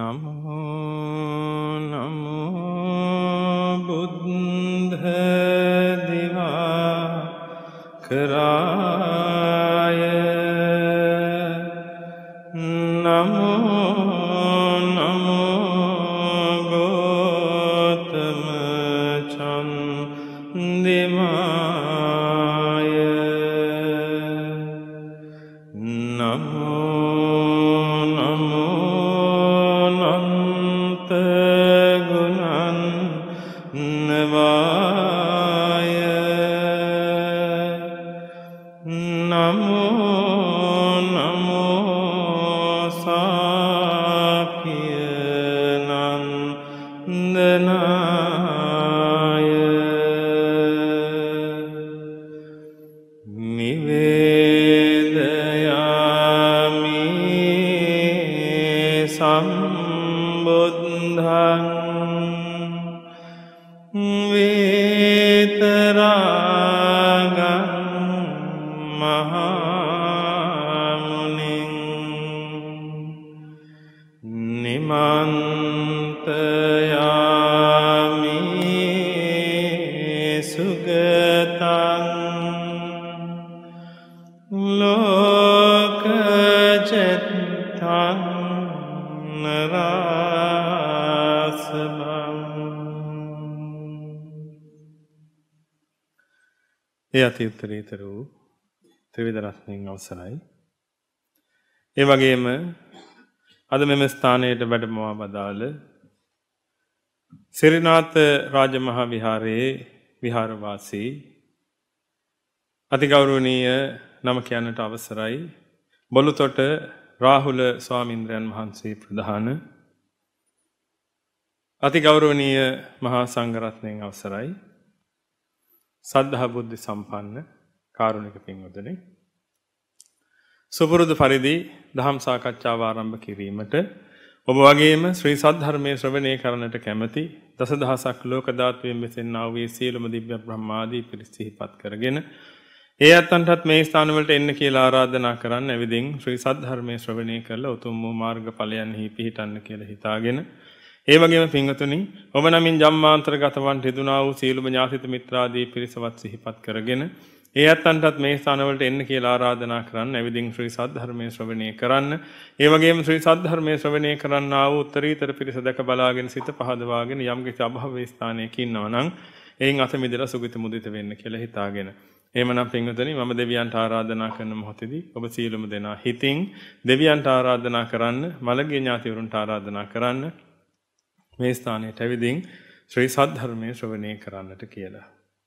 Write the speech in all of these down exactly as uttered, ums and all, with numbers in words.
නමෝ නමෝ බුද්ධ දිවා කරාය නමෝ නමෝ ගෝතම චන්දිමාය නමෝ ඒ අති උත්තරීතර වූ ත්‍රිවිධ රත්නයෙන් අවසරයි. ඒ වගේම අද මෙම ස්ථානයට වැඩමවා වදාළ සිරිනාත රාජමහා විහාරයේ විහාරවාසී අතිගෞරවනීය නම කියන්නට අවසරයි බොළුතොට රාහුල ස්වාමීන්ද්‍රයන් වහන්සේ ප්‍රධාන අතිගෞරවනීය මහා සංඝරත්නයෙන් අවසරයි සද්ධා බුද්ධ සම්පන්න කාරුණික පින්වතුනි සුපුරුදු පරිදි දහම් සාකච්ඡාව ආරම්භ කිරීමට ඔබ වගේම ශ්‍රී සද්ධර්මයේ ශ්‍රවණය කරන්නට කැමැති දසදහසක් ලෝක ධාතුවෙන් මෙසෙන්නා වූ සියලුම දිව්‍ය බ්‍රහ්මාදී පිරිස සිහිපත් කරගෙන ඒ අතන්ටත් මේ ස්ථාන වලට එන්න කියලා ආරාධනා කරන්න එවිදින් ශ්‍රී සද්ධර්මයේ ශ්‍රවණය කරලා උතුම් වූ මාර්ගඵලයන්හි පිහිටන්න කියලා හිතාගෙන ඒ වගේම පින්වතුනි ඔබ නමින් ජම්මාන්තරගතවන් රිදුනා වූ සීලුම ඥාතිත මිත්‍රාදී පිරිසවත් සිහිපත් කරගෙන ඒ අත්තන්ටත් මේ ස්ථානවලට එන්න කියලා ආරාධනා කරන්න එවිදින් ශ්‍රී සද්ධර්මයේ ශ්‍රවණය කරන්න ඒ වගේම ශ්‍රී සද්ධර්මයේ ශ්‍රවණය කරන්නා වූ උත්තරීතර පිරිස දැක බලාගෙන සිත පහදවාගෙන යම් කිසි අභව්‍ය ස්ථානයක ඉන්නවා නම් එයින් අත මිදලා සුගත මුදිත වෙන්න කියලා හිතාගෙන එහෙමනම් පින්වතුනි මම දෙවියන්ට ආරාධනා කරන මොහොතේදී ඔබ සීලුම දෙනා හිතින් දෙවියන්ට ආරාධනා කරන්න මළගිය ඥාතිවරුන්ට ආරාධනා කරන්න මේ ස්ථානයට ඇවිදින් ශ්‍රී සද්ධර්මයේ ශ්‍රවණය කරන්නට කියලා.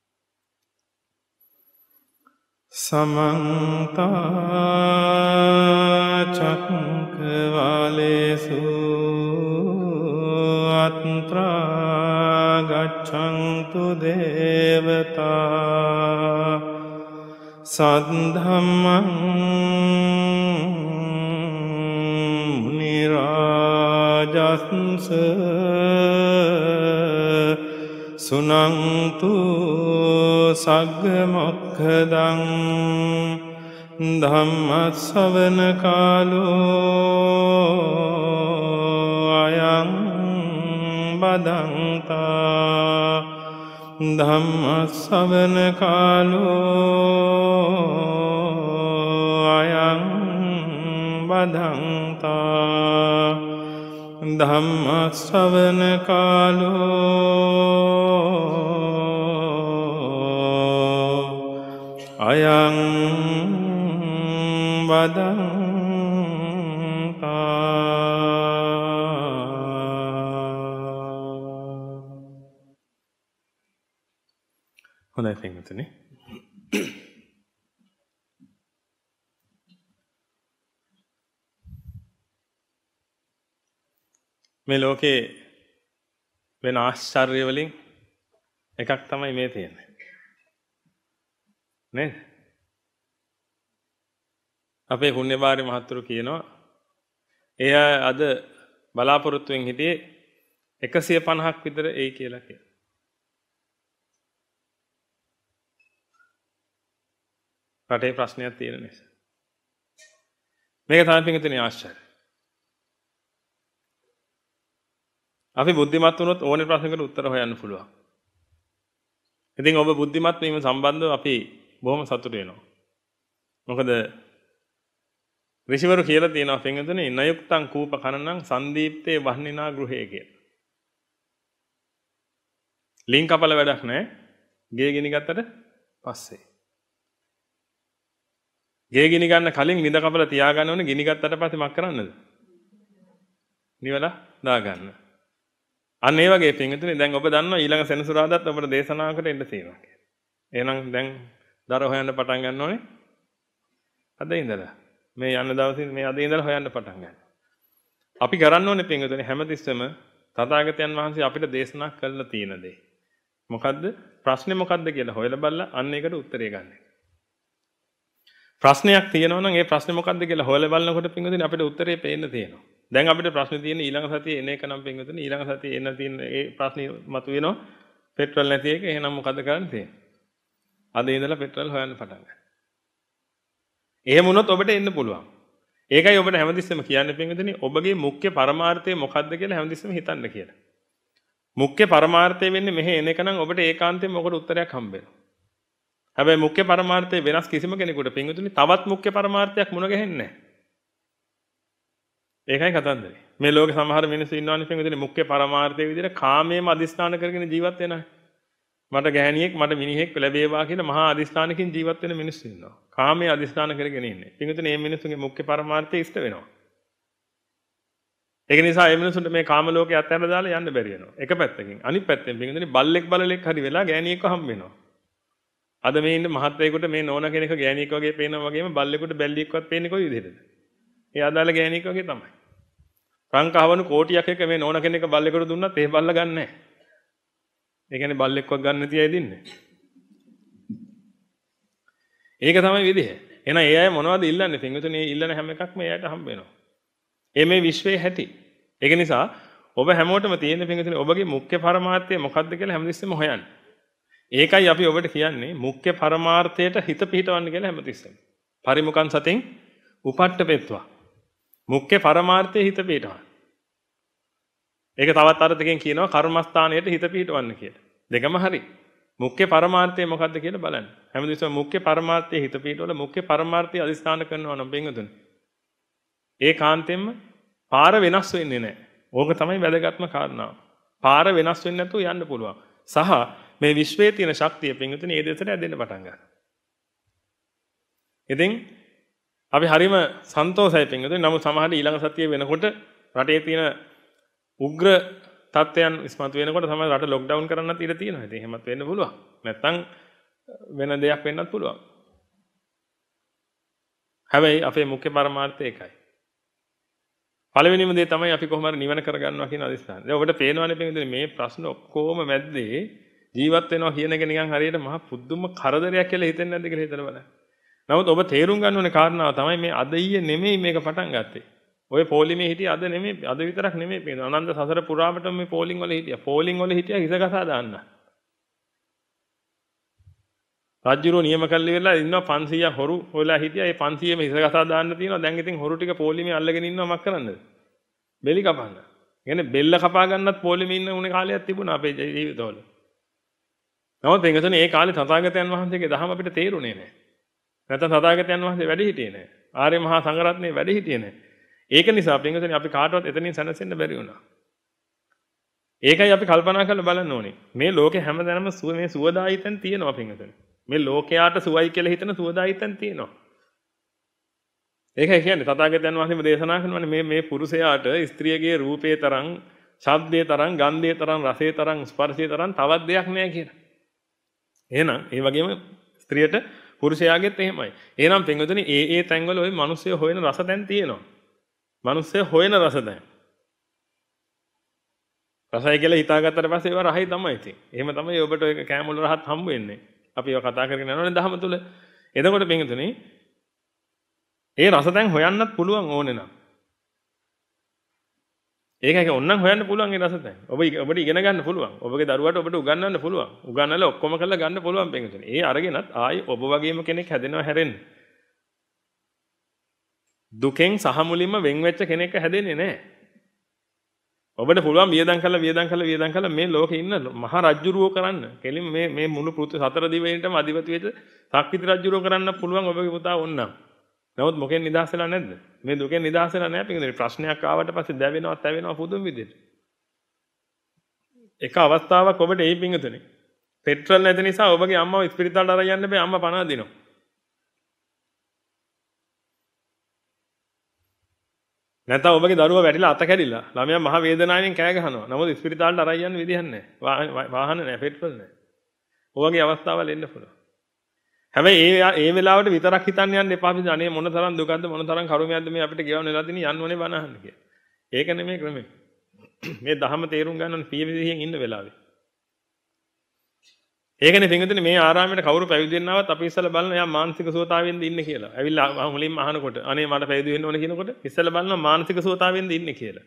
සමන්ත චක්කවාලේසු අත්‍රා ගච්ඡන්තු දේවතා සද්ධම්මං මුනි රාජස්ස සුනන්තු සග්ග මොක්ඛදං ධම්ම ශ්‍රවණ කාලෝ අයං බදන්තා ධම්ම ශ්‍රවණ කාලෝ අයං බදන්තා ධම්ම ශ්‍රවණ කාලෝ අයං බදන්තා. හොඳයි පින්වතුනි මේ ලෝකේ වෙන ආශ්චර්ය වලින් එකක් තමයි මේ තියෙන්නේ නේද? අපේ පුණ්‍යභාරි මහත්තුරු කියනවා එයා අද බලාපොරොත්තුෙන් හිටියේ එකසිය පනහක් විතර එයි කියලා කියලා. රටේ ප්‍රශ්නයක් තියෙන නිසා. මේක තමයි පිටුතුනේ ආශ්චර්යය. අපි බුද්ධිමත් වුණොත් ඕනේ ප්‍රශ්නකට උත්තර හොයන්න පුළුවන්. ඉතින් ඔබ බුද්ධිමත් වීම සම්බන්ධව අපි බොහොම සතුටු වෙනවා. මොකද ඍෂිවරු කියලා තියෙනවා පින්වතුනි නයුක්තං කූප කනනං සන්දීප්තේ වහ්නිනා ගෘහේ කියලා. ලින් කපල වැඩක් නැහැ. ගේ ගිනි ගත්තට පස්සේ. ගේ ගිනි ගන්න කලින් ලිඳ කපලා තියාගන්න ඕනේ. ගිනි ගත්තට පස්සේ මක් කරන්නද? නිවලා දාගන්න. අන්න ඒ වගේ පින්වතුනි දැන් ඔබ දන්නවා ඊළඟ සෙනසුරාදාත් ඔබට දේශනාවකට එන්න තියෙනවා කියලා. එහෙනම් දැන් දර හොයන්න පටන් ගන්න ඕනේ. අද ඉඳලා මේ යන දවසේ මේ අද ඉඳලා හොයන්න පටන් ගන්න. අපි කරන්න ඕනේ පින්වතුනි හැමතිස්සෙම තථාගතයන් වහන්සේ අපිට දේශනා කළා තියෙන දේ. මොකද්ද? ප්‍රශ්නේ මොකද්ද කියලා හොයලා බලලා අන්න ඒකට උත්තරය ගන්න. ප්‍රශ්නයක් තියෙනවා නම් ඒ ප්‍රශ්නේ මොකද්ද කියලා හොයලා බලනකොට පින්වතුනි අපිට උත්තරේ පේන්න තියෙනවා. දැන් අපිට ප්‍රශ්නේ තියෙන ඊළඟ සතියේ එන එක නම් පින්වතුනි ඊළඟ සතියේ එන තියෙන ඒ ප්‍රශ්නේ මතුවෙනවා පෙට්‍රල් නැති එක. එහෙනම් මොකද කරන්න තියෙන්නේ? අද ඉඳලා පෙට්‍රල් හොයන්න පටන් ගන්න. එහෙම වුණොත් ඔබට එන්න පුළුවන්. ඒකයි ඔබට හැමතිස්සෙම කියන්නේ පින්වතුනි ඔබගේ මුඛ්‍ය පරමාර්ථය මොකද්ද කියලා හැමතිස්සෙම හිතන්න කියලා. මුඛ්‍ය පරමාර්ථය වෙන්නේ මෙහෙ එන එක නම් ඔබට ඒකාන්තයෙන් මොකට උත්තරයක් හම්බ වෙනවා. හැබැයි මුඛ්‍ය පරමාර්ථය වෙනස් කිසිම කෙනෙකුට පින්වතුනි තවත් මුඛ්‍ය පරමාර්ථයක් මුණ ගැහෙන්නේ නැහැ. ඒකයි කතන්දරේ. මේ ලෝකේ සමහර මිනිස්සු ඉන්නවනේ පින්වතුනි මුඛ්‍ය පරමාර්ථයේ විදිහට කාමයේම අදිස්ථාන කරගෙන ජීවත් වෙනවා. මට ගැහණියෙක් මට මිනිහෙක් ලැබේවා කියලා මහා අදිස්ථානකින් ජීවත් වෙන මිනිස්සු ඉන්නවා. කාමයේ අදිස්ථාන කරගෙන ඉන්නේ. පින්වතුනි මේ මිනිස්සුගේ මුඛ්‍ය පරමාර්ථය ඉෂ්ට වෙනවා. ඒක නිසා මේ මිනිස්සුන්ට මේ කාම ලෝකේ අත්හැරලා දාලා යන්න බැරි වෙනවා. එක පැත්තකින්. අනිත් පැත්තෙන් පින්වතුනි බල්ලෙක් බලලෙක් හරි වෙලා ගෑණියෙක්ව හම්බ වෙනවා. අද මේ ඉන්න මහත්යෙකුට මේ නෝන කෙනෙක් ගෑණියෙක් වගේ පේනවා වගේම බල්ලෙකුට බැල්ලියෙක්වත් පේන්නේ කොයි විදිහටද? ඒ අදාළ ගෑණියෙක් වගේ තමයි. රංකහවණු කෝටියක් එක මේ නෝන කෙනෙක් බල්ලෙකුට දුන්නත් ඒ බල්ල ගන්න නැහැ. ඒ කියන්නේ බල්ලෙක්වත් ගන්න නැති අය දෙන්නේ. ඒක තමයි විදිහ. එහෙනම් ඒ අය මොනවද ඉල්ලන්නේ? පින්විතුනි මේ ඉල්ලන හැම එකක්ම එයාට හම්බ වෙනවා. ඒ මේ විශ්වයේ හැටි. ඒක නිසා ඔබ හැමෝටම තියෙන පින්විතුනි ඔබගේ මුඛ්‍ය පරමාර්ථය මොකක්ද කියලා හැමතිස්සෙම හොයන්න. ඒකයි අපි ඔබට කියන්නේ මුඛ්‍ය පරමාර්ථයට හිත පිහිටවන්න කියලා හැමතිස්සෙම. පරිමුඛං සතින් උපට්ඨපෙත්වා. මුඛ්‍ය පරමාර්ථයේ හිත පිහිටවන්න. ඒක තවත් අර්ථකින් කියනවා කර්මස්ථානයට හිත පිහිටවන්න කියලා. දෙකම හරි. මුඛ්‍ය පරමාර්ථය මොකක්ද කියලා බලන්න. හැමතිස්සෙම මුඛ්‍ය පරමාර්ථයේ හිත පිහිටවල මුඛ්‍ය පරමාර්ථය අදිස්ථාන කරනවා නම් බෙන්ගතුනි. ඒ කාන්තෙන්ම පාර වෙනස් වෙන්නේ නැහැ. ඕක තමයි වැදගත්ම කාරණාව. පාර වෙනස් වෙන්නේ නැතුව යන්න පුළුවන්. සහ මේ විශ්වයේ තියෙන ශක්තිය බෙන්ගතුනි ඒ දෙසට ඇදෙන්න පටන් ගන්නවා. ඉතින් අපි හරිම සන්තෝෂයි බෙන්ගතුනි. නමුත් සමහර ඊළඟ සතියේ වෙනකොට රටේ තියෙන උග්‍ර තත්ත්වයන් ඉස්මතු වෙනකොට තමයි රට ලොක්ඩවුන් කරන්නත් ඉඩ තියෙනවා. ඉතින් එහෙමත් වෙන්න පුළුවන්. නැත්තම් වෙන දෙයක් වෙන්නත් පුළුවන්. හැබැයි අපේ මුඛ්‍ය පරමාර්ථය ඒකයි. පළවෙනිම දේ තමයි අපි කොහොම හරි නිවන කරගන්නවා කියන අදිස්ථානය. දැන් ඔබට පේනවනේ පිටින් මේ ප්‍රශ්න ඔක්කොම මැද්දේ ජීවත් වෙනවා කියන එක නිකන් හරියට මහා පුදුම කරදරයක් කියලා හිතෙන්නේ නැද්ද කියලා හිතලා බලන්න. නමුත් ඔබ තේරුම් ගන්න ඕනේ කාරණාව තමයි මේ අද ඊයේ නෙමෙයි මේක පටන් ගත්තේ. ඔය පොලිමේ හිටිය අද නෙමෙයි අද විතරක් නෙමෙයි පේනවා. අනන්ත සසර පුරාවටම මේ පෝලිං වල හිටියා. පෝලිං වල හිටියා හිස ගසා දාන්න. රාජ්‍යරෝ නියම කල්ලි වෙලා ඉන්නවා පන්සීයක් හොරු හොයලා හිටියා. ඒ පන්සීයේම හිස ගසා දාන්න තියෙනවා. දැන් ඉතින් හොරු ටික පොලිමේ අල්ලගෙන ඉන්නවා මක් කරන්නද? බෙලි කපන්න. කියන්නේ බෙල්ල කපා ගන්නත් පොලිමේ ඉන්න උනේ කාලයක් තිබුණා අපේ ජීවිතවල. නමුත් එංගසනේ ඒ කාලේ තථාගතයන් වහන්සේගේ දහම අපිට තේරුනේ නැහැ. නැත්නම් තථාගතයන් වහන්සේ වැඩි හිටියේ නැහැ. ආර්ය මහා සංඝරත්නය වැඩි හිටියේ නැහැ. ඒක නිසා පින්වතුනි අපි කාටවත් එතනින් සැනසෙන්න බැරි වුණා. ඒකයි අපි කල්පනා කරලා බලන්න ඕනේ. මේ ලෝකේ හැමදැනම සුව මේ සුවදායිතෙන් තියෙනවා පින්වතුනි. මේ ලෝකයාට සුවයි කියලා හිතන සුවදායිතෙන් තියෙනවා. ඒකයි කියන්නේ තථාගතයන් වහන්සේම දේශනා කරනවානේ මේ මේ පුරුෂයාට ස්ත්‍රියගේ රූපේ තරම්, ශබ්දේ තරම්, ගන්ධේ තරම්, රසේ තරම්, ස්පර්ශේ තරම් තවත් දෙයක් නැහැ කියලා. එහෙනම් ඒ වගේම ස්ත්‍රියට පුරුෂයාගෙත් එහෙමයි. එහෙනම් පින්වතුනි ඒ ඒ තැන්වල ওই මිනිස්සු හොයන රස දැන් තියෙනවා. මිනිස්සු හොයන රස දැන්. රසයි කියලා හිතාගත්තට පස්සේ ඒවා රහයි තමයි ඉතින්. එහෙම තමයි ඔබට ඔය කෑම වල රහත් හම්බ වෙන්නේ. අපි ඒවා කතා කරගෙන යනවනේ දහම තුල. එතකොට පින්වතුනි ඒ රස දැන් හොයන්නත් පුළුවන් ඕනේ නම්. ඒකයි ඕනනම් හොයන්න පුළුවන් ඒ රස දැන්. ඔබ ඔබට ඉගෙන ගන්න පුළුවන්. ඔබගේ දරුවාට ඔබට උගන්වන්න පුළුවන්. උගන්වලා ඔක්කොම කරලා ගන්න පුළුවන් පින්වතුනි. ඒ අරගෙනත් ආයි ඔබ වගේම කෙනෙක් හැදෙනවා හැරෙන්න. දුකෙන් සහ මුලින්ම වෙන් වෙච්ච කෙනෙක් හැදෙන්නේ නැහැ. ඔබට පුළුවන් වියදම් කරලා වියදම් කරලා වියදම් කරලා මේ ලෝකේ ඉන්න මහා රජ්ජුරුවෝ කරන්න. කෙලින් මේ මේ මුළු පෘථිවි සතර දිවයිනටම අධිපති වෙච්ච සක්විති රජ්ජුරුවෝ කරන්න පුළුවන් ඔබගේ පුතා ඕන්නම්. නමුත් මොකෙන් නිදහස් වෙලා නැද්ද? මේ දුකෙන් නිදහස් වෙලා නැහැ පිටින්. ප්‍රශ්නයක් ආවට පස්සේ දැවෙනවා, තැවෙනවා පුදුම විදිහට. එක අවස්ථාවක් ඔබට එයි පිංගුතුනේ. පෙට්‍රල් නැති නිසා ඔබගේ අම්මව ස්පිරිතාලට අරන් යන්න බෑ. අම්මා පණ දිනවා. නැත්නම් ඔබගේ දරුවා වැටිලා අත කැඩිලා ළමයා මහ වේදනාවෙන් කෑ ගහනවා. නමුත් ස්පිරිතාලට අරන් යන්න විදිහක් නැහැ. වාහන නැහැ, පෙට්‍රල් නැහැ. ඔයගේ අවස්ථාවල් එන්න පුළුවන්. හැබැයි ඒ ඒ වෙලාවට විතරක් හිතන්න යන්න එපා. අපි අනේ මොන තරම් දුකක්ද මොන තරම් කරුමයක්ද මේ අපිට ගෙවන්න වෙලා තියෙන්නේ යන්න ඕනේ බණ අහන්න කියලා. ඒක නෙමෙයි ක්‍රමය. මේ ධහම තේරුම් ගන්න ඕනේ පියවිදියෙන් ඉන්න වෙලාවේ. ඒකනේ පින්විතනේ මේ ආරාමයට කවුරු පැවිදි වෙන්නවත් අපි ඉස්සෙල්ලා බලන එයා මානසික සුවතාවෙන්ද ඉන්නේ කියලා. ඇවිල්ලා මුලින්ම අහනකොට අනේ මට පැවිදි වෙන්න ඕනේ කියනකොට ඉස්සෙල්ලා බලනවා මානසික සුවතාවෙන්ද ඉන්නේ කියලා.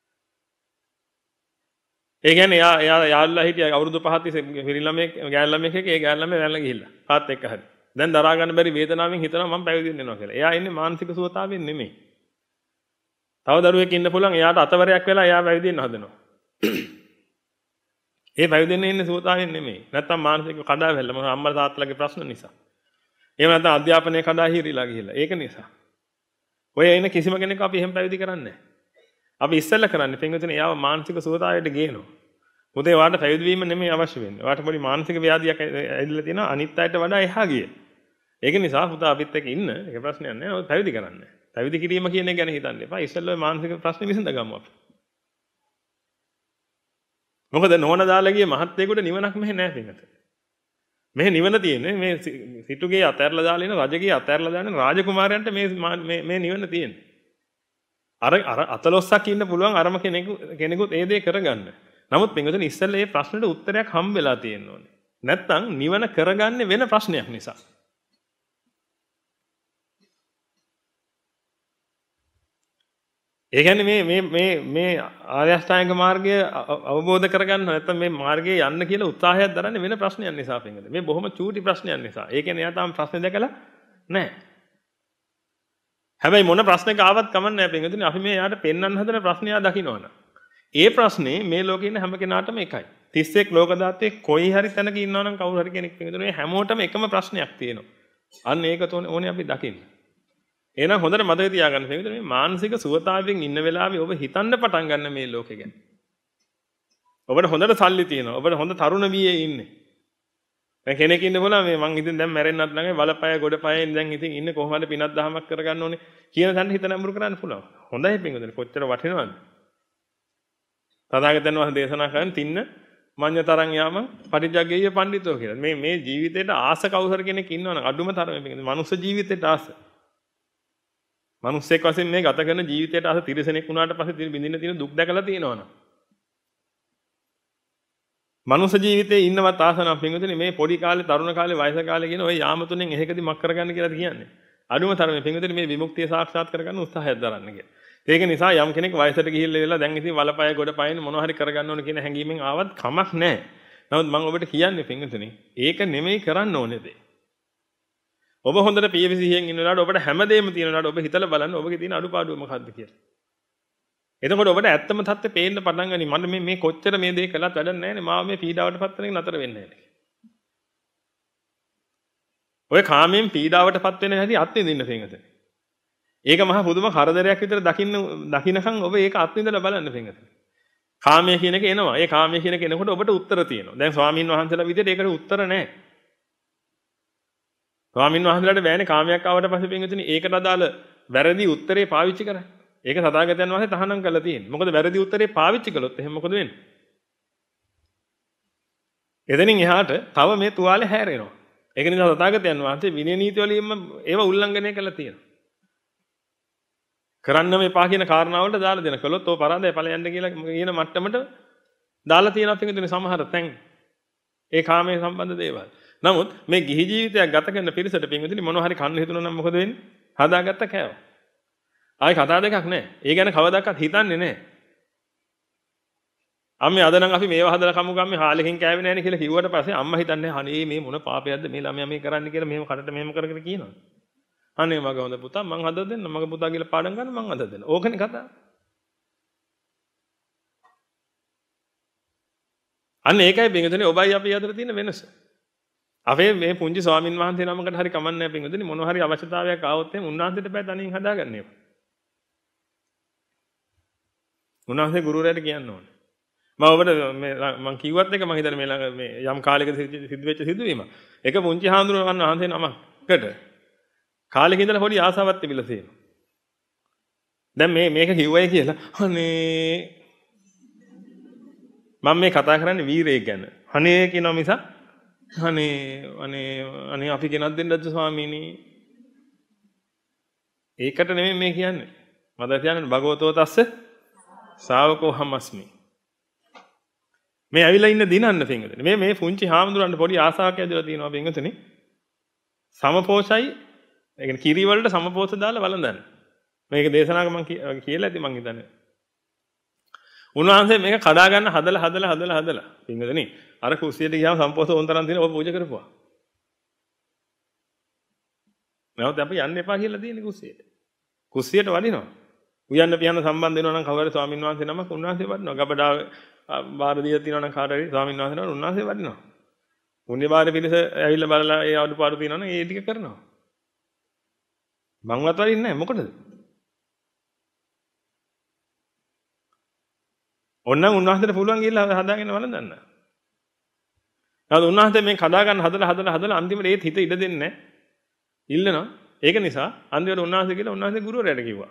ඒ කියන්නේ යා යා යාළුවා හිටියා අවුරුදු පහක් තිස්සේ පිරි ළමයෙක් ගෑල් ළමයෙක් එක්ක ඒ ගෑල් ළමයා වැළලා ගිහිල්ලා. කාත් එක්ක හරි. දැන් දරා ගන්න බැරි වේදනාවෙන් හිතනවා මම පැවිදි වෙන්න යනවා කියලා. එයා ඉන්නේ මානසික සුවතාවෙන් නෙමෙයි. තව දරුවෙක් ඉන්න පුළුවන් එයාට අතවරයක් වෙලා එයා පැවිදි වෙන්න හදනවා. ඒ පැවිදි වෙන්න ඉන්නේ සුවතාවෙන් නෙමෙයි. නැත්තම් මානසික කඩාවැල්ල මොන අම්මලා තාත්තලාගේ ප්‍රශ්න නිසා. එහෙම නැත්නම් අධ්‍යාපනයේ කඩා හිරිලා ගිහිල්ලා. ඒක නිසා. ඔය එන කිසිම කෙනෙක් අපි එහෙම පැවිදි කරන්නේ නැහැ. අපි ඉස්සෙල්ලා කරන්නේ පින්විතනේ යාව මානසික සුවතාවයට ගේනවා. මොකද වාට පැවිදි වීම නෙමෙයි අවශ්‍ය වෙන්නේ. වාට පොඩි මානසික ව්‍යාධියක් ඇවිල්ලා තියෙනවා අනිත් අයට වඩා එහා ගිය. ඒක නිසා පුතා අපිත් එක්ක ඉන්න ඒක ප්‍රශ්නයක් නෑ. ඔය පැවිදි කරන්නේ. පැවිදි කිරීම කියන එක ගැන හිතන්න එපා. ඉස්සෙල්ලා මානසික ප්‍රශ්න විසඳගමු අපි. මොකද නෝන දාලා ගිය මහත්තයෙකුට නිවනක් මෙහෙ නෑ පින්විත. මෙහෙ නිවන තියෙන්නේ මේ සිටුගේ අතහැරලා දාලා ඉන්න රජගේ අතහැරලා දාන රාජකුමාරයන්ට මේ මේ මේ නිවන තියෙන්නේ. අර අර අතලොස්සක් ඉන්න පුළුවන් අරම කෙනෙකු කෙනෙකුත් ඒ දේ කරගන්න. නමුත් පින්වතුනි ඉස්සෙල්ලා මේ ප්‍රශ්නෙට උත්තරයක් හම්බ වෙලා තියෙන්න ඕනේ. නැත්තම් නිවන කරගන්නේ වෙන ප්‍රශ්නයක් නිසා. ඒ කියන්නේ මේ මේ මේ මේ ආර්ය අෂ්ටාංග මාර්ගය අවබෝධ කරගන්න නැත්තම් මේ මාර්ගයේ යන්න කියලා උත්සාහයක් දරන්නේ වෙන ප්‍රශ්නයක් නිසා පින්වතුනි. මේ බොහොම චූටි ප්‍රශ්නයක් නිසා. ඒ කියන්නේ එයා තාම ප්‍රශ්නේ දැකලා නැහැ. හැබැයි මොන ප්‍රශ්නක ආවත් කමක් නැහැ පින්වතුනි. අපි මේ යාට පෙන්වන්න හදන ප්‍රශ්නය දකින්නවනේ. ඒ ප්‍රශ්නේ මේ ලෝකේ ඉන්න හැම කෙනාටම එකයි. තිස් එක් ලෝක දාත්තේ කොයි හරි තැනක ඉන්නවා නම් කවුරු හරි කෙනෙක් පිටුනේ හැමෝටම එකම ප්‍රශ්නයක් තියෙනවා. අන්න ඒක ඕනේ අපි දකින්න. එහෙනම් හොඳට මතක තියාගන්න පිටුනේ මේ මානසික සුවතාවයෙන් ඉන්න වෙලාවේ ඔබ හිතන්න පටන් ගන්න මේ ලෝකෙ ගැන. ඔබට හොඳට සල්ලි තියෙනවා. ඔබට හොඳ තරුණ වියේ ඉන්නේ. දැන් කෙනෙක් ඉන්න බෝලා මේ මං ඉතින් දැන් මැරෙන්නත් ළඟයි වලපය ගොඩපයෙන් දැන් ඉතින් ඉන්නේ කොහොමද පිනක් දහමක් කරගන්න ඕනේ කියන තැනට හිත නැඹුරු කරන්න පුළුවන්. හොඳයි පිටුනේ කොච්චර වටිනවද? තථාගතයන් වහන්සේ දේශනා කරන තින්න මඤ්ඤතරං යාම පටිජග්ගේය පඬිතෝ කියලා. මේ මේ ජීවිතේට ආස කවුරු කෙනෙක් ඉන්නවනම් අඩුම තරමේ පිටින් මනුස්ස ජීවිතේට ආස. මනුස්සෙක් වශයෙන් මේ ගත කරන ජීවිතේට ආස තිරසනෙක් වුණාට පස්සේ බින්දින්න තියෙන දුක් දැකලා තියෙනවනම්. මනුස්ස ජීවිතේ ඉන්නවත් ආස නම් පින්විතනේ මේ පොඩි කාලේ තරුණ කාලේ වයස කාලේ කියන ওই යාම තුනෙන් එහෙකදී මක් කරගන්න කියලා කියන්නේ. අඩුම තරමේ පින්විතනේ මේ විමුක්තිය සාක්ෂාත් කරගන්න උත්සාහයක් දරන්න කියලා. ඒක නිසා යම් කෙනෙක් වයසට ගිහිල්ලා ඉවරලා දැන් ඉතින් වලපය ගොඩපයින් මොනවා හරි කරගන්න ඕන කියන හැඟීමෙන් ආවත් කමක් නැහැ. නමුත් මම ඔබට කියන්නේ පින්විතනේ ඒක නෙමෙයි කරන්න ඕනේ දේ. ඔබ හොඳට පියවිසියෙන් ඉන්න වෙලාවට ඔබට හැමදේම තියෙන වෙලාවට ඔබ හිතලා බලන්න ඔබගේ තියෙන අඩුපාඩුව මොකක්ද කියලා. එතකොට ඔබට ඇත්තම තත්ත්වය පේන්න පටන් ගනි. මම මේ මේ කොච්චර මේ දේ කළත් වැඩක් නැහැ නේ. මාව මේ පීඩාවට පත් වෙන එක නතර වෙන්නේ නැහැ. ඔය කාමයෙන් පීඩාවට පත් වෙන හැටි අත්විඳින්න පින්විතනේ. ඒක මහා පුදුම කරදරයක් විතර දකින්න දකින්නකම් ඔබ ඒක අත්විඳලා බලන්න පින්වතුනි. කාමයේ කියන එක එනවා. ඒ කාමයේ කියන එක එනකොට ඔබට උත්තර තියෙනවා. දැන් ස්වාමින් වහන්සේලා විදිහට ඒකට උත්තර නැහැ. ස්වාමින් වහන්සේලාට බෑනේ කාමයක් ආවට පස්සේ පින්වතුනි ඒකට අදාළ වැරදි උත්තරේ පාවිච්චි කරන්න. ඒක තථාගතයන් වහන්සේ තහනම් කරලා තියෙනවා. මොකද වැරදි උත්තරේ පාවිච්චි කළොත් එහෙනම් මොකද වෙන්නේ? එතනින් එහාට තව මේ තුවාලේ හැරෙනවා. ඒක නිසා තථාගතයන් වහන්සේ විනය නීති වලින්ම ඒව උල්ලංඝනය කළා තියෙනවා. කරන්න මේපා කියන කාරණාවලට දාලා දෙන කළොත් ඔය පරාදය ඵලයන්ට කියලා කියන මට්ටමට දාලා තියෙනවා පිටින් සමහර තැන් ඒ කාමයේ සම්බන්ධ දේවල්. නමුත් මේ ගිහි ජීවිතයක් ගත කරන පිරිසට පිටින් මොනවා හරි කන්න හිතුණා නම් මොකද වෙන්නේ? හදාගත්ත කෑව. ආයි කතා දෙකක් නැහැ. ඒ ගැන කවදාකවත් හිතන්නේ නැහැ. අම්මේ අද නම් අපි මේව හදලා කමු ගම්මේ හාලකින් කෑවේ නැහැ නේ කියලා කිව්වට පස්සේ අම්මා හිතන්නේ අනේ මේ මොන පාපයක්ද මේ ළමයා මේ කරන්නේ කියලා මෙහෙම කටට මෙහෙම කරගෙන කියනවා. අනේ මගේ හොඳ පුතා මං හදලා දෙන්න මගේ පුතා කියලා පාඩම් ගන්න මං හදලා දෙන්න. ඕකනේ කතාව. අන්න ඒකයි පින්වතුනි ඔබයි අපි අතර තියෙන වෙනස. අපේ මේ පුංචි ස්වාමින් වහන්සේ නමකට හරි කමන්නේ නැහැ පින්වතුනි මොන හරි අවශ්‍යතාවයක් ආවොත් එහෙනම් උන්වහන්සේට බෑ තනියෙන් හදාගන්න ඒවා. උන්වහන්සේ ගුරුවරයාට කියන්න ඕනේ. මම ඔබට මේ මම කිව්වත් එක මම හිතන්නේ මේ ළඟ මේ යම් කාලයක සිද්ධ වෙච්ච සිදුවීම. එක පුංචි හාමුදුරුවෝ වහන්සේ නමකට කාලෙක ඉඳලා පොඩි ආසාවක් තිබිලා තියෙනවා. දැන් මේ මේක කිව්වයි කියලා අනේ මම මේ කතා කරන්නේ වීරයෙක් ගැන. අනේ කියනවා මිස අනේ අනේ අනේ අපි කෙනක් දෙන්නද ස්වාමීනි. ඒකට නෙමෙයි මේ කියන්නේ. මම කියන්නේ භගවතෝ තස්ස ශාවකෝ හමස්මි. මේ ඇවිල්ලා ඉන්න දිනන්න පින්වතුනි. මේ මේ පුංචි හාමුදුරන්ට පොඩි ආසාවක් ඇදලා තියෙනවා පින්වතුනි. සමපෝෂයි ඒ කියන්නේ කිරි වලට සමපෝෂ දාලා වළඳන්න. මේක දේශනාවක මම කියලා ඇති මං හිතන්නේ. උන්වහන්සේ මේක කඩා ගන්න හදලා හදලා හදලා හදලා පින්වතුනි අර කුස්සියට ගියාම සම්පෝෂ ඕන්තරම් තියෙන ඔබ පූජා කරපුවා. නැවත අපි යන්න එපා කියලා තියෙන්නේ කුස්සියට. කුස්සියට වදිනවා. උයන්න පියන්න සම්බන්ධ වෙනවා නම් කවුරු හරි ස්වාමීන් වහන්සේ නමක් උන්වහන්සේ වදිනවා. ගබඩාව බාර දීලා තියෙනවා නම් කාට හරි ස්වාමීන් වහන්සේ නමක් උන්වහන්සේ වදිනවා. පුණ්‍ය බාර පිළිස ඇවිල්ලා බලලා ඒ අඩුපාඩු තියෙනවා නම් ඒ ටික කරනවා. මංවත් වදින්නේ නැහැ මොකටද? ඔන්නම් උන්වහන්සේට පුළුවන් ගිහිල්ලා හදාගෙන වළඳන්න. නමුත් උන්වහන්සේ මේ කඩා ගන්න හදලා හදලා හදලා අන්තිමට ඒත් හිත ඉඩ දෙන්නේ නැහැ. ඉල්ලනවා. ඒක නිසා අන්තිමට උන්වහන්සේ කියලා උන්වහන්සේ ගුරුවරයාට කිව්වා.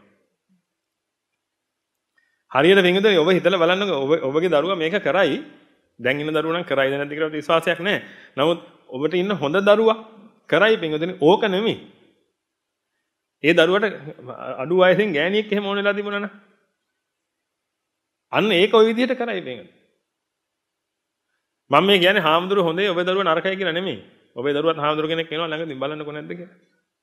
හරියට පින්වතුනි ඔබ හිතලා බලන්නකෝ ඔබ ඔබගේ දරුවා මේක කරයි. දැන් ඉන්න දරුවා නම් කරයිද නැද්ද කියලා විශ්වාසයක් නැහැ. නමුත් ඔබට ඉන්න හොඳ දරුවා කරයි පින්වතුනි ඕක නෙමෙයි. ඒ දරුවට අඩු වයසෙන් ගෑණියෙක් එහෙම ඕන වෙලා තිබුණා නම් අන්න ඒක ওই විදිහට කරයි පින්වතුනි. මම මේ කියන්නේ හාමුදුරුවෝ හොඳේ ඔබේ දරුවා නරකයි කියලා නෙමෙයි. ඔබේ දරුවාත් හාමුදුරුවෝ කෙනෙක් වෙනවා ළඟදී බලන්නකො නැද්ද කියලා.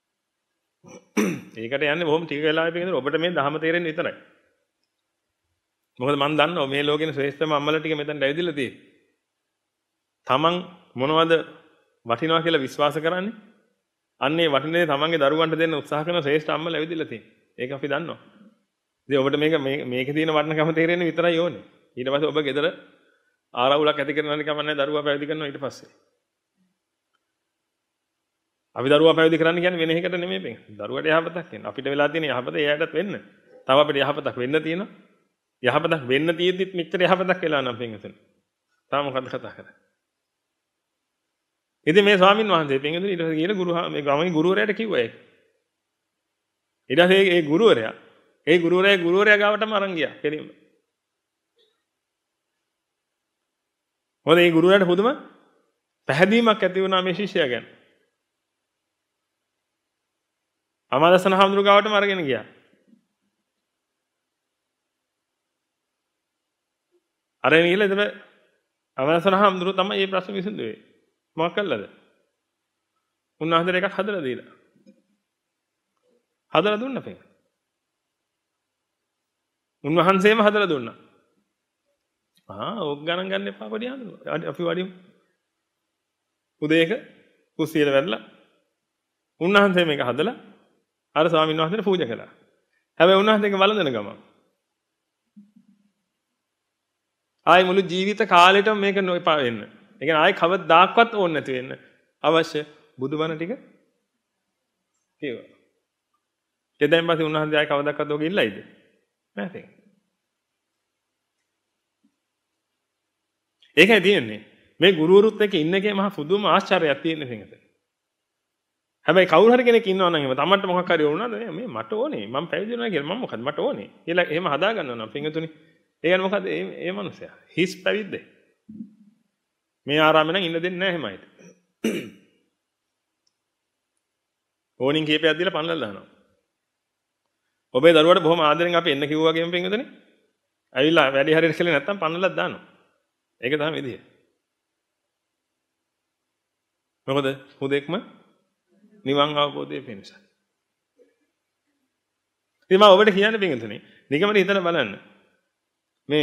ඒකට යන්නේ බොහොම ටික වෙලාවක පින්වතුනි ඔබට මේ ධහම තේරෙන්නේ විතරයි. මොකද මම දන්නවා මේ ලෝකෙන ශ්‍රේෂ්ඨම අම්මලා ටික මෙතන ඇවිදලා තියෙන්නේ. තමන් මොනවද වටිනවා කියලා විශ්වාස කරන්නේ? අන්න ඒ වටිනේ තමන්ගේ දරුවන්ට දෙන්න උත්සාහ කරන ශ්‍රේෂ්ඨ අම්මලා ඇවිදලා තියෙන්නේ. ඒක අපි දන්නවා. ඉතින් ඔබට මේක මේකේ තියෙන වටිනකම තේරෙන්නේ විතරයි ඕනේ. ඊට පස්සේ ඔබ ගෙදර ආරවුලක් ඇති කරනවා නිකම් නැහැ දරුවා පැවිදි කරනවා ඊට පස්සේ. අපි දරුවා පැවිදි කරන්න කියන්නේ වෙන එකකට නෙමෙයි බං. දරුවට යහපතක් වෙන්න. අපිට වෙලා තියෙන යහපත එයාටත් වෙන්න. තව අපිට යහපතක් වෙන්න තියෙනවා. යහපතක් වෙන්න තියෙද්දිත් මෙච්චර යහපතක් වෙලා නම් පින්වතුනි. තාම මොකද්ද කතා කරන්නේ? ඉතින් මේ ස්වාමින් වහන්සේ පින්වතුනි ඊට පස්සේ ගිහලා ගුරු මේ ගමේ ගුරුවරයාට කිව්වා ඒක. ඊට පස්සේ ඒ ගුරුවරයා ඒ ගුරුවරයා ගුරුවරයා ගාවටම අරන් ගියා කෙලින්ම. මොකද ඒ ගුරුවරයාට පුදුම පැහැදීමක් ඇති වුණා මේ ශිෂ්‍යයා ගැන. අමාදසන හාමුදුරුවෝ ගාවටම අරගෙන ගියා. අරගෙන ගිහලා එතන අමාදසන හාමුදුරුවෝ තමයි මේ ප්‍රශ්න විසඳුවේ. මොකක් කළාද? උන්වහන්සේට එකක් හදලා දීලා. හදලා දුන්නා පෙන්. උන්වහන්සේම හදලා දුන්නා. ආ ඕක ගණන් ගන්න එපා පොඩි හාමුදුරුවෝ. අපි වඩිමු. උදේක කුස්සියට වැටලා උන්වහන්සේ මේක හදලා අර ස්වාමීන් වහන්සේට පූජා කළා. හැබැයි උන්වහන්සේක වළඳන ගමන් ආයි මුළු ජීවිත කාලෙටම මේක නොපා වෙන්න. ඒ කියන්නේ ආයි කවදාවත් ඕනේ නැති වෙන්න අවශ්‍ය බුදුබණ ටික කියවා. ඒ දැන් පස්සේ උන්වහන්සේ ආයි කවදාවත් ඔක ඉල්ලයිද? නැහැ. ඒකයි තියෙන්නේ. මේ ගුරුවරුත් එක්ක ඉන්න එකේ මහා පුදුම ආශ්චර්යයක් තියෙන දෙයක්. හැබැයි කවුරු හරි කෙනෙක් ඉන්නවා නම් එහෙම තමන්ට මොකක් හරි වුණාද මේ මට ඕනේ මම පැවිදි වෙනවා කියලා මම මොකද මට ඕනේ කියලා එහෙම හදා ගන්නවා නම් පින්තුනි ඒ කියන්නේ මොකද මේ මේ මනුස්සයා හිස් පැවිද්දේ මේ ආරාමේ නම් ඉන්න දෙන්නේ නැහැ එහෙමයිද ඕනින් කීපයක් දීලා පන්නලා දානවා ඔබේ දරුවට බොහොම ආදරෙන් අපි එන්න කිව්වා වගේම පින්තුනි ඇවිල්ලා වැඩි හරියට කියලා නැත්තම් පන්නලා දානවා ඒක තමයි විදිය මොකද හුදෙක්ම නිවන් අවබෝධය පිණිස. ඉතින් මම ඔබට කියන්නේ පින්තුනේ නිකමට හිතලා බලන්න. මේ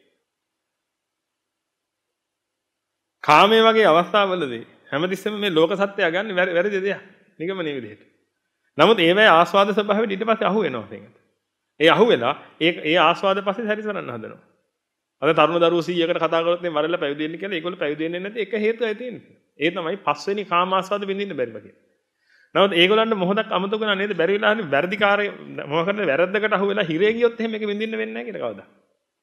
කාමයේ වගේ අවස්ථාවවලදී හැමතිස්සෙම මේ ලෝක සත්‍යය ගන්න වැරදි දෙයක්. නිකමනේ විදිහට. නමුත් ඒවැය ආස්වාද ස්වභාවයෙන් ඊට පස්සේ අහු වෙනවා පින්තුනේ. ඒ අහු වෙලා ඒ ඒ ආස්වාද පස්සේ සැරිසරන්න හදනවා. අද තරුණ දරුවෝ සීයකට කතා කරොත් මේ මරලා පැවිදි වෙන්න කියලා ඒගොල්ලෝ පැවිදි වෙන්නේ නැති එක හේතුවයි තියෙන්නේ. ඒ තමයි පස්වෙනි කාමාස්වාද විඳින්න බැරිම කියලා. නමුත් ඒගොල්ලන්ට මොහොතක් අමතක කරලා නේද බැරි වෙලා හරි වැරදිකාරය මොකක්ද වැරද්දකට අහු වෙලා හිරේ ගියොත් එහෙම මේක විඳින්න වෙන්නේ නැහැ කියලා කවදා.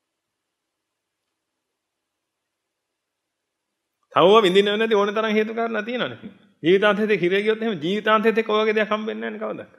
තවව විඳින්න වෙන්නේ නැති ඕන තරම් හේතු කාරණා තියෙනවානේ. ජීවිතාන්තයේ හිරේ ගියොත් එහෙම ජීවිතාන්තයේ ඔය වගේ දෙයක් හම්බෙන්නේ නැහැ නේ කවදා.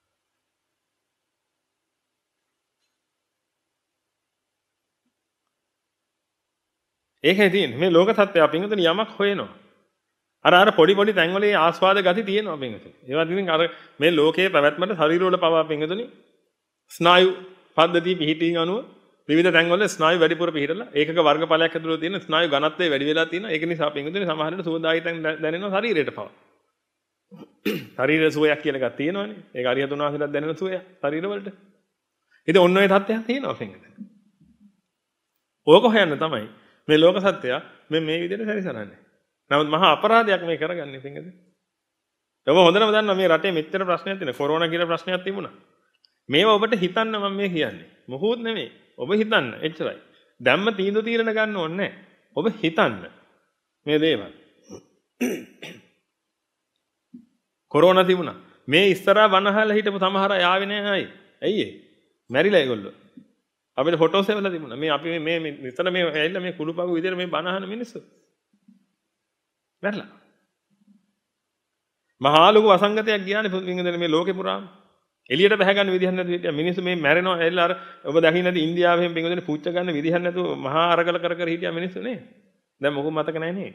ඒකයි තියෙන්නේ. මේ ලෝක සත්‍යය පින්වතුනි යමක් හොයනවා. අර අර පොඩි පොඩි තැන්වල ඒ ආස්වාද ගති තියෙනවා පින්වතුනි. ඒවා ඉතින් අර මේ ලෝකයේ පැවැත්මට ශරීරවල පවා පින්වතුනි ස්නායු පද්ධතිය පිහිටීම් අනුව විවිධ තැන්වල ස්නායු වැඩිපුර පිහිටලා ඒකක වර්ගඵලයක් ඇතුළත තියෙන ස්නායු ඝනත්වය වැඩි වෙලා තියෙනවා. ඒක නිසා පින්වතුනි සමහරවිට සුවදායි තැන් දැනෙනවා ශරීරයට පවා. ශරීර සුවයක් කියලා එකක් තියෙනවානේ. ඒක අරියතුන් වහන්සේලාට දැනෙන සුවයක් ශරීරවලට. ඉතින් ඔන්න ඔය තත්ත්වයක් තියෙනවා පින්වතුනි. ඕක හොයන්න තමයි මේ ලෝක සත්‍යය මේ මේ විදිහට සැරිසරන්නේ. නමුත් මහා අපරාධයක් මේ කරගන්නේ පින්වතුනි. ඔබ හොඳටම දන්නවා මේ රටේ මෙච්චර ප්‍රශ්නයක් තියෙනවා. කොරෝනා කියලා ප්‍රශ්නයක් තිබුණා. මේවා ඔබට හිතන්න මම මේ කියන්නේ. මොහොත් නෙමෙයි. ඔබ හිතන්න එච්චරයි. දැම්ම තීන්දුව తీරන ගන්න ඕනේ නැහැ. ඔබ හිතන්න මේ දේවල්. කොරෝනා තිබුණා. මේ ඉස්සරහා වනහල හිටපු සමහර අය ආවේ නැහැ ආයි. ඇයි ඒ? මැරිලා ඒගොල්ලෝ. අපිට ෆොටෝස් එවලා තිබුණා. මේ අපි මේ මේ ඉතල මේ ඇවිල්ලා මේ කුළුපගු විදියට මේ බණ අහන මිනිස්සු. මැරලා. මහා ලොකු අසංගතයක් ගියානේ පින්වතුනි මේ ලෝකේ පුරාම. එළියට බහ ගන්න විදිහක් නැතුව හිටියා. මිනිස්සු මේ මැරෙනවා ඇවිල්ලා අර ඔබ දකින්න නැති ඉන්දියාවෙන් පින්වතුනි පුච්ච ගන්න විදිහක් නැතුව මහා අරගල කර කර හිටියා මිනිස්සු නේ. දැන් මොකක් මතක නැහැ නේ.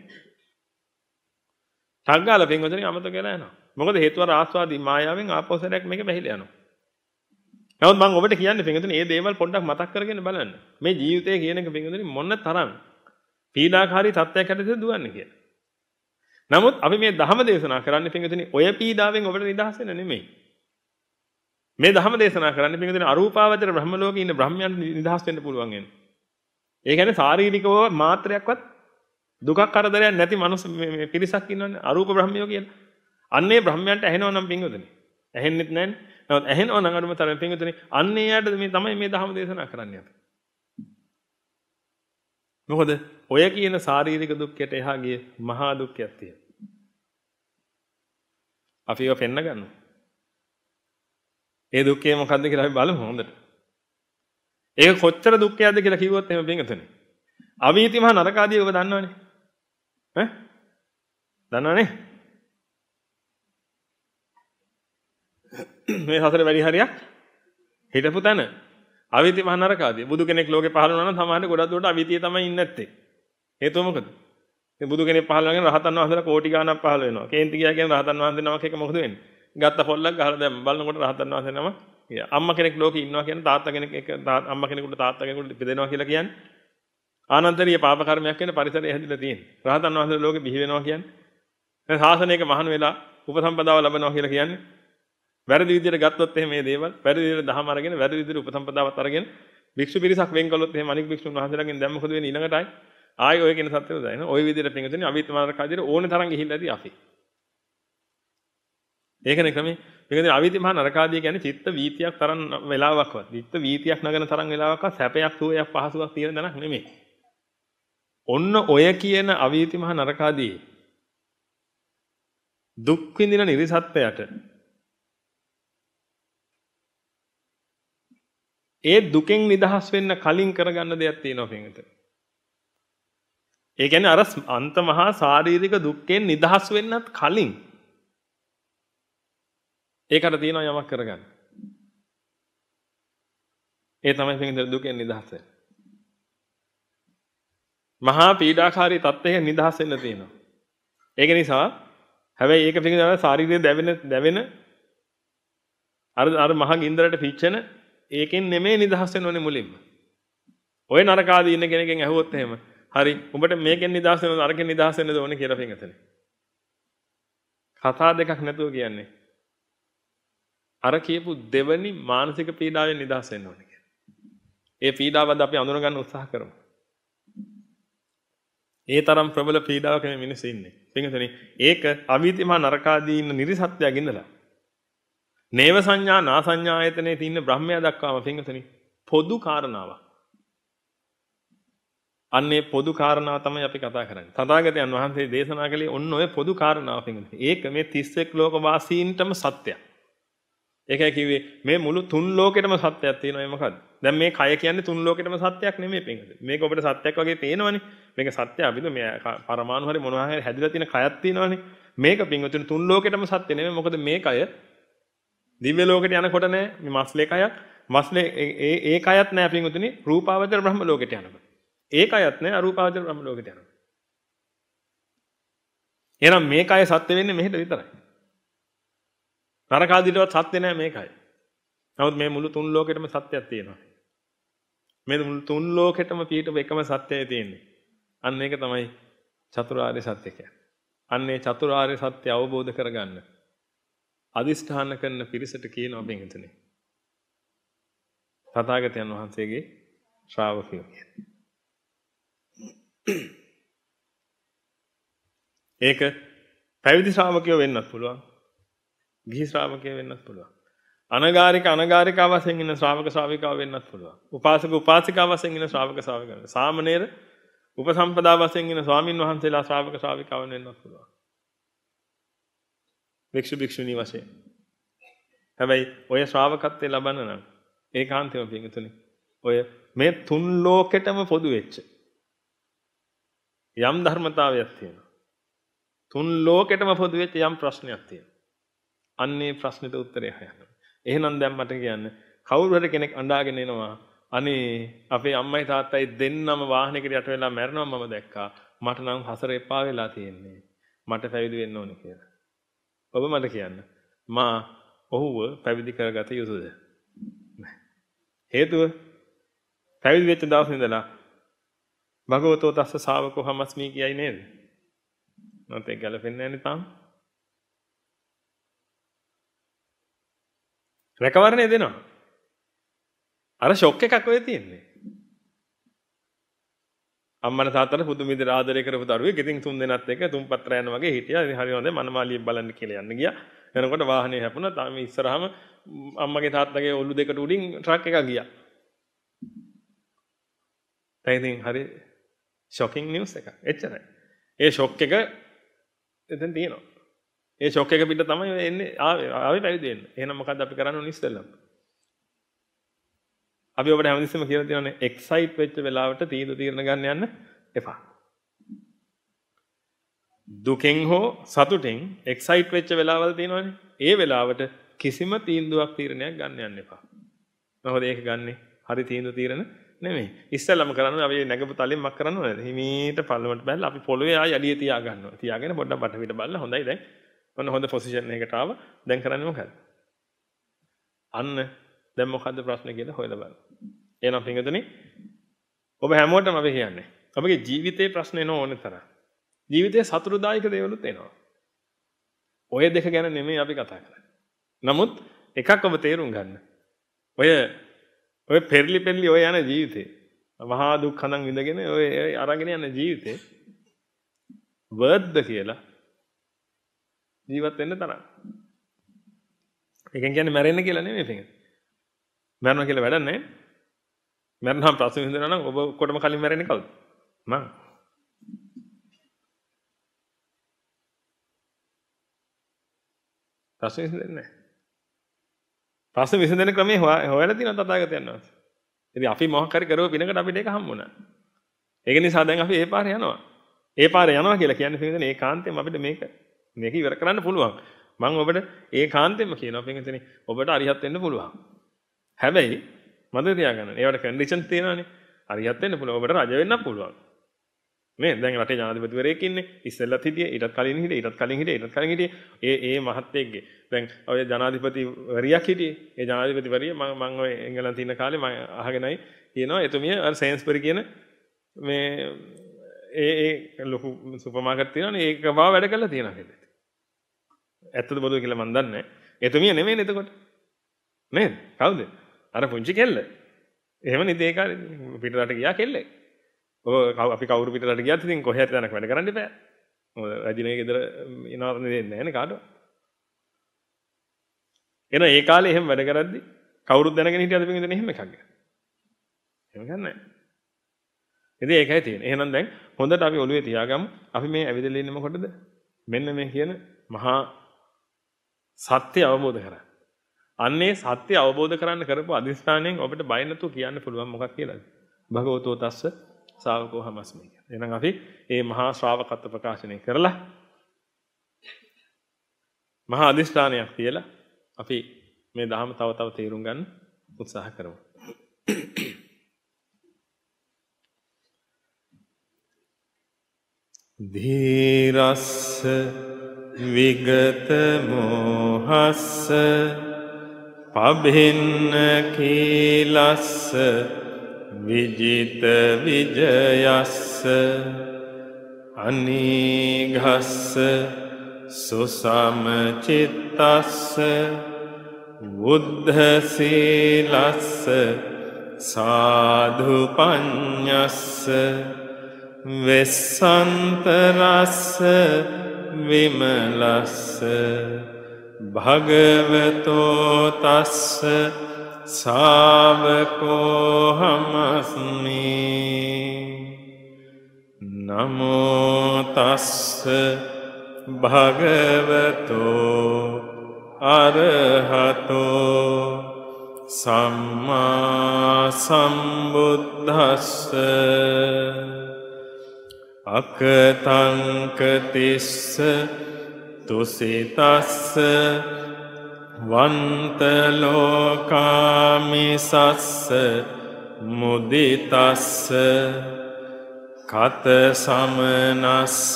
ටග්ගාල පින්වතුනි අමතක වෙලා යනවා. මොකද හේතුව අර ආස්වාදී මායාවෙන් ආපෝසරයක් මේක බැහැලා යනවා. නමුත් මම ඔබට කියන්නේ පින්වතුනි මේ දේවල් පොඩ්ඩක් මතක් කරගෙන බලන්න. මේ ජීවිතය කියන එක පින්වතුනි මොන තරම් පීඩාකාරී තත්ත්වයක් හැටද දුවන්නේ කියලා. නමුත් අපි මේ ධර්ම දේශනා කරන්නේ පින්වතුනි ඔය පීඩාවෙන් ඔබට නිදහස් වෙන්න නෙමෙයි. මේ ධර්ම දේශනා කරන්නේ පින්වතුනි අරූපාවචර බ්‍රහ්ම ලෝකේ ඉන්න බ්‍රහ්මයන් නිදහස් වෙන්න පුළුවන් වෙන. ඒ කියන්නේ ශාරීරිකව මාත්‍රයක්වත් දුකක් කරදරයක් නැති මනුස්ස මේ පිරිසක් ඉන්නවනේ අරූප බ්‍රහ්මයෝ කියලා. අන්නේ බ්‍රහ්මයන්ට ඇහෙනව නම් පින්වතුනි. ඇහෙන්නෙත් නැන්නේ. නමුත් ඇහෙනව නම් අනුම තරම් පින්වතුනි අන්නේ යාට මේ තමයි මේ ධර්ම දේශනා කරන්නේ අපි. මොකද ඔය කියන ශාරීරික දුක්ඛයට එහා ගිය මහා දුක්ඛයක් තියෙනවා. අපි ඒවා පෙන්න ගන්නවා. ඒ දුක්ඛය මොකද්ද කියලා අපි බලමු හොඳට. ඒක කොච්චර දුක්ඛයක්ද කියලා කිව්වොත් එහෙම පින්වතුනි. අවීති මහා නරක ආදී ඔබ දන්නවනේ. ඈ? දන්නවනේ? මේ සසර වැඩි හරියක් හිටපු තැන අවීති මහා නරක ආදී. බුදු කෙනෙක් ලෝකේ පහළ වුණා නම් සමහරවිට ගොඩක් දුරට අවීතිය තමයි ඉන්නේ නැත්තේ. හේතුව මොකද? මේ බුදු කෙනෙක් පහළ වෙනගෙන රහතන් වහන්සේලා කෝටි ගාණක් පහළ වෙනවා. කේන්ති ගියා කියන රහතන් වහන්සේ නමක් එක මොකද වෙන්නේ? ගත්ත පොල්ලක් ගහලා දැන් බලනකොට රහතන් වහන්සේ නම අම්මා කෙනෙක් ලෝකේ ඉන්නවා කියන තාත්තා කෙනෙක් එක අම්මා කෙනෙකුට තාත්තා කෙනෙකුට ඉපදෙනවා කියලා කියන්නේ ආනන්තරීය පාප කර්මයක් වෙන පරිසරය හැදිලා තියෙනවා. රහතන් වහන්සේ ලෝකෙ බිහි වෙනවා කියන්නේ දැන් ශාසනයක මහාන වෙලා උපසම්පදාව ලබනවා කියලා කියන්නේ වැරදි විදිහට ගත්තොත් එහෙම මේ දේවල් වැරදි විදිහට දහම අරගෙන වැරදි විදිහට උපසම්පදාවත් අරගෙන භික්ෂු පිරිසක් වෙන් කළොත් එහෙම අනික් භික්ෂුන් වහන්සේලාගෙන් දැන් මොකද වෙන්නේ ඊළඟට ආයි ආයි ඔය කියන සත්‍යය දාන. ඔය විදිහට පින්ගතුනි අවිත්මානක ආදියට ඕනේ තරම් ගිහිල්ලා ඇති අපි. ඒකනේ ක්‍රමේ. පින්ගතුනි අවිත්මහා නරකාදී කියන්නේ චිත්ත වීතියක් තරම් වෙලාවක්වත්. චිත්ත වීතියක් නගන තරම් වෙලාවක්වත් සැපයක් සුවයක් පහසුවක් තියෙන දණක් නෙමෙයි. ඔන්න ඔය කියන අවීතිමහා නරකාදී දුක් විඳින නිර්සත්ත්වයට ඒ දුකෙන් නිදහස් වෙන්න කලින් කරගන්න දෙයක් තියෙනවා පින්ගතුනි. ඒ කියන්නේ අර අන්ත මහා ශාරීරික දුක්ෙන් නිදහස් වෙන්නත් කලින් ඒකට තියෙනවා යමක් කරගන්න. ඒ තමයි පින්ගතුනි දුකෙන් නිදහස් වෙන්නේ. මහා පීඩාකාරී තත්ත්වයක නිදහස් වෙන්න තියෙනවා. ඒක නිසා හැබැයි ඒක පින්ගතුනි ශාරීරිකව දැවෙන දැවෙන අර අර මහා ගින්දරට පිච්චෙන ඒකෙන් නෙමෙයි නිදහස් වෙන්න ඕනේ මුලින්ම. ඔය නරකාදී ඉන්න කෙනකින් ඇහුවොත් එහෙම හරි උඹට මේකෙන් නිදහස් වෙනවද අරකින් නිදහස් වෙන්නද ඕනේ කියලා පින්ගතුනි. කතා දෙකක් නැතුව කියන්නේ. අර කියපු දෙවනි මානසික පීඩාවෙන් නිදහස් වෙන්න ඕනේ කියලා. ඒ පීඩාවද අපි අඳුන ගන්න උත්සාහ කරමු. ඒ තරම් ප්‍රබල පීඩාවක මේ මිනිස්සු ඉන්නේ. පින්ගතුනි ඒක අවීතිමහා නරකාදී ඉන්න නිර්සත්‍යයක් ඉඳලා නේව සංඥා නා සංඥා ආයතනයේ තියෙන බ්‍රහ්මයා දක්වාම පින්ගතුනි පොදු කාරණාවක්. අන්නේ පොදු කාරණාව තමයි අපි කතා කරන්නේ. තථාගතයන් වහන්සේ දේශනා කළේ ඔන්න ඔය පොදු කාරණාව පිළිබඳව. ඒක මේ තිස් එක් ලෝක වාසීන්ටම සත්‍යයක්. ඒකයි කිව්වේ මේ මුළු තුන් ලෝකෙටම සත්‍යයක් තියෙනවා. ඒ මොකද්ද? දැන් මේ කය කියන්නේ තුන් ලෝකෙටම සත්‍යයක් නෙමෙයි පින්වතුනි. මේක ඔබට සත්‍යයක් වගේ පේනවනේ. මේක සත්‍ය අපිට මේ පරමාණු හරි මොනවා හරි හැදිලා තියෙන කයක් තියෙනවනේ. මේක පින්වතුනි තුන් ලෝකෙටම සත්‍ය නෙමෙයි. මොකද මේ කය දිව්‍ය ලෝකෙට යනකොට නෑ. මේ මස්ලේ කයක්. මස්ලේ ඒ ඒ කයත් නෑ පින්වතුනි. රූපාවචර බ්‍රහ්ම ලෝකෙට යනකොට. ඒ කයත් නෑ අරූපාවචර බ්‍රහ්ම ලෝකෙට යනකොට. එහෙනම් මේ කය සත්‍ය වෙන්නේ මෙහෙට විතරයි. නරකාදීටවත් සත්‍ය නෑ මේකයි. නමුත් මේ මුළු තුන් ලෝකෙටම සත්‍යයක් තියෙනවා. මේ මුළු තුන් ලෝකෙටම පිටව එකම සත්‍යය තියෙන්නේ. අන්න ඒක තමයි චතුරාර්ය සත්‍ය කියන්නේ. අන්නේ චතුරාර්ය සත්‍ය අවබෝධ කරගන්න අදිෂ්ඨාන කරන පිරිසට කියනවා බින්දුනේ. තථාගතයන් වහන්සේගේ ශ්‍රාවකයෝ කියන්නේ. ඒක පැවිදි ශ්‍රාවකයෝ වෙන්නත් පුළුවන්. ගිහි ශ්‍රාවකයෝ වෙන්නත් පුළුවන්. අනගාരിക අනගාരികා වශයෙන් ඉන්න ශ්‍රාවක ශ්‍රාවිකාව වෙන්නත් පුළුවන්. උපාසක උපාසිකා වශයෙන් ඉන්න ශ්‍රාවක ශ්‍රාවිකාව. සාමණේර උපසම්පදා වශයෙන් ඉන්න ස්වාමින් වහන්සේලා ශ්‍රාවක ශ්‍රාවිකාවන් වෙන්නත් පුළුවන්. භික්ෂු භික්ෂුණී වශයෙන්. හැබැයි ඔය ශ්‍රාවකත්වයේ ලබන්න නම් ඒකාන්තයෙන්ම පිටුතුනි. ඔය මේ තුන් ලෝකෙටම පොදු වෙච්ච යම් ධර්මතාවයක් තියෙනවා. තුන් ලෝකෙටම පොදු වෙච්ච යම් ප්‍රශ්නයක් තියෙනවා. අන්නේ ප්‍රශ්නෙට උත්තරය හොයන්න. එහෙනම් දැන් මට කියන්න කවුරු හරි කෙනෙක් අඬාගෙන එනවා අනේ අපේ අම්මයි තාත්තයි දෙන්නම වාහනයකට යට වෙලා මැරෙනවා මම දැක්කා. මට නම් හසර එපා වෙලා තියෙන්නේ. මට පැවිදි වෙන්න ඕනේ කියලා. ඔබ මට කියන්න. මා ඔහුව පැවිදි කරගත යුතුද? හේතුව පැවිදි වෙච්ච දවස් ඉඳලා භගවතෝ තස්ස ශාවකෝ හමස්මි කියයි නේද? නැත්නම් ගැලපෙන්නේ නැහැ නේ තාම. රැකවරණය දෙනවා. අර ෂොක් එකක් ඔය තියෙන්නේ. අම්මන තාත්තට පුදුම විදිහට ආදරය කරපු දරුවෙක් ඉතින් තුන් දෙනාත් එක්ක තුන් පත්‍ර යන වගේ හිටියා. ඉතින් හරි හොඳයි මනමාලිය බලන්න කියලා යන්න ගියා. එනකොට වාහනේ හැපුණා. තාම ඉස්සරහම අම්මගේ තාත්තගේ ඔලු දෙකට උඩින් ට්‍රක් එකක් ගියා. දැන් ඉතින් හරි ෂොකින් නිවුස් එකක්. එච්චරයි. ඒ ෂොක් එක එතෙන් තියෙනවා. ඒ ෂොක් එක පිට තමයි එන්නේ ආවේ ආවේ පැවිදි වෙන්න. එහෙනම් මොකද්ද අපි කරන්න ඕනේ ඉස්සෙල්ලම? අපි ඔබට හැමතිස්සෙම කියලා තියෙනවානේ එක්සයිට් වෙච්ච වෙලාවට තීන්දුව తీරන ගන්න යන්න එපා. දුකෙන් හෝ සතුටෙන් එක්සයිට් වෙච්ච වෙලාවල් තියෙනවානේ. ඒ වෙලාවට කිසිම තීන්දුවක් තීරණයක් ගන්න යන්න එපා. මොකද ඒක ගන්නේ හරි තීන්දුව తీරන නෙමෙයි. ඉස්සෙල්ලම කරන්න අපි නැගපු තලෙන් මක් කරන්න ඕනේද? හිමීට පල්ලමට බැලලා අපි පොළවේ ආය එළිය තියා ගන්නවා. තියාගෙන පොඩ්ඩක් බටපිට බලලා හොඳයි දැන්. ඔන්න හොඳ පොසිෂන් එකකට ආව. දැන් කරන්නේ මොකද? අන්න දැන් මොකද්ද ප්‍රශ්නේ කියලා හොයලා බලන්න. එහෙනම් පින්වතුනි ඔබ හැමෝටම අපි කියන්නේ ඔබගේ ජීවිතේ ප්‍රශ්න එන ඕනේ තරම්. ජීවිතේ සතුටුදායක දේවලුත් එනවා. ඔය දෙක ගැන නෙමෙයි අපි කතා කරන්නේ. නමුත් එකක් ඔබ තේරුම් ගන්න. ඔය ඔය පෙරලි පෙරලි ඔය යන ජීවිතේ මහා දුක් හඳන් විඳගෙන ඔය අරගෙන යන ජීවිතේ වර්ධ කියලා ජීවත් වෙන්න තරම්. ඒකෙන් කියන්නේ මැරෙන්න කියලා නෙමෙයි පිටින්. මැරෙනවා කියලා වැඩක් නැහැ. මැරෙනවා ප්‍රශ්න විසඳනවා නම් ඔබ කොටම කලින් මැරෙන්නේ කවුද? මං. ප්‍රශ්න විසඳන්නේ නැහැ. ප්‍රශ්න විසඳන ක්‍රමේ හොයලා තියෙනවා තථාගතයන් වහන්සේ. ඉතින් අපි මොහොක් හරි කරව පිනකට අපිට ඒක හම්බුණා. ඒක නිසා දැන් අපි ඒ පාරේ යනවා. ඒ පාරේ යනවා කියලා කියන්නේ පිටින් ඒකාන්තයෙන් අපිට මේක මේක ඉවර කරන්න පුළුවන්. මම ඔබට ඒකාන්තයෙන්ම කියනවා පිටින් ඔබට අරිහත් වෙන්න පුළුවන්. හැබැයි මතක තියාගන්න. ඒවට කන්ඩිෂන්ස් තියෙනවානේ. හරියට වෙන්න පුළුවන්. ඔබට රජ වෙන්නත් පුළුවන්. නේ දැන් රටේ ජනාධිපතිවරයෙක් ඉන්නේ. ඉස්සෙල්ලත් හිටියේ. ඊටත් කලින් හිටියේ. ඊටත් කලින් හිටියේ. ඊටත් කලින් හිටියේ. ඒ ඒ මහත්තයෙක්ගේ. දැන් ඔය ජනාධිපතිවරියක් හිටියේ. ඒ ජනාධිපතිවරිය මම මම ඔය එංගලන්තේ ඉන්න කාලේ මම අහගෙනයි කියනවා එතුමිය අර සේන්ස්බරි කියන මේ ඒ ඒ ලොකු සුපර් මාකට් තියෙනවානේ. ඒක බව වැඩ කරලා තියෙනවා කියලා. ඇත්තද බොරුද කියලා මම දන්නේ නැහැ. එතුමිය නෙමෙයිනේ එතකොට. නේද? කවුද? අර පුංචි කෙල්ල. එහෙම නේද ඒ කාලේ පිටරට ගියා කෙල්ලෙක්. ඔය අපි කවුරු පිටරට ගියත් ඉතින් කොහේ හරි තැනක වැඩ කරන්න ඉබෑ. මොකද රජිනේ ගෙදර ඉනවරනේ දෙන්නේ නැහැ නේ කාටවත්. එන ඒ කාලේ එහෙම වැඩ කරද්දි කවුරුත් දැනගෙන හිටියද පිටින් ඉතින් එහෙම එකක් ගන්න. එහෙම ගන්නෑ. ඉතින් ඒකයි තියෙන්නේ. එහෙනම් දැන් හොඳට අපි ඔළුවේ තියාගමු. අපි මේ ඇවිදලා ඉන්නේ මොකටද? මෙන්න මේ කියන මහා සත්‍ය අවබෝධ කරගන්න. අන්නේ සත්‍ය අවබෝධ කරන්න කරපු අදිස්ථානයෙන් ඔබට බය නැතුව කියන්න පුළුවන් මොකක් කියලාද? භගවතෝ තස්ස ශාවකෝ හමස්මි. එහෙනම් අපි මේ මහා ශ්‍රාවකත්ව ප්‍රකාශනය කරලා මහා අදිස්ථානයක් තියලා අපි මේ ධර්ම තව තව තේරුම් ගන්න උත්සාහ කරමු. ධීරස්ස විගත මොහස්ස පබින්න කීලස්ස විජිත විජයස්ස අනීඝස්ස සුසමචිත්තස්ස බුද්ධ සීලස්ස සාධු පඤ්ඤස්ස වෙස්සන්තරස්ස විමලස්ස භගවතෝ තස්ස ශාවකෝ හමස්මි. නමෝ තස්ස භගවතෝ අරහතෝ සම්මා සම්බුද්දස්ස. අකතංකතිස්ස තුසිතස්ස වන්තලෝකාමිසස්ස මුදිතස්ස කත සමනස්ස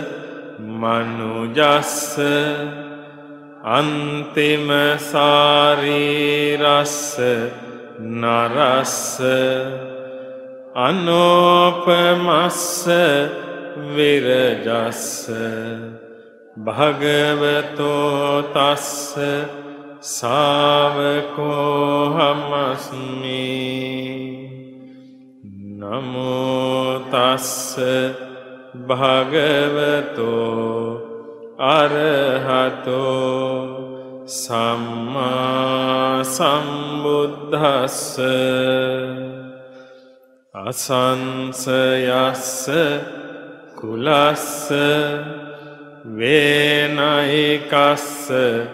මනුජස්ස අන්තිම සාරීරස්ස නරස්ස අනෝපමස්ස විරජස්ස භගවතෝ තස්ස ශාවකෝ හමස්මි. නමෝ තස්ස භගවතෝ අරහතෝ සම්මා සම්බුද්දස්ස. අසංසයස්ස කුලස්ස වේනයිකස්ස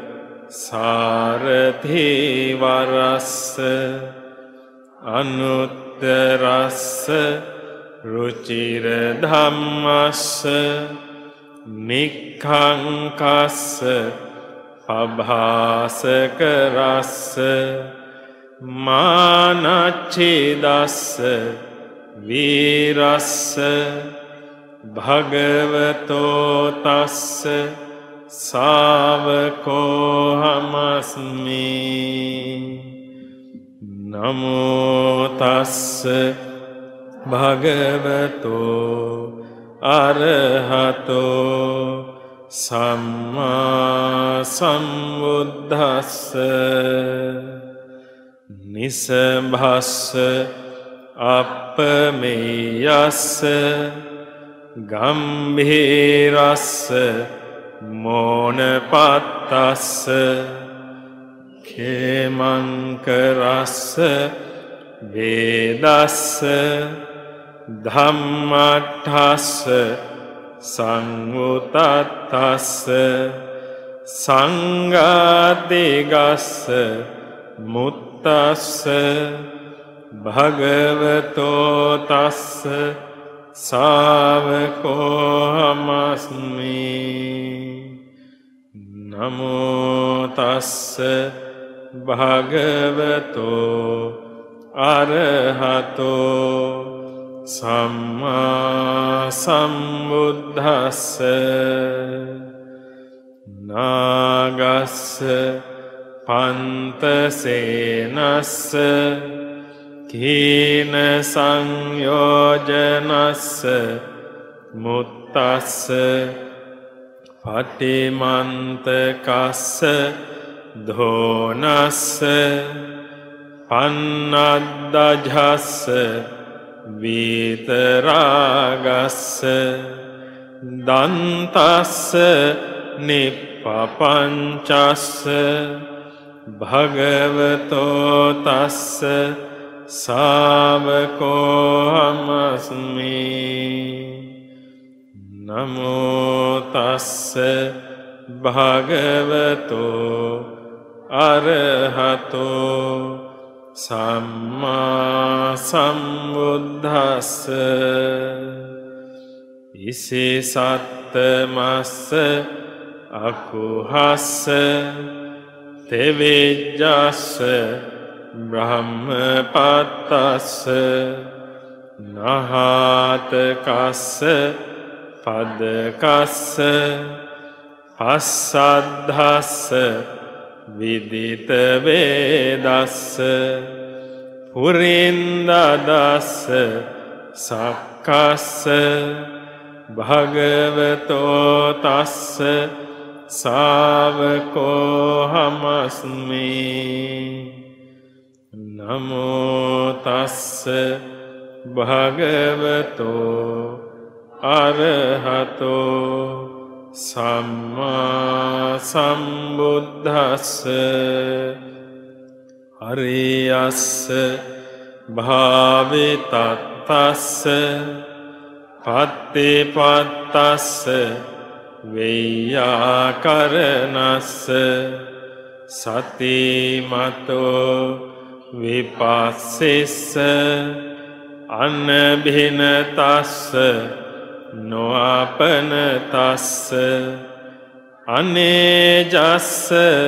සාරථි වරස්ස අනුත්තරස්ස රුචිර ධම්මස්ස නික්ඛංකස්ස පභාසකරස්ස මානච්ඡේදස්ස වීරස්ස භගවතෝ තස්ස ශාවකෝ හමස්මි. නමෝ තස්ස භගවතෝ අරහතෝ සම්මා සම්බුද්දස්ස. නිසභස්ස අප්පමේයස්ස ගම්භීරස්ස මෝනපත්තස්ස khේමංකරස්ස වේදස්ස ධම්මට්ඨස්ස සංවුතත්තස්ස සංඝාදිගස්ස මුත්තස්ස භගවතෝ තස්ස ශාවකෝ හමස්මි. නමෝ තස්ස භගවතෝ අරහතෝ සම්මා සම්බුද්දස්ස. නාගස්ස පන්තසේනස්ස කීන සංයෝජනස්ස මුත්තස්ස පටිමන්තකස්ස ධෝනස්ස පන්නද්දජස්ස වීතරාගස්ස දන්තස්ස නිප්පපංචස්ස භගවතෝ තස්ස සාවකෝහමස්මි නමෝ තස්ස භගවතෝ අරහතෝ සම්මා සම්බුද්දස්ස ඉසේ සත්තමස්ස අකුහස්ස තෙවේජ්ජස්ස බ්‍රහ්මපත්තස්ස නහාතකස්ස පදකස්ස පස්සද්ධස්ස විදිත වේදස්ස පුරින්දදස්ස සක්කස්ස භගවතෝ තස්ස සාවකෝහමස්මි නමෝ තස්ස භගවතෝ අරහතෝ සම්මා සම්බුද්දස්ස අරියස්ස භාවිතත්තස්ස පත්තිපත්තස්ස වෙය්‍යාකරණස්ස සතිමතෝ විපස්සිස්ස අනභිනතස්ස නොඅපනතස්ස අනේජස්ස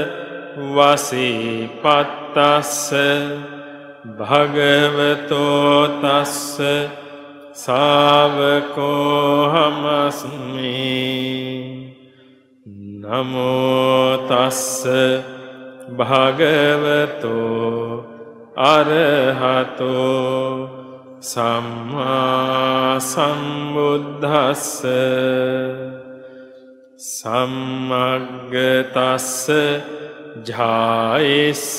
වසීපත්තස්ස භගවතෝ තස්ස සාවකෝහමස්මි නමෝ තස්ස භගවතෝ අරහතෝ සම්මා සම්බුද්දස්ස සම්මග්ගතස්ස ජායස්ස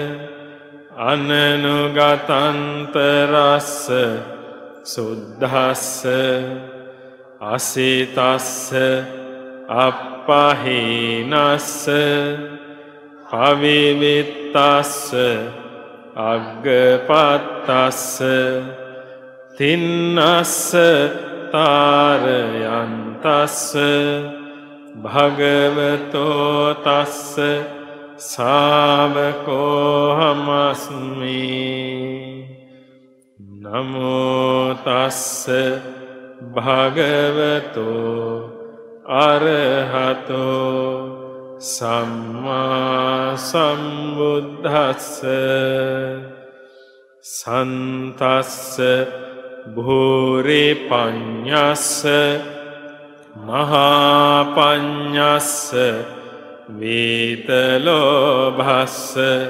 අනනුගතන්තරස්ස සුද්ධස්ස අසිතස්ස අප්පහීනස්ස පවිවිත්තස්ස අග්ගපත්තස්ස තින්නස්ස තාරයන්තස්ස භගවතෝ තස්ස සාවකෝහමස්මි නමෝ තස්ස භගවතෝ අරහතෝ සම්මා සම්බුද්දස්ස සන්තස්ස භූරි පඤ්ඤස්ස මහා පඤ්ඤස්ස වේතලෝභස්ස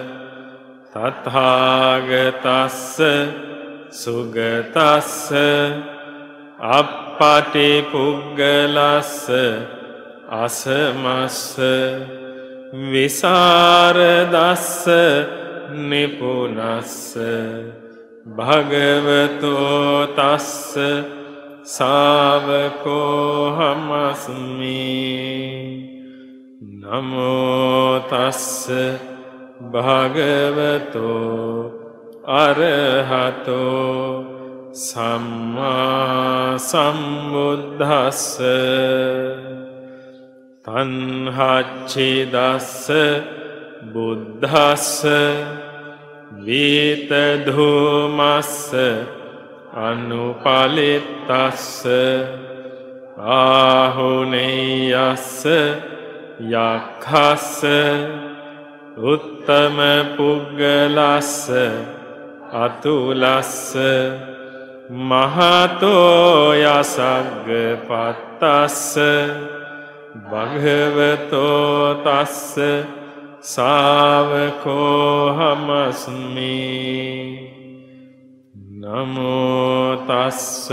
තථාගතස්ස සුගතස්ස අප්පටිපුග්ගලස්ස අසමස්ස විසරදස්ස නිපුනස්ස භගවතෝ තස්ස සාවකෝහමස්මි නමෝ තස්ස භගවතෝ අරහතෝ සම්මා සම්බුද්දස්ස තණ්හච්ඡේදස්ස බුද්ධස්ස වේතධූමස්ස අනුපලිත්තස්ස ආහුනේයස්ස යක්ඛස්ස උත්තම පුග්ගලස්ස අතුලස්ස මහතෝ යසග්ගපත්තස්ස භගවතෝ තස්ස සාවකෝහමස්මි නමෝ තස්ස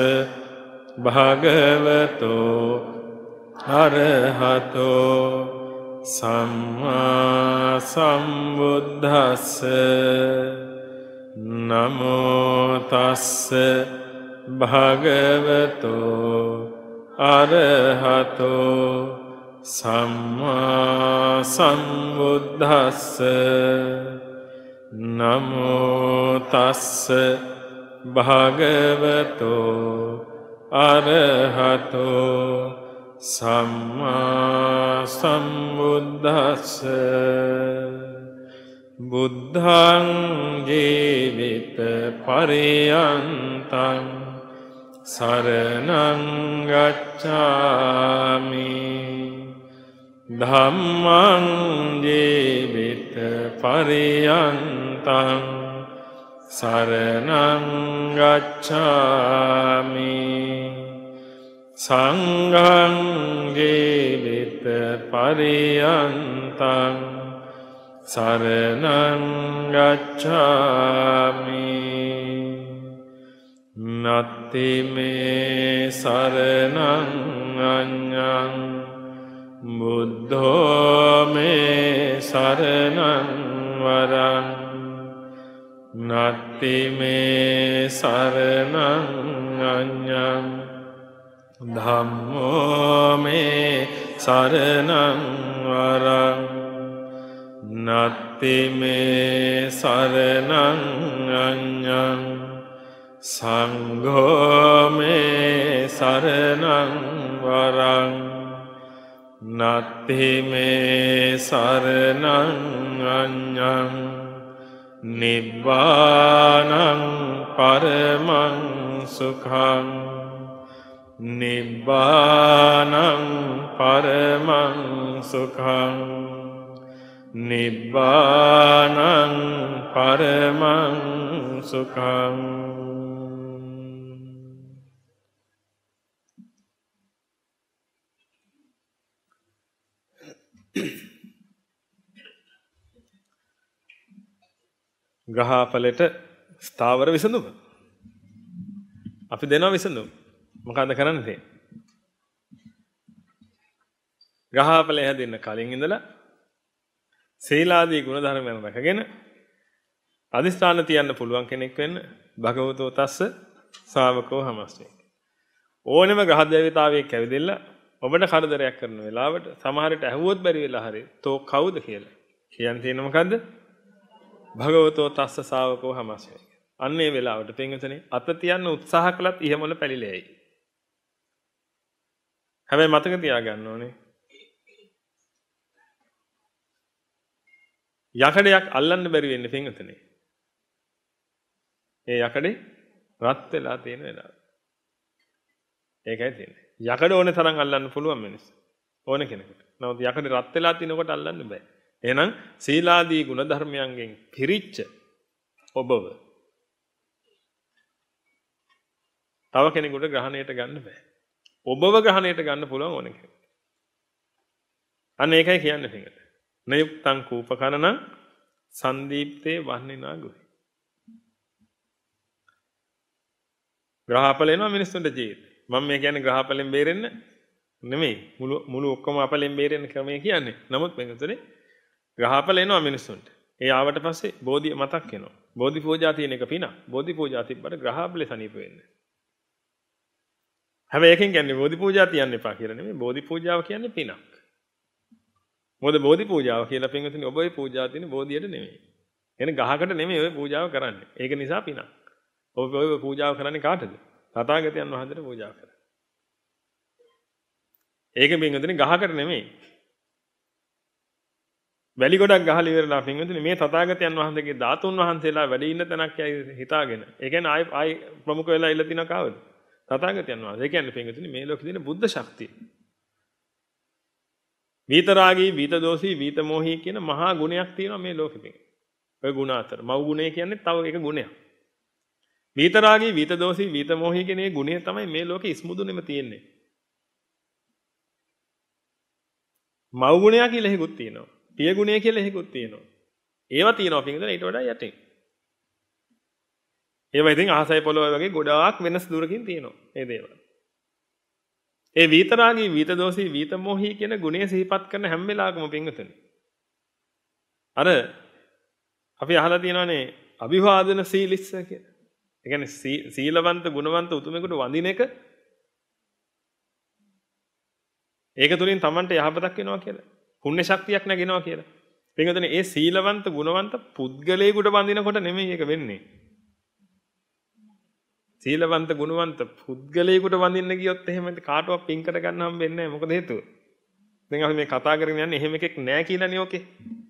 භගවතෝ අරහතෝ සම්මා සම්බුද්දස්ස නමෝ තස්ස භගවතෝ අරහතෝ සම්මා සම්බුද්දස්ස නමෝ තස්ස භගවතෝ අරහතෝ සම්මා සම්බුද්දස්ස බුද්ධං ජීවිත පරියන්තං සරණං ගච්ඡාමි ධම්මං ජීවිත පරියන්තං සරණං ගච්ඡාමි සංඝං ජීවිත පරියන්තං සරණං ගච්ඡාමි නත්ති මේ සරණං අඤ්ඤං බුද්ධෝ මේ සරණං වරං නත්ති මේ සරණං අඤ්ඤං ධම්මෝ මේ සරණං වරං නත්ති මේ සරණං අඤ්ඤං සංඝෝ මේ සරණං වරං නත්ති මේ සරණං අඤ්ඤං නිබ්බානං පරමං සුඛං නිබ්බානං පරමං සුඛං නිබ්බානං පරමං සුඛං ග්‍රහපලයට ස්ථාවර විසඳුම අපි දෙනවා විසඳුම මොකද්ද කරන්න තියෙන්නේ ග්‍රහපලය හැදෙන්න කලින් ඉඳලා සීලාදී ගුණ ධර්මයන් රැකගෙන අදිස්ථාන තියන්න පුළුවන් කෙනෙක් වෙන්න භගවතෝ තස්ස ශාවකෝ හමස්සේ ඕනෙම ග්‍රහ දේවතාවෙක් ඇවිදilla ඔබට කරදරයක් කරන වෙලාවට සමහරට ඇහුවොත් බැරි වෙලා හරි තෝ කවුද කියලා කියන්න තියෙන මොකද්ද භගවතෝ තස්ස ශාවකෝ හමස්සේ අන්නේ වෙලාවට පින්විතනේ අත තියන්න උත්සාහ කළත් ඉහමොල පැලිලෙයි හැබැයි මතක තියාගන්න ඕනේ යකඩයක් අල්ලන්න බැරි වෙන්නේ පින්විතනේ ඒ යකඩේ රත් වෙලා තියෙන වෙලාව ඒකයි තියෙන්නේ යකඩ ඕනේ තරම් අල්ලන්න පුළුවන් මිනිස් ඕන කෙනෙකුට නමුත් යකඩ රත් වෙලා තිනකොට අල්ලන්න බෑ එහෙනම් සීලාදී ගුණ ධර්මයන්ගෙන් පිරිච්ච ඔබව තව කෙනෙකුට ග්‍රහණයට ගන්න බෑ. ඔබව ග්‍රහණයට ගන්න පුළුවන් ඕන කෙනෙක්. අන්න ඒකයි කියන්නේ පිටට. නයුක්තං කූපකරණ සන්දීප්තේ වන්නේනා ගුයි. ග්‍රහපල එනවා මිනිස්සුන්ට ජීවිතේ. මම මේ කියන්නේ ග්‍රහපලෙන් බේරෙන්න නෙමෙයි. මුළු මුළු ඔක්කොම අපලෙන් බේරෙන්න ක්‍රමය කියන්නේ. නමුත් මේකතරේ ග්‍රහපල එනවා මිනිස්සුන්ට. ඒ ආවට පස්සේ බෝධිය මතක් වෙනවා. බෝධි පූජා තියෙන එක පින. බෝධි පූජා තිබ්බට ග්‍රහපලේ සනීප වෙන්නේ. හැබැයි එකෙන් කියන්නේ බෝධි පූජා තියන්න එපා කියලා නෙමෙයි. බෝධි පූජාව කියන්නේ පිනක්. මොකද බෝධි පූජාව කියලා පින්වතුනි ඔබ ඒ පූජා තියෙන බෝධියට නෙමෙයි. එන ගහකට නෙමෙයි ඔය පූජාව කරන්නේ. ඒක නිසා පිනක්. ඔබ ඔය පූජාව කරන්නේ කාටද? තථාගතයන් වහන්සේට පූජා කරන්නේ. ඒක පින්වතුනි ගහකට නෙමෙයි. වැලි ගොඩක් ගහලා ඉවරලා පින්වතුනි මේ තථාගතයන් වහන්සේගේ ධාතුන් වහන්සේලා වැඩ ඉන්න තැනක් යයි හිතාගෙන. ඒ කියන්නේ ආයි ආයි ප්‍රමුඛ වෙලා ඉල්ල තිනා කවද? තථාගතයන් වහන්සේ. ඒ කියන්නේ පින්වතුනි මේ ලෝකේ තියෙන බුද්ධ ශක්තිය. විතරාගී, විතදෝෂී, විතමෝහී කියන මහා ගුණයක් තියෙනවා මේ ලෝකෙ. ඔය ගුණ අතර. මව් ගුණය කියන්නේ තව එක ගුණයක්. විතරාගී, විතදෝෂී, විතමෝහී කියන මේ ගුණය තමයි මේ ලෝකෙ ඉස්මුදුනේම තියෙන්නේ. මව් ගුණය කියලා එකකුත් තියෙනවා. පිය ගුණය කියලා එකකුත් තියෙනවා. ඒවා තියෙනවා පින්වතුනි ඊට වඩා යටින්. ඒවා ඉතින් අහසයි පොළොවයි වගේ ගොඩාක් වෙනස් දුරකින් තියෙනවා. මේ දේවල්. ඒ විතරාගී, විතදෝෂී, විතමෝහී කියන ගුණය සිහිපත් කරන හැම වෙලාවකම පින්වතුනි. අර අපි අහලා තියෙනවානේ අභිවාදන සීලිස්ස කියලා. ඒ කියන්නේ සීලවන්ත, ගුණවන්ත උතුමෙකුට වඳින එක ඒක තුලින් Tamanට යහපතක් වෙනවා කියලා. පුණ්‍ය ශක්තියක් නැගෙනවා කියලා. පින්වතුනි ඒ සීලවන්ත ගුණවන්ත පුද්ගලයෙකුට වඳිනකොට නෙමෙයි ඒක වෙන්නේ. සීලවන්ත ගුණවන්ත පුද්ගලයෙකුට වඳින්න ගියොත් එහෙම කාටවත් පින් කර ගන්න හම්බෙන්නේ නැහැ. මොකද හේතුව? දැන් අපි මේ කතා කරගෙන යන්නේ එහෙම එකෙක් නැහැ කියලානේ ඕකේ.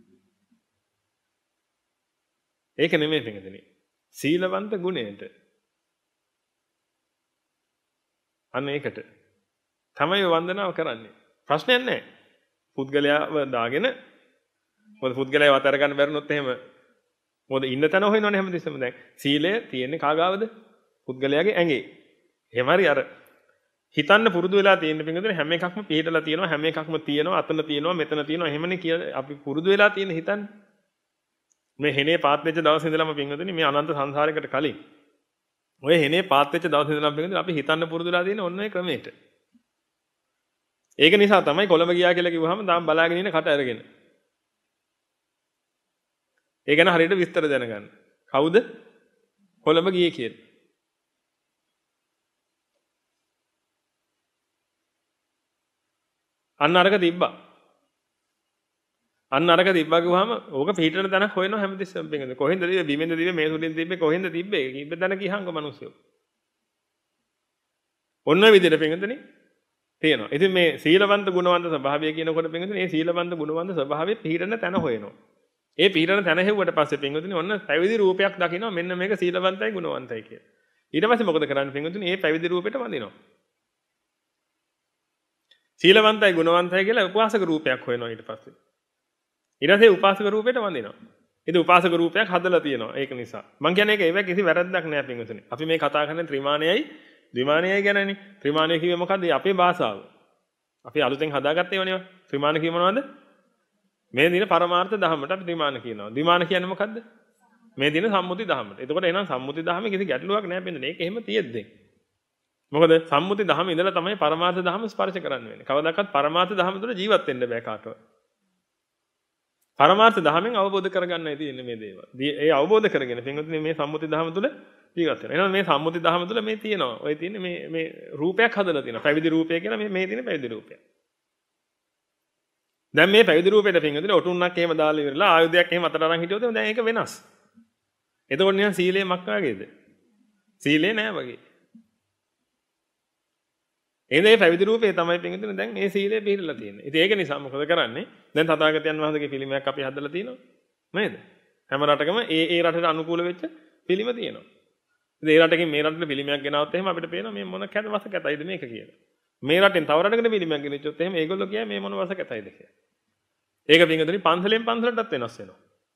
ඒක නෙමෙයි පින්වතුනි. සීලවන්ත ගුණයට. අන්න ඒකට තමයි වන්දනාව කරන්නේ. ප්‍රශ්නයක් නැහැ. පුද්ගලයාව දාගෙන මොකද පුද්ගලයාව අතර ගන්න බැරිනොත් එහෙම මොකද ඉන්න තැන හොයනවනේ හැමතිස්සෙම දැන්. සීලය තියෙන්නේ කාගාවද? පුද්ගලයාගේ ඇඟේ. එහෙම හරි අර හිතන්න පුරුදු වෙලා තියෙන පින්වතුනි හැම එකක්ම පිළිදලා තියෙනවා හැම එකක්ම තියෙනවා අතන තියෙනවා මෙතන තියෙනවා එහෙමනේ කියලා අපි පුරුදු වෙලා තියෙන හිතන්න. මේ හෙනේ පාත් වෙච්ච දවස් ඉඳලම පින්වතුනි මේ අනන්ත සංසාරයකට කලින් ඔය හෙනේ පාත් වෙච්ච දවස් ඉඳලම පින්වතුනි අපි හිතන්න පුරුදු වෙලා තියෙන ඔන්න ඔය ක්‍රමයට. ඒක නිසා තමයි කොළඹ ගියා කියලා කිව්වහම තාම බලාගෙන ඉන්න කට අරගෙන. ඒ ගැන හරියට විස්තර දැනගන්න. කවුද කොළඹ ගියේ කියලා. අන්න අරක තිබ්බා. අන්න අරක තිබ්බා කිව්වහම ඕක පිටින තැනක් හොයනවා හැමතිස්සෙම පිටින්. කොහෙන්ද තිබ්බේ? බිමෙන්ද තිබ්බේ? මේ සුලින් තිබ්බේ? කොහෙන්ද තිබ්බේ? කිව්ව තැන ගියහංග මිනිස්සු. ඔන්න ඔය විදිහට පිටින්දනේ තියෙනවා. ඉතින් මේ සීලවන්ත ගුණවන්ත ස්වභාවය කියනකොට පිටින්දනේ මේ සීලවන්ත ගුණවන්ත ස්වභාවයේ පිටින තැන හොයනවා. ඒ පිටින තැන හෙව්වට පස්සේ පිටින්දනේ ඔන්න පැවිදි රූපයක් දකිනවා මෙන්න මේක සීලවන්තයි ගුණවන්තයි කියලා. ඊට පස්සේ මොකද කරන්නේ පිටින්දනේ මේ පැවිදි රූපෙට වඳිනවා. සීලවන්තයි ගුණවන්තයි කියලා උපාසක රූපයක් හොයනවා ඊට පස්සේ. ඊට පස්සේ උපාසක රූපයට වඳිනවා. ඉතින් උපාසක රූපයක් හදලා තියෙනවා ඒක නිසා. මම කියන්නේ ඒක ඒව කිසි වැරද්දක් නෑ පින්වතුනි. අපි මේ කතා කරන්නේ ත්‍රිමාණයයි ද්විමාණයයි ගැනනේ. ත්‍රිමාණය කිව්වේ මොකද්ද? අපේ භාෂාව. අපි අලුතෙන් හදාගත්ත ඒවා නේ. ත්‍රිමාණ කිව්ව මොනවද? මේ දින පරමාර්ථ ධහමට අපි ත්‍රිමාණ කියනවා. ද්විමාණ කියන්නේ මොකද්ද? මේ දින සම්මුති ධහමට. එතකොට එහෙනම් සම්මුති ධහමේ කිසි ගැටලුවක් නෑ පින්වතුනි. ඒක එහෙම තියෙද්දී. මොකද සම්මුති දහම ඉඳලා තමයි පරමාර්ථ දහම ස්පර්ශ කරන්න වෙන්නේ. කවදාකවත් පරමාර්ථ දහම තුළ ජීවත් වෙන්න බෑ කාටවත්. පරමාර්ථ දහමෙන් අවබෝධ කරගන්නයි තියෙන්නේ මේ දේවල්. ඒ අවබෝධ කරගෙන පින්වතුනි මේ සම්මුති දහම තුළ ජීවත් වෙනවා. එහෙනම් මේ සම්මුති දහම තුළ මේ තියෙනවා. ඔය තියෙන්නේ මේ මේ රූපයක් හදලා තියෙනවා. පැවිදි රූපය කියලා මේ මේ තියෙන පැවිදි රූපය. දැන් මේ පැවිදි රූපෙට පින්වතුනි ඔටුන්නක් එහෙම දාලා ඉවරලා ආයුධයක් එහෙම අතට අරන් හිටියොත් දැන් ඒක වෙනස්. එතකොට නිකන් සීලේ මක් වගේද? සීලේ නෑ වගේ. එහෙනම් මේ පැවිදි රූපේ තමයි පින්වතුනි දැන් මේ සීලය පිළිලා තියෙන්නේ. ඉතින් ඒක නිසා මොකද කරන්නේ? දැන් තථාගතයන් වහන්සේගේ පිළිමයක් අපි හදලා තියෙනවා. නේද? හැම රටකම ඒ ඒ රටට අනුකූල වෙච්ච පිළිම තියෙනවා. ඉතින් ඒ රටකින් මේ රටට පිළිමයක් ගෙනාවොත් එහෙම අපිට පේනවා මේ මොන කැත වස කැතයිද මේක කියලා. මේ රටෙන් තව රටකට පිළිමයක් ගෙනිච්චොත් එහෙම ඒගොල්ලෝ කියයි මේ මොන වස කැතයිද කියලා. ඒක පින්වතුනි පන්සලෙන් පන්සලටත් වෙනස් වෙනවා.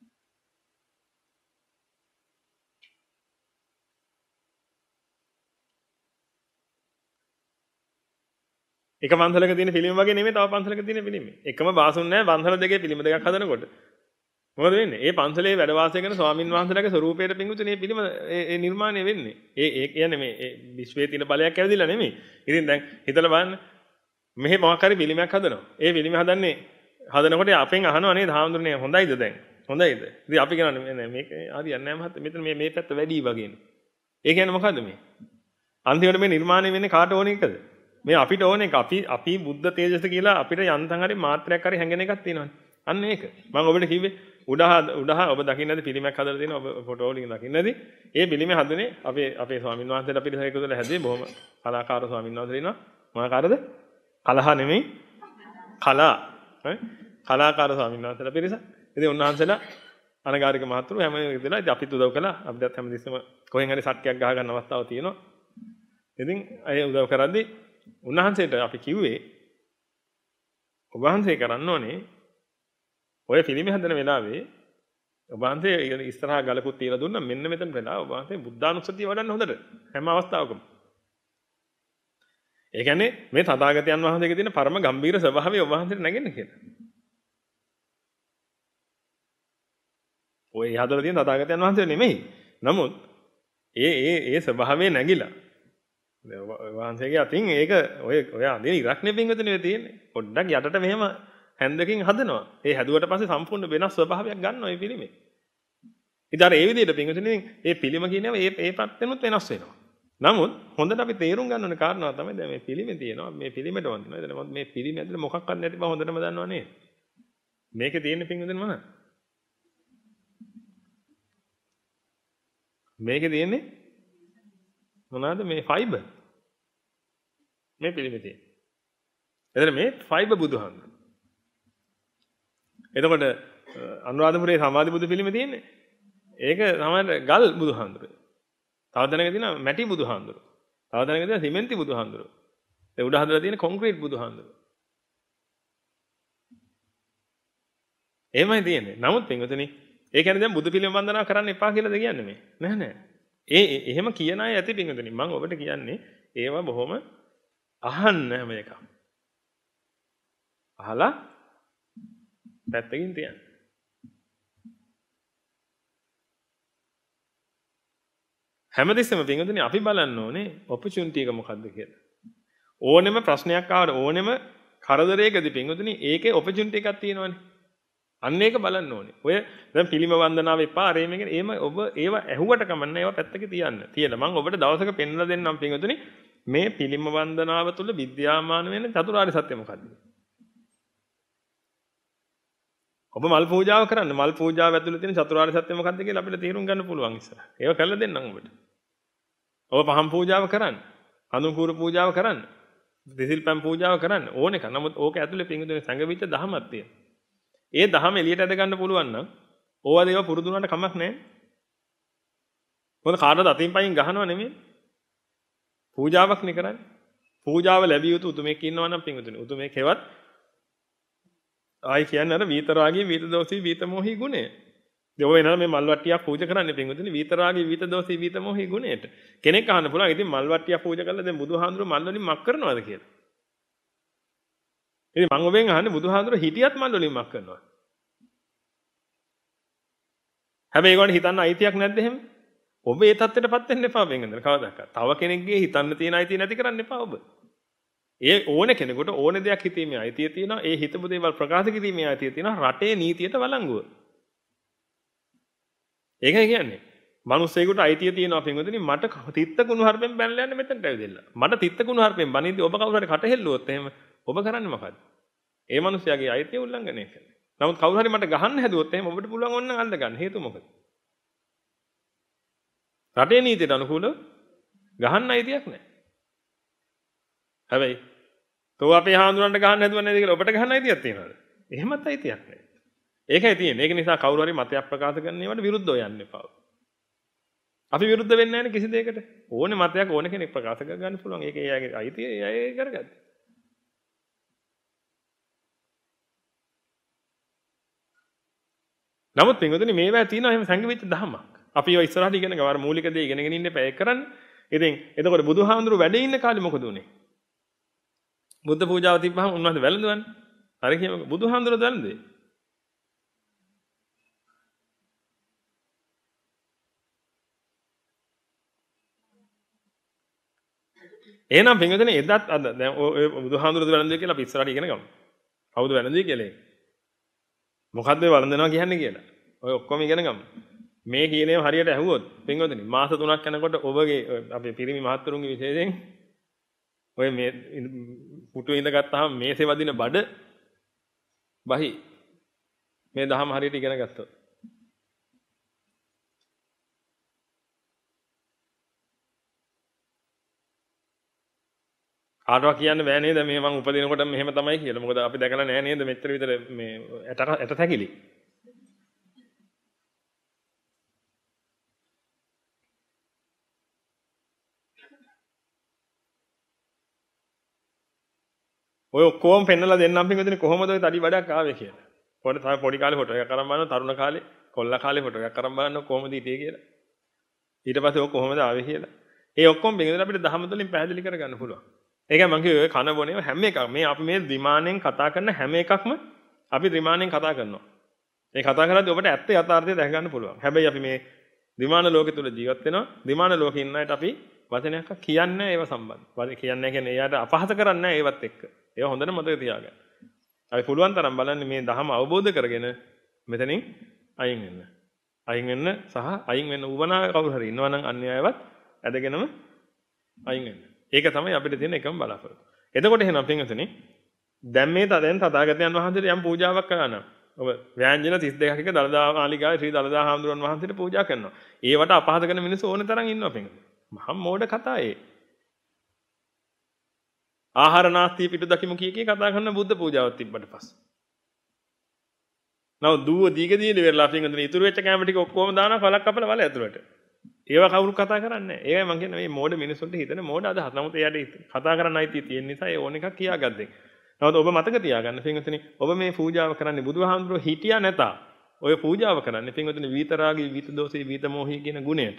එක පන්සලක තියෙන පිළිම වගේ නෙමෙයි තව පන්සලක තියෙන පිළිම. එකම බාසුන් නැහැ පන්සල දෙකේ පිළිම දෙකක් හදනකොට. මොකද වෙන්නේ? ඒ පන්සලේ වැඩ වාසය කරන ස්වාමින් වහන්සේලාගේ ස්වරූපයට පිඟුතුනේ මේ පිළිම ඒ නිර්මාණය වෙන්නේ. ඒ ඒ කියන්නේ මේ විශ්වයේ තියෙන බලයක් ඇවිදලා නෙමෙයි. ඉතින් දැන් හිතලා බලන්න මෙහි මොකක් හරි පිළිමයක් හදනවා. ඒ පිළිම හදන්නේ හදනකොට අපෙන් අහනවා නේද හාමුදුරනේ හොඳයිද දැන්? හොඳයිද? ඉතින් අපි කියනවා නෑ මේක හරියන්නේ නෑ මහත්තයා. මෙතන මේ මේ පැත්ත වැඩි වගේනේ. ඒ කියන්නේ මොකද්ද මේ? අන්තිමට මේ නිර්මාණය වෙන්නේ කාට ඕන එකද? මේ අපිට ඕන එක අපි අපි බුද්ධ තේජස කියලා අපිට යන්තම් හරි මාත්‍රයක් හරි හැංගෙන එකක් තියෙනවානේ. අන්න ඒක. මම ඔබට කිව්වේ උඩහා උඩහා ඔබ දකින්නද පිළිමයක් හදලා තියෙනවා ඔබ ෆොටෝ වලින් දකින්නද? ඒ පිළිමේ හදුනේ අපේ අපේ ස්වාමීන් වහන්සේලා අපිට එකතුලා හැදුවේ බොහොම කලාකාර ස්වාමීන් වහන්සේලා ඉන්නවා. මොනකාරද? කලහ නෙමෙයි. කලා. ඈ කලාකාර ස්වාමීන් වහන්සේලා පිරිස. ඉතින් උන්වහන්සේලා අනගාരിക මහතුරු හැම වෙලේදලා අපිත් උදව් කළා. අපිටත් හැමදෙස්සම කොහෙන් හරි සට්ටියක් ගහ ගන්න අවස්ථාවක් තියෙනවා. ඉතින් අය උදව් කරද්දී උන්වහන්සේට අපි කිව්වේ ඔබ වහන්සේ කරන්න ඕනේ ඔය පිළිම හදන වෙලාවේ ඔබ වහන්සේ ඉස්සරහා ගලකුත් තියලා දුන්නා මෙන්න මෙතන වෙලා ඔබ වහන්සේ බුද්ධානුස්සතිය වඩන්න හොඳට හැම අවස්ථාවකම. ඒ කියන්නේ මේ තථාගතයන් වහන්සේගේ තියෙන පරම ගම්භීර ස්වභාවය ඔබ වහන්සේට නැගෙන්න කියලා. ඔය හදලා තියෙන තථාගතයන් වහන්සේ නෙමෙයි. නමුත් ඒ ඒ ඒ ස්වභාවය නැగిලා වහන්සේගේ අතින් ඒක ඔය ඔය අදින ඉරක්නේ පින්වතුනේ තියෙන්නේ. පොඩ්ඩක් යටට මෙහෙම හැන්දකින් හදනවා. ඒ හැදුවට පස්සේ සම්පූර්ණ වෙනස් ස්වභාවයක් ගන්නවා මේ පිළිමේ. ඉතින් අර ඒ විදිහට පින්වතුනේ මේ පිළිම කියනවා මේ මේ පැත්තෙනුත් වෙනස් වෙනවා. නමුත් හොඳට අපි තේරුම් ගන්න ඕනේ කාරණාව තමයි දැන් මේ පිළිමේ තියෙනවා. මේ පිළිමෙට වඳිනවා. එතන මේ පිළිමේ ඇතුලේ මොකක්වත් නැති බව හොඳටම දන්නවා නේද? මේකේ තියෙන පින්වතුනේ මොනවද? මේකේ තියෙන්නේ මොනවාද මේ ෆයිබර්. මේ පිළිමේ තියෙන්නේ. එතන මේ ෆයිබර් බුදුහාමුදුරුවෝ. එතකොට අනුරාධපුරයේ සමාධි බුදු පිළිමේ තියෙන්නේ. ඒක තමයි ගල් බුදුහාමුදුරුවෝ. තව තැනක තියෙනවා මැටි බුදුහාමුදුරුවෝ. තව තැනක තියෙනවා සිමෙන්ති බුදුහාමුදුරුවෝ. ඒ උඩ හදලා තියෙන කොන්ක්‍රීට් බුදුහාමුදුරුවෝ. එහෙමයි තියෙන්නේ. නමුත් පින්වතුනි, ඒ කියන්නේ දැන් බුදු පිළිම වන්දනා කරන්න එපා කියලාද කියන්නේ මේ? නෑ නෑ. ඒ එහෙම කියන අය ඇති පින්වතුනි. මම ඔබට කියන්නේ ඒවා බොහොම අහන්න හැම එකක්. අහලා පැත්තකින් තියන්න. හැමදෙස්සම පින්වතුනි අපි බලන්න ඕනේ ඔපචුනිටි එක මොකද්ද කියලා. ඕනෙම ප්‍රශ්නයක් ආවට ඕනෙම කරදරයකදී පින්වතුනි ඒකේ ඔපචුනිටි එකක් තියෙනවනේ. අන්න ඒක බලන්න ඕනේ. ඔය දැන් පිළිම වන්දනාව එපා අර මේක එහෙම ඔබ ඒව ඇහුවට කමන්න ඒවා පැත්තක තියන්න. තියලා මම ඔබට දවසක පෙන්වලා දෙන්නම් පින්වතුනි මේ පිළිම වන්දනාව තුළ විද්‍යාමාන වෙන චතුරාර්ය සත්‍ය මොකද්ද? ඔබ මල් පූජාව කරන්න මල් පූජාව ඇතුළේ තියෙන චතුරාර්ය සත්‍ය මොකද්ද කියලා අපිට තේරුම් ගන්න පුළුවන් ඉස්සර. ඒක කරලා දෙන්නම් ඔබට. ඔබ පහන් පූජාව කරන්න, අනුකූර පූජාව කරන්න, දෙසිල් පම් පූජාව කරන්න ඕන එක. නමුත් ඕක ඇතුළේ පින්වතුනි සංගවිච්ච දහමක් තියෙනවා. ඒ දහම එළියට ඇද ගන්න පුළුවන් නම් ඕවා දේව පුරුදු වුණාට කමක් නැහැ. මොකද කාටවත් අතින් පයින් ගහනව නෙමෙයි. පූජාවක් නේ කරන්නේ. පූජාව ලැබිය යුතු උතුමෙක් ඉන්නවා නම් පින්වතුනි උතුමෙක් හෙවත් ආයි කියන්නේ අර විතරාගී විතදෝසී විතමෝහී ගුණය. ඒ වෙනවා මේ මල්වට්ටියක් පූජා කරන්නේ පින්වතුනි විතරාගී විතදෝසී විතමෝහී ගුණයට. කෙනෙක් අහන්න පුළුවන් ඉතින් මල්වට්ටියක් පූජා කරලා දැන් බුදුහාඳුරු මල් වලින් මක් කරනවද කියලා. ඉතින් මම ඔබෙන් අහන්නේ බුදුහාඳුරු හිටියත් මල් වලින් මක් කරනවා. හැබැයි ඒගොල්ලෝ හිතන්න අයිතියක් නැද්ද එහෙම? ඔබ ඒ தත්ත්වයටපත් වෙන්න එපා වෙනද කවදාවත්. තව කෙනෙක්ගේ හිතන්න තියෙන අයිතිය නැති කරන්න එපා ඔබ. ඒ ඕන කෙනෙකුට ඕන දෙයක් හිතීමේ අයිතිය තියෙනවා. ඒ හිතපු දේවල් ප්‍රකාශ කිරීමේ අයිතිය තියෙනවා. රටේ නීතියට වළංගුව. ඒකයි කියන්නේ. මිනිස්සෙකුට අයිතිය තියෙනවා පින්වතුනි මට තිත්ත කුණු හarpෙන් බැනලා යන්න මෙතනට ඇවිදilla. මට තිත්ත කුණු හarpෙන් බනින්දි ඔබ කවුරු හරි කට හෙල්ලුවොත් එහෙම ඔබ කරන්නේ මොකද්ද? ඒ මිනිස්යාගේ අයිතිය උල්ලංඝනය කරනවා. නමුත් කවුරු හරි මට ගහන්න හැදුවොත් එහෙම ඔබට පුළුවන් ඕන නම් අල්ල ගන්න. හේතුව මොකද? රටේ නීතියට අනුකූලව ගහන්න අයිතියක් නැහැ. හැබැයි තෝ අපේ හාමුදුරන්ට ගහන්න හැදුවා නේද කියලා ඔබට ගහන්න අයිතියක් තියනවද? එහෙමත් අයිතියක් නැහැ. ඒකයි තියෙන්නේ. ඒක නිසා කවුරු හරි මතයක් ප්‍රකාශ කරන ඒවාට විරුද්ධව යන්න එපා. අපි විරුද්ධ වෙන්නේ නැහැ කිසි දෙයකට. ඕනේ මතයක් ඕනේ කෙනෙක් ප්‍රකාශ කර ගන්න පුළුවන්. ඒක එයාගේ අයිතිය එයා කරගන්න. නමුත් පින්වතුනි මේවා තියෙනවා එහෙම සංගවිච්ච දහමක්. අපි ඒවා ඉස්සරහට ඉගෙන ගමු. අර මූලික දේ ඉගෙනගෙන ඉන්න එපා. ඒක කරන්න. ඉතින් එතකොට බුදුහාමුදුරු වැඩ ඉන්න කාලේ මොකද උනේ? බුද්ධ පූජාව තිබ්බහම උන්වහන්සේ වැළඳුවානේ. හරි කියමුකෝ. බුදුහාමුදුරුවෝ වැළඳුවේ. එහෙනම් පින්වතුනි එදත් අද දැන් ඔය බුදුහාමුදුරුවෝ වැළඳුවේ කියලා අපි ඉස්සරහට ඉගෙන ගමු. කවුද වැළඳුවේ කියලා ඒක. මොකද්ද මේ වළඳනවා කියන්නේ කියලා. ඔය ඔක්කොම ඉගෙන ගමු. මේ කියන ඒවා හරියට ඇහුවොත් පින්වතුනි මාස තුනක් යනකොට ඔබගේ අපේ පිරිමි මහත්තුරුන්ගේ විශේෂයෙන් ඔය මේ පුටුවේ ඉඳගත්තාම මේසේ වදින බඩ බහි මේ දහම හරියට ඉගෙන ගත්තොත් කාටවත් කියන්න බෑ නේද මේ මං උපදිනකොට මෙහෙම තමයි කියලා. මොකද අපි දැකලා නෑ නේද මෙච්චර විතර මේ ඇට ඇට තැකිලි. ඔය ඔක්කොම පෙන්නලා දෙන්නම් පින්වතුනි කොහොමද ඔය තඩි වැඩක් ආවේ කියලා. පොඩි තමයි පොඩි කාලේ ෆොටෝ එකක් අරන් බලනවා තරුණ කාලේ කොල්ලා කාලේ ෆොටෝ එකක් අරන් බලනවා කොහොමද හිටියේ කියලා. ඊට පස්සේ ඔය කොහොමද ආවේ කියලා. ඒ ඔක්කොම පින්වතුනි අපිට දහම තුළින් පැහැදිලි කරගන්න පුළුවන්. ඒකයි මම කිව්වේ ඔය කන බොනේ හැම එකක් මේ අපි මේ විමානයෙන් කතා කරන හැම එකක්ම අපි විමානයෙන් කතා කරනවා. මේ කතා කරද්දී ඔබට ඇත්ත යථාර්ථය දැක ගන්න පුළුවන්. හැබැයි අපි මේ විමාන ලෝකෙ තුල ජීවත් වෙනවා. විමාන ලෝකේ ඉන්න අයට අපි වචනයක් කියන්නේ නැහැ ඒව සම්බන්ධ. වචන කියන්නේ කියන්නේ එයාට අපහාස කරන්නේ නැහැ ඒවත් එක්ක. ඒව හොඳට මතක තියාගන්න. අපි පුළුවන් තරම් බලන්නේ මේ ධහම අවබෝධ කරගෙන මෙතනින් අයින් වෙන්න. අයින් වෙන්න සහ අයින් වෙන්න උවමනා කවුරු හරි ඉන්නවා නම් අන්‍යයවත් ඇදගෙනම අයින් වෙන්න. ඒක තමයි අපිට තියෙන එකම බලාපොරොත්තු. එතකොට එහෙනම් පින්වතුනි දැන් මේ දැන් තථාගතයන් වහන්සේට යම් පූජාවක් කරනවා. ඔබ ව්‍යංජන තිස් දෙකක එක දළදා මාලිගාවේ ශ්‍රී දළදා හාමුදුරන් වහන්සේට පූජා කරනවා. ඒවට අපහාස කරන මිනිස්සු ඕන තරම් ඉන්නවා පින්වතුනි. මහා මෝඩ කතා ඒ. ආහාර නාස්තිය පිටු දකිමු කිය කී කතා කරන බුද්ධ පූජාවක් තිබ්බට පස්සේ. නව දුව දීග දීලි වෙරලා පින්වතුනි ඉතුරු වෙච්ච කැම ටික ඔක්කොම දානවා කලක් කපලා වල ඇතුළට. ඒවා කවුරු කතා කරන්නේ නැහැ. ඒකයි මම කියන්නේ මේ මෝඩ මිනිස්සුන්ට හිතන මෝඩ අදහස්. නමුත් එයාට කතා කරන්න අයිතිය තියෙන නිසා ඒ ඕන එකක් කියාගත්තේ. නමුත් ඔබ මතක තියාගන්න පින්වතුනි ඔබ මේ පූජාව කරන්නේ බුදුහාමුදුරුවෝ හිටියා නැතා. ඔය පූජාව කරන්නේ පින්වතුනි විතරාගී විතදෝසී විතමෝහී කියන ගුණයට.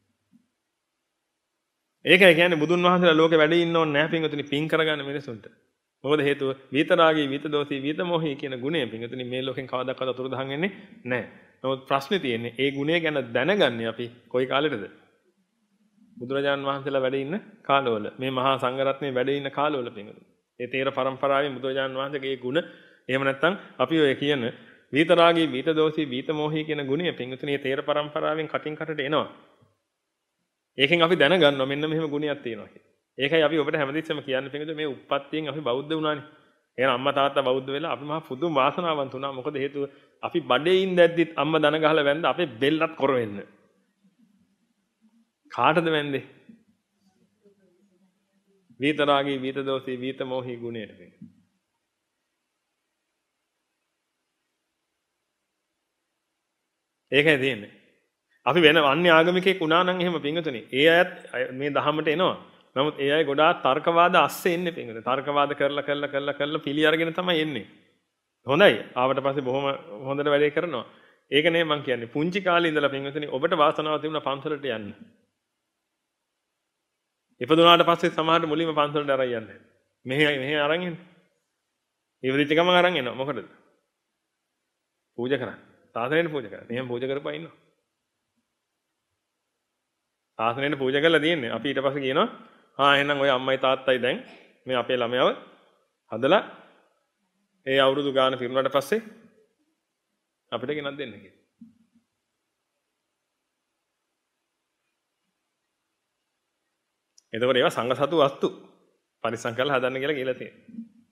ඒකයි කියන්නේ බුදුන් වහන්සේලා ලෝකේ වැඩ ඉන්න ඕනේ නැහැ පින්වතුනි පින් කරගන්න මිනිසුන්ට. මොකද හේතුව විතරාගී විතදෝසී විතමෝහී කියන ගුණය පින්වතුනි මේ ලෝකෙන් කවදාකවත් අතුරුදහන් වෙන්නේ නැහැ. නමුත් ප්‍රශ්නේ තියෙන්නේ ඒ ගුණය ගැන දැනගන්නේ අපි කොයි කාලෙටද? බුදුරජාන් වහන්සේලා වැඩ ඉන්න කාලවල. මේ මහා සංඝරත්නයේ වැඩ ඉන්න කාලවල පින්වතුනි. ඒ තේර පරම්පරාවේ බුදුරජාන් වහන්සේගේ ගුණ එහෙම නැත්නම් අපි ඔය කියන විතරාගී විතදෝසී විතමෝහී කියන ගුණය පින්වතුනි ඒ තේර පරම්පරාවෙන් කටින් කටට එනවා. ඒකෙන් අපි දැනගන්නවා මෙන්න මෙහෙම ගුණයක් තියෙනවා කියලා. ඒකයි අපි ඔබට හැමතිස්සෙම කියන්නේ පින්වතුනි මේ උප්පත්තියෙන් අපි බෞද්ධ වුණානේ. එහෙනම් අම්මා තාත්තා බෞද්ධ වෙලා අපි මහා පුදුම වාසනාවන්ත වුණා. මොකද හේතුව අපි බඩේ ඉඳද්දිත් අම්මා දන ගහලා වැන්ද අපේ බෙල්ලත් කොර වෙන්න. කාටද වැන්දේ? විතරාගී විතදෝසී විතමෝහී ගුණයට වෙන්නේ. ඒකයි තියෙන්නේ. අපි වෙන අන්‍ය ආගමිකයෙක් වුණා නම් එහෙම පින්වතුනි. ඒ අයත් මේ දහමට එනවා. නමුත් ඒ අය ගොඩාක් තර්කවාද අස්සේ එන්නේ පින්වතුනි. තර්කවාද කරලා කරලා කරලා කරලා පිළි අරගෙන තමයි එන්නේ. හොඳයි. ආවට පස්සේ බොහොම හොඳට වැඩේ කරනවා. ඒක නේ මම කියන්නේ. පුංචි කාලේ ඉඳලා පින්වතුනි ඔබට වාසනාව තිබුණා පන්සලට යන්න. ඉපදුනාට පස්සේ සමහරට මුලින්ම පන්සලට අරන් යන්නේ. මෙහෙ මෙහෙ අරන් එන්නේ. ඉවරිච්ච ගමන් අරන් එනවා. මොකටද? පූජා කරන්න. සාසනයෙන් පූජා කරන්න. එහෙම පූජා කරපුවා ඉන්නවා. සාසනයෙන් පූජා කරලා තියෙන්නේ. අපි ඊට පස්සේ කියනවා ආ එහෙනම් ඔය අම්මයි තාත්තයි දැන් මේ අපේ ළමයාව හදලා ඒ අවුරුදු ගාන පිරුණාට පස්සේ අපිට ගෙනත් දෙන්න කියලා. එතකොට ඒවා සංඝ සතු වස්තු පරිසම් කරලා හදන්න කියලා කියලා තියෙනවා.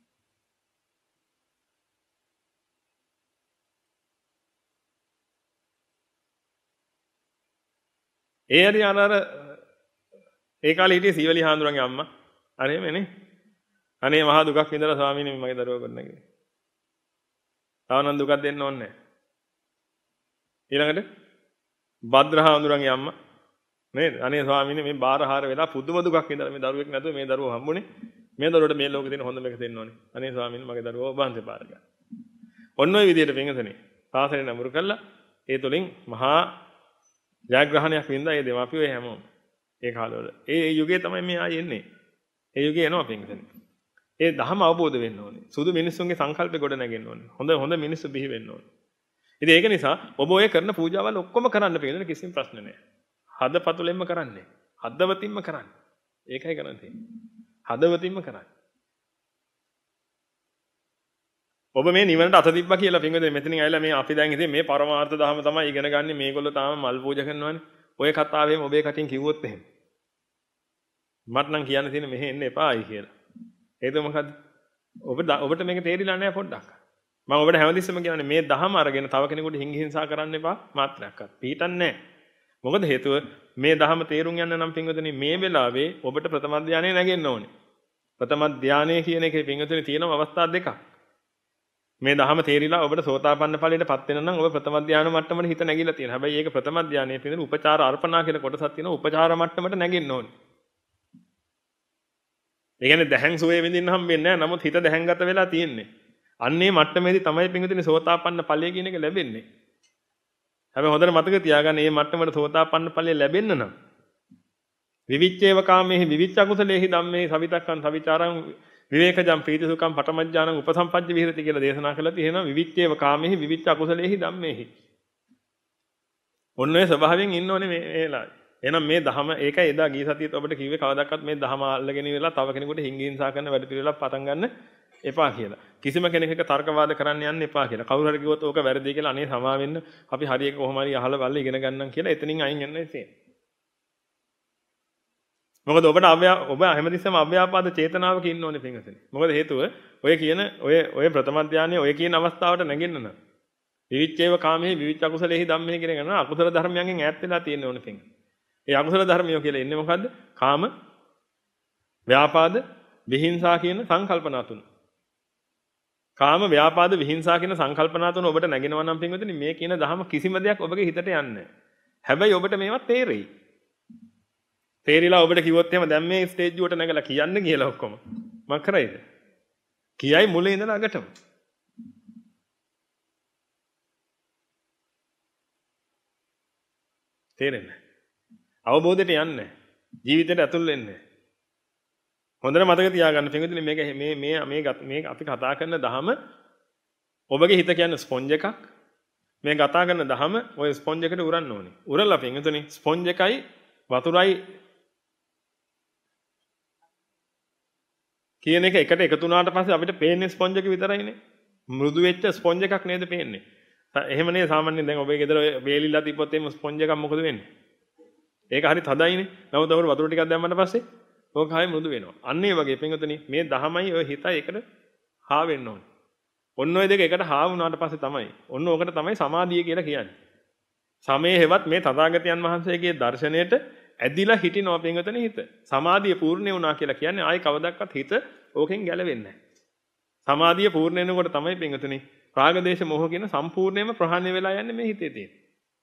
ඒ හරි අර අර ඒ කාලේ හිටියේ සීවලි හාමුදුරන්ගේ අම්මා. අනේ මේනේ. අනේ මහා දුකක් විඳලා ස්වාමීනි මගේ දරුවා කරන්නගේ. තව නම් දුකක් දෙන්න ඕනේ නැහැ. ඊළඟට භද්‍ර හාමුදුරන්ගේ අම්මා නේද? අනේ ස්වාමීනි මේ බාරහාර වෙලා පුදුම දුකක් විඳලා මේ දරුවෙක් නැතුව මේ දරුවෝ හම්බුනේ. මේ දරුවට මේ ලෝකේ තියෙන හොඳම එක දෙන්න ඕනේ. අනේ ස්වාමීනි මගේ දරුවා ඔබ වහන්සේ පාර ගන්න. ඔන්න ඔය විදිහට පින්වතුනි. සාසනය නඹුරු කළා. ඒ තුලින් මහා ජයග්‍රහණයක් වින්දා ඒ දෙමාපියෝ හැමෝම. ඒ කාලවල. ඒ යුගයේ තමයි මේ ආයේ එන්නේ. ඒ යුගයේ එනවා පින්වතුනි. ඒ ධර්ම අවබෝධ වෙන්න ඕනේ. සුදු මිනිස්සුන්ගේ සංකල්ප ගොඩ නැගෙන්න ඕනේ. හොඳ හොඳ මිනිස්සු බිහි වෙන්න ඕනේ. ඉතින් ඒක නිසා ඔබ ඔය කරන පූජාවල් ඔක්කොම කරන්න පිළිදෙන කිසිම ප්‍රශ්න නැහැ. හදපතුලෙන්ම කරන්නේ. හදවතින්ම කරන්නේ. ඒකයි කරන්න තියෙන්නේ. හදවතින්ම කරන්නේ. ඔබ මේ නිවනට අත තිබ්බා කියලා පින්වතුනි මෙතනින් ඇවිල්ලා මේ අපි දැන් ඉතින් මේ පරමාර්ථ ධර්ම තමයි ඉගෙන ගන්න මේගොල්ලෝ තාම මල් පූජා කරනවානේ. ඔය කතාවෙම ඔබේ කටින් කිව්වොත් එහෙම. මට නම් කියන්න තියෙන්නේ මෙහෙ එන්න එපායි කියලා. ඒද මොකද්ද? ඔබ ඔබට මේක තේරිලා නැහැ පොඩ්ඩක්. මම ඔබට හැමතිස්සෙම කියන්නේ මේ ධහම අරගෙන තව කෙනෙකුට හිංහිංසා කරන්න එපා මාත්‍රයක්වත්. පිටින් නැහැ. මොකද හේතුව මේ ධහම තේරුම් ගන්න නම් පින්වතුනි මේ වෙලාවේ ඔබට ප්‍රථම ධානය නැගෙන්න ඕනේ. ප්‍රථම ධානය කියන එකේ පින්වතුනි තියෙන අවස්ථා දෙකක්. මේ ධහම තේරිලා ඔබට සෝතාපන්න ඵලයටපත් වෙන නම් ඔබ ප්‍රථම ධානය මට්ටමට හිත නැගිලා තියෙනවා. හැබැයි ඒක ප්‍රථම ධානයේ පිළිදෙන උපචාර අර්පණා කියලා කොටසක් තියෙනවා. උපචාර මට්ටමට නැගෙන්න ඕනේ. ඒ කියන්නේ දැහැන් සෝයේ විඳින්න හම්බෙන්නේ නැහැ. නමුත් හිත දැහැන්ගත වෙලා තියෙන්නේ. අන්නේ මට්ටමේදී තමයි පින්විතනේ සෝතාපන්න ඵලය කියන එක ලැබෙන්නේ. හැබැයි හොඳට මතක තියාගන්න මේ මට්ටමට සෝතාපන්න ඵලය ලැබෙන්න නම් විවිච්ඡේව කාමේහි විවිච්ඡ අකුසලේහි ධම්මේ සවිතක්කං සවිචාරං විවේකජම් ප්‍රීති සුඛං පඨමඥානං උපසම්පජ්ජ විහෙරති කියලා දේශනා කළා තියෙනවා. විවිච්ඡේව කාමේහි විවිච්ඡ අකුසලේහි ධම්මේහි. ඔන්න ඔය ස්වභාවයෙන් ඉන්න ඕනේ මේ වෙලාවේ. එහෙනම් මේ ධහම ඒකයි එදා ගිය සතියේත් ඔබට කිව්වේ කවදාවත් මේ ධහම අල්ලගෙන ඉවරලා තව කෙනෙකුට හිංගින්සා කරන වැඩ පිළිවෙලක් පටන් ගන්න එපා කියලා. කිසිම කෙනෙක්ට තර්කවාද කරන්න යන්න එපා කියලා. කවුරු හරි කිව්වොත් ඕක වැරදි කියලා අනේ සමා වෙන්න අපි හරි එක කොහොම හරි අහලා බලලා ඉගෙන ගන්නම් කියලා එතනින් අයින් යන්නයි තියෙන්නේ. මොකද ඔබට අව්‍යා ඔබ හැමතිස්සෙම අව්‍යාපාද චේතනාවක ඉන්න ඕනේ පින්වතුනි. මොකද හේතුව ඔය කියන ඔය ඔය ප්‍රථම ධානයේ ඔය කියන අවස්ථාවට නැගෙන්න නම් විවිච්ඡේව කාමයේ විවිච්ඡ අකුසලෙහි ධම්මේ කියන එක නේද? අකුසල ධර්මයන්ගෙන් ඈත් වෙලා තියෙන්න ඕනේ පින්. ඒ අකුසල ධර්මියෝ කියලා ඉන්නේ මොකද්ද? කාම, ව්‍යාපාද, විහිංසා කියන සංකල්පනා තුන. කාම, ව්‍යාපාද, විහිංසා කියන සංකල්පනා තුන ඔබට නැගෙනවා නම් පින්වතුනි මේ කියන දහම කිසිම දෙයක් ඔබගේ හිතට යන්නේ නැහැ. හැබැයි ඔබට මේවා තේරෙයි. තේරිලා ඔබට කිව්වොත් එහෙම දැන් මේ ස්ටේජ් එකට නැගලා කියන්න කියලා ඔක්කොම. මම කරයිද? කියයි මුලින් ඉඳලා අගටම. තේරෙන්නේ? අවබෝධයට යන්නේ. ජීවිතයට ඇතුල් වෙන්නේ. හොඳට මතක තියාගන්න පින්විතනේ මේක මේ මේ මේ මේ අපි කතා කරන දහම ඔබගේ හිත කියන්නේ ස්පොන්ජ් එකක්. මේ කතා කරන දහම ඔය ස්පොන්ජ් එකට උරන්න ඕනේ. උරලා පින්විතනේ ස්පොන්ජ් එකයි වතුරයි කියන එක එකට එකතු වුණාට පස්සේ අපිට පේන්නේ ස්පොන්ජ් එක විතරයිනේ. මෘදු වෙච්ච ස්පොන්ජ් එකක් නේද පේන්නේ. එහෙම නේ සාමාන්‍යයෙන් දැන් ඔබේ ගෙදර වේලිලා තිබ්බොත් එimhe ස්පොන්ජ් එකක් මොකද වෙන්නේ? ඒක හරි තදයිනේ. නමුත් අපර වතුර ටිකක් දැම්මම පස්සේ ඕක හායි මෘදු වෙනවා. අන්න ඒ වගේ පින්වතුනි මේ දහමයි ඔය හිතයි එකට හා වෙන්න ඕනේ. ඔන්න ඔය දෙක එකට හා වුණාට පස්සේ තමයි ඔන්න ඕකට තමයි සමාධිය කියලා කියන්නේ. සමේ හෙවත් මේ තථාගතයන් වහන්සේගේ දර්ශනයට ඇදිලා හිටිනවා පින්වතුනි හිත. සමාධිය පූර්ණ වුණා කියලා කියන්නේ ආයි කවදාවත් හිත ඕකෙන් ගැලවෙන්නේ නැහැ. සමාධිය පූර්ණ වෙනකොට තමයි පින්වතුනි රාග දේශ මොහ කියන සම්පූර්ණයෙන්ම ප්‍රහාණය වෙලා යන්නේ මේ හිතේ තියෙන.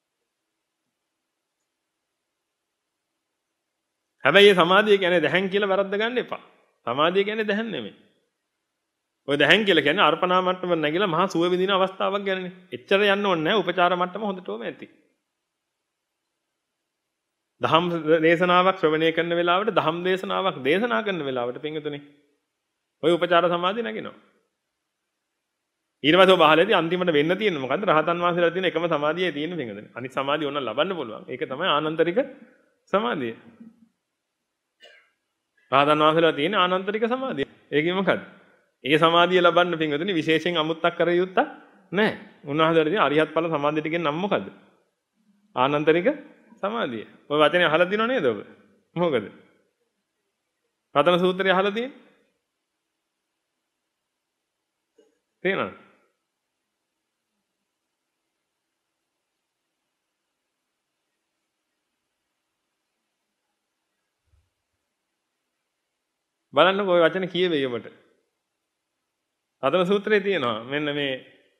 හැබැයි මේ සමාධිය කියන්නේ දැහන් කියලා වැරද්ද ගන්න එපා. සමාධිය කියන්නේ දැහන් නෙමෙයි. ඔය දැහන් කියලා කියන්නේ අර්පණා මට්ටම නැගිලා මහා සුව විඳින අවස්ථාවක් ගැනනේ. එච්චර යන්න ඕනේ නැහැ. උපචාර මට්ටම හොඳටම ඇති. දහම් දේශනාවක් ශ්‍රවණය කරන වෙලාවට දහම් දේශනාවක් දේශනා කරන වෙලාවට පින්වතුනි ඔය උපචාර සමාධිය නැගිනවා. ඊට පස්සේ ඔබ අහලදී අන්තිමට වෙන්න තියෙන්නේ මොකද්ද? රහතන් වහන්සේලා තියෙන එකම සමාධියයි තියෙන්නේ පින්වතුනි. අනිත් සමාධිය ඕන ලබන්න පුළුවන්. ඒක තමයි ආනන්තරික සමාධිය. රහතන් වහන්සේලා තියෙන ආනන්තරික සමාධිය. ඒකේ මොකද්ද? ඒ සමාධිය ලබන්න පින්වතුනි විශේෂයෙන් අමුත්තක් කර යුත්තක් නැහැ. උන්වහන්සේලා තියෙන අරිහත් ඵල සමාධිය ටිකෙන් නම් මොකද්ද? ආනන්තරික සමාධිය. ඔය වචනේ අහලා දිනව නේද ඔබ? මොකද? රතන සූත්‍රය අහලා තියෙන්නේ? තේනවද? බලන්නකෝ ඔය වචනේ කියවෙයි ඔබට. රතන සූත්‍රයේ තියෙනවා මෙන්න මේ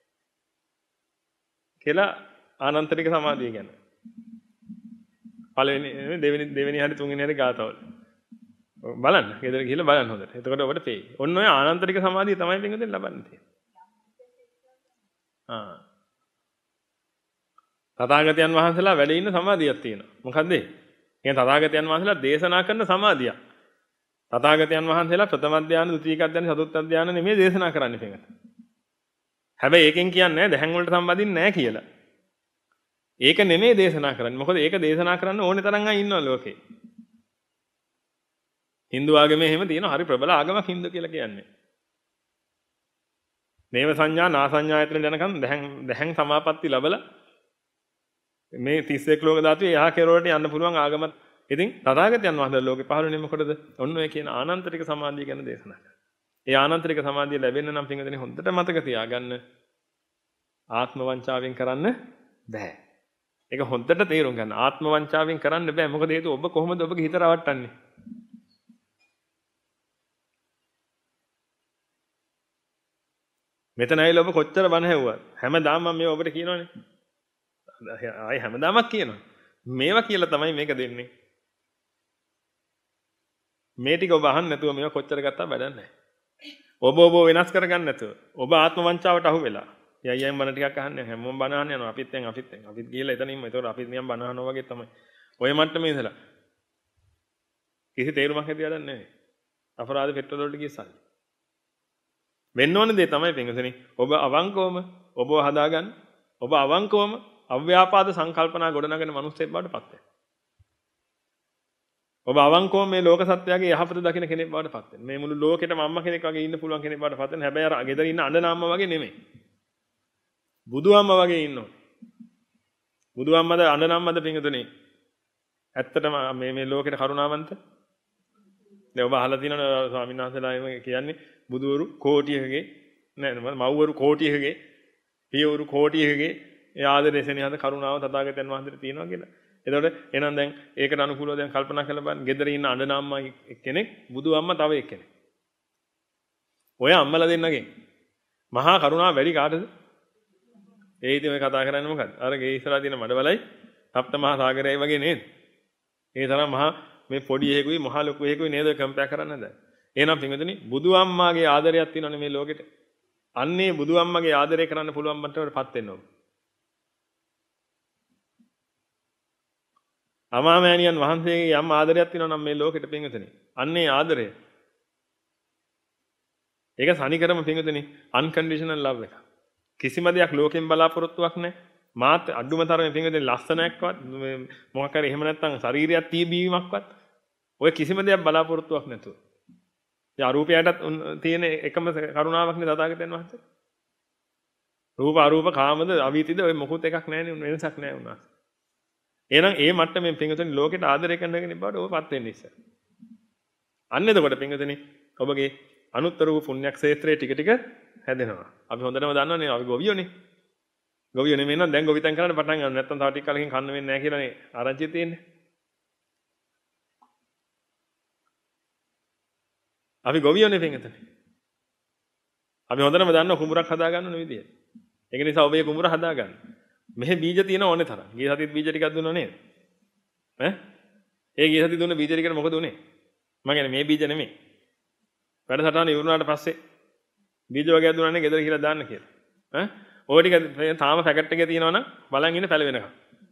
කියලා ආනන්තරික සමාධිය ගැන. පළවෙනි දෙවෙනි දෙවෙනි හරි තුන්වෙනි හරි ගාතවල. බලන්න. ගෙදර ගිහලා බලන්න හොඳට. එතකොට ඔබට පේයි. ඔන්න ඔය ආනන්තරික සමාධිය තමයි පින්වදින් ලබන්න තියෙන්නේ. ආ. තථාගතයන් වහන්සේලා වැඩ ඉන්න සමාධියක් තියෙනවා. මොකද්ද ඒ? කියන්නේ තථාගතයන් වහන්සේලා දේශනා කරන සමාධියක්. තථාගතයන් වහන්සේලා ප්‍රථම ධානය, ද්විතීක ධානය, චතුර්ථ ධානය නෙමෙයි දේශනා කරන්නේ පින්වත. හැබැයි ඒකෙන් කියන්නේ දැහන් වලට සම්බන්ධින් නැහැ කියලා. ඒක නෙමෙයි දේශනා කරන්නේ. මොකද ඒක දේශනා කරන්න ඕනේ තරම් අය ඉන්නවා ලෝකේ. Hindu ආගමේ එහෙම තියෙන හරි ප්‍රබල ආගමක් Hindu කියලා කියන්නේ. නේව සංඥා නා සංඥායතන යනකම් දැහන් දැහන් සමාපatti ලැබලා මේ තිස් එක් ලෝක ධාතුවේ යහ කෙරවලට යන්න පුළුවන් ආගමක්. ඉතින් තථාගතයන් වහන්සේ ලෝකේ පහළුනේ මොකටද? ඔන්න ඔය කියන ආනන්තරික සමාධිය ගැන දේශනා කරා. ඒ ආනන්තරික සමාධිය ලැබෙන්න නම් පින්වදිනේ හොඳට මතක තියාගන්න ආත්ම වංචාවෙන් කරන්න බෑ. ඒක හොඳට තේරුම් ගන්න. ආත්ම වංචාවෙන් කරන්න බෑ. මොකද හේතුව ඔබ කොහොමද ඔබගේ හිත රවට්ටන්නේ? මෙතන ඇවිල්ලා ඔබ කොච්චර බණ ඇහුවත් හැමදාම මම මේ ඔබට කියනවනේ. ආයි හැමදාමක් කියනවා. මේවා කියලා තමයි මේක දෙන්නේ. මේ ටික ඔබ අහන්න නැතුව මේවා කොච්චර ගත්තා වැඩක් නැහැ. ඔබ ඔබ වෙනස් කරගන්න නැතුව ඔබ ආත්ම වංචාවට අහු වෙලා යයියෙන් බණ ටිකක් අහන්නේ හැමෝම බණ අහන්න යනවා. අපිත් දැන් අපිත් දැන් අපිත් ගිහලා එතන ඉන්න. ඒතකොට අපිත් නියම් බණ අහනවා වගේ තමයි. ඔය මට්ටමේ ඉඳලා කිසි තේරුමක් නැති වැඩක් නැහැ. අපරාධ පෙට්‍රල් වලට ගිය සල්ලි. වෙන්න ඕන දේ තමයි පින්වතුනි. ඔබ අවංකවම ඔබව හදාගන්න. ඔබ අවංකවම අව්‍යාපාද සංකල්පනා ගොඩනගෙන මිනිස්සෙක් බවට පත් වෙනවා. ඔබ අවංකවම මේ ලෝක සත්‍යයේ යහපත දකින කෙනෙක් බවට පත් වෙනවා. මේ මුළු ලෝකෙටම අම්මා කෙනෙක් වගේ ඉන්න පුළුවන් කෙනෙක් බවට පත් වෙනවා. හැබැයි අර ගෙදර ඉන්න අඬන අම්මා වගේ නෙමෙයි. බුදු අම්මා වගේ ඉන්නවා. බුදු අම්මද අඬන අම්මද පින්වතුනි. ඇත්තටම මේ මේ ලෝකෙට කරුණාවන්ත. දැන් ඔබ අහලා තියෙනවනේ ස්වාමීන් වහන්සේලා එහෙම කියන්නේ බුදුවරු කෝටියකගේ නෑ මව්වරු කෝටියකගේ පියවරු කෝටියකගේ ඒ ආදරේ සෙනෙහස කරුණාව තථාගතයන් වහන්සේට තියෙනවා කියලා. එතකොට එහෙනම් දැන් ඒකට අනුකූලව දැන් කල්පනා කරලා බලන්න. ගෙදර ඉන්න අඬන අම්මා කෙනෙක්, බුදු අම්මා තව එක්කෙනෙක්. ඔය අම්මලා දෙන්නගෙන් මහා කරුණාව වැඩි කාටද? ඒ ඉතින් ඔය කතා කරන්නේ මොකද්ද? අර ගේ ඉස්සරහා තියෙන මඩවලයි සප්ත මහා සාගරයයි වගේ නේද? ඒ තරම් මහා මේ පොඩි එකකුයි මහා ලොකු එකකුයි නේද කම්පෙයාර් කරන්න හදන්නේ. එහෙනම් පින්වතුනි බුදු අම්මාගේ ආදරයක් තියෙනවනේ මේ ලෝකෙට. අන්නේ බුදු අම්මගේ ආදරය කරන්න පුළුවන් මට්ටමටපත් වෙන්න ඕන. අමාමෑණියන් වහන්සේගේ යම් ආදරයක් තියෙනවා නම් මේ ලෝකෙට පින්වතුනි. අන්නේ ආදරය. ඒක සනිකරම පින්වතුනි unconditional love එක. කිසිම දෙයක් ලෝකෙන් බලාපොරොත්තුවක් නැහැ. මාත් අඩුම තරමේ පින්වතුනි ලස්සනයක්වත් මොකක් හරි එහෙම නැත්නම් ශරීරයක් තියබීමක්වත් ඔය කිසිම දෙයක් බලාපොරොත්තුවක් නැතුව. ඒ අරූපයටත් තියෙන එකම කරුණාවක් නේ තථාගතයන් වහන්සේ. රූප අරූප කාමද අවීතිද ඔය මොකුත් එකක් නැහැ නේ වෙනසක් නැහැ උනා. එහෙනම් ඒ මට්ටමෙන් පින්වතුනි ලෝකෙට ආදරය කරනගෙන බවට ඔබපත් වෙන්න ඉස්සර. අන්න එතකොට පින්වතුනි ඔබගේ අනුත්තර වූ පුණ්‍යක් ක්ෂේත්‍රයේ ටික ටික හැදෙනවා. අපි හොඳටම දන්නවනේ අපි ගොවියෝනේ. ගොවියෝ නෙමෙයි නම් දැන් ගොවිතැන් කරන්න පටන් ගන්න. නැත්තම් තව ටික කලකින් කන්න වෙන්නේ නැහැ කියලානේ ආරංචිය තියෙන්නේ. අපි ගොවියෝනේ පින්වතුනි. අපි හොඳටම දන්නවා කුඹුරක් හදා ගන්න ඕන විදිය. ඒක නිසා ඔබේ කුඹුර හදා ගන්න. මෙහෙ බීජ තියෙන ඕනේ තරම්. ගිය සතියේත් බීජ ටිකක් දුන්නා නේද? ඈ? ඒ ගිය සතියේ දුන්න බීජ ටිකට මොකද උනේ? මම කියන්නේ මේ බීජ නෙමෙයි. වැඩසටහන ඉවරුනාට පස්සේ බීජ වර්ගයක් දුන්නානේ ගෙදර කියලා දාන්න කියලා. ඈ? ඔය ටික තාම පැකට් එකේ තියෙනවා නම් බලන් ඉන්න පැල වෙනකම්.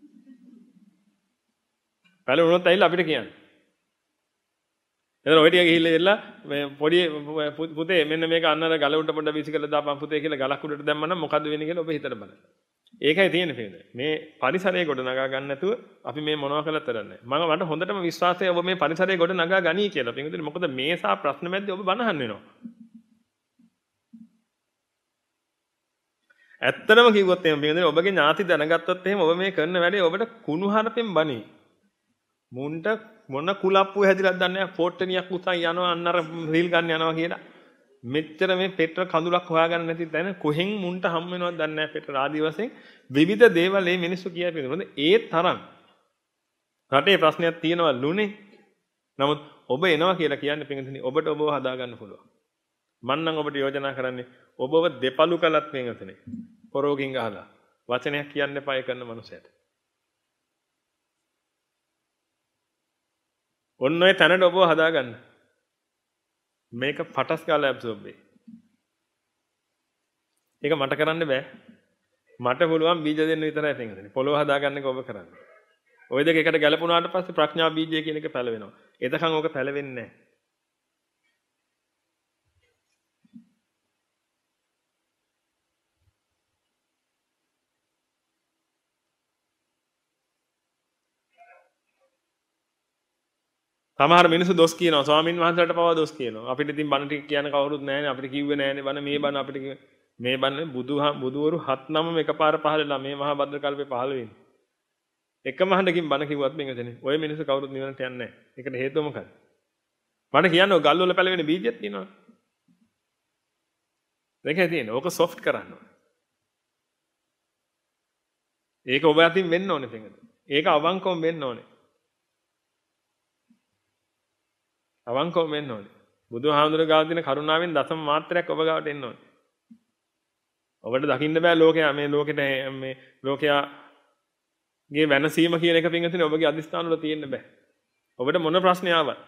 පැල වුණොත් ඇවිල්ලා අපිට කියන්න. එතන ඔය ටික ගිහිල්ලා ඉල්ලලා මේ පොඩි පුතේ මෙන්න මේක අන්නර ගල උඩ පොඩ විසි කරලා දාපන් පුතේ කියලා ගලක් උඩට දැම්මම නම් මොකද්ද වෙන්නේ කියලා ඔබ හිතලා බලන්න. ඒකයි තියෙන්නේ පිළිද. මේ පරිසරය ගොඩ නගා ගන්න නැතුව අපි මේ මොනවා කළත් කරන්නේ නැහැ. මම මට හොඳටම විශ්වාසය ඔබ මේ පරිසරය ගොඩ නගා ගනී කියලා. පිළිද මොකද මේසා ප්‍රශ්න මැද්දේ ඔබ බනහන් වෙනවා. ඇත්තටම කිව්වොත් එහෙම පිළිද ඔබගේ ඥාති දැනගත්තොත් එහෙම ඔබ මේ කරන වැඩේ ඔබට කුණුහරුපෙන් බනී. මුන්ට මොන කුලප්පුව හැදිලාද දන්නේ නැහැ. පොට්ටනියක් උසන් යනවා අන්නර රීල් ගන්න යනවා කියලා. මෙච්චර මේ පෙට්‍ර කඳුලක් හොයාගන්න නැති තැන කොහෙන් මුන්ට හම් වෙනවද දන්නේ නැහැ. පෙට්‍ර ආදි වශයෙන් විවිධ දේවල් මේ මිනිස්සු කියයි පිළිබඳ ඒ තරම් රටේ ප්‍රශ්නයක් තියෙනවා ලුනේ. නමුත් ඔබ එනවා කියලා කියන්නේ පින්වතුනි ඔබට ඔබව හදාගන්න පුළුවන්. මම නම් ඔබට යෝජනා කරන්නේ ඔබව දෙපළු කළත් පින්වතුනි පොරෝගින් ගහලා වචනයක් කියන්න එපා ඒ කරන මනුස්සයට. ඔන්න ඔය තැනට ඔබව හදාගන්න. මේක පටස් ගාලා ඇබ්සෝබ් වෙයි. ඒක මට කරන්න බෑ. මට පුළුවන් බීජ දෙන්න විතරයි පින්වතුනි. පොළොව හදාගන්න එක ඔබ කරන්නේ. ওই දෙක එකට ගැලපුණාට පස්සේ ප්‍රඥා බීජය කියන එක පැලවෙනවා. එතකන් ඕක පැලවෙන්නේ නැහැ. සමහර මිනිස්සු දොස් කියනවා ස්වාමින් වහන්සේලාට පවා දොස් කියනවා. අපිට ඉතින් බණ ටික කියන කවුරුත් නැහැනේ. අපිට කිව්වේ නැහැනේ බණ මේ බණ අපිට මේ බණ බුදුහා බුදවරු හත් නමම එකපාර පහළලා මේ මහා භද්‍ර කල්පේ පහළ වෙන්නේ. එකම හඬකින් බණ කිව්වත් මේකදනේ. ඔය මිනිස්සු කවුරුත් නිවනට යන්නේ නැහැ. ඒකට හේතුව මොකක්ද? මට කියන්නේ ගල් වල පැලවෙන බීජයක් තියෙනවා. ඒකයි තියෙන්නේ. ඕක සොෆ්ට් කරන්න ඕනේ. ඒක ඔබ අතින් වෙන්න ඕනේ පිටකද. ඒක අවංකවම වෙන්න ඕනේ. අවංකවම වෙන්න ඕනේ. බුදුහාමුදුරුවෝ ගාව දින කරුණාවෙන් දසම මාත්‍රයක් ඔබ ගාවට එන්න ඕනේ. ඔබට දකින්න බෑ ලෝකයා මේ ලෝකෙට මේ ලෝකයාගේ වෙනසීම කියන එක පින්වතුනි ඔබගේ අදිස්ථාන වල තියෙන්න බෑ. ඔබට මොන ප්‍රශ්නය ආවත්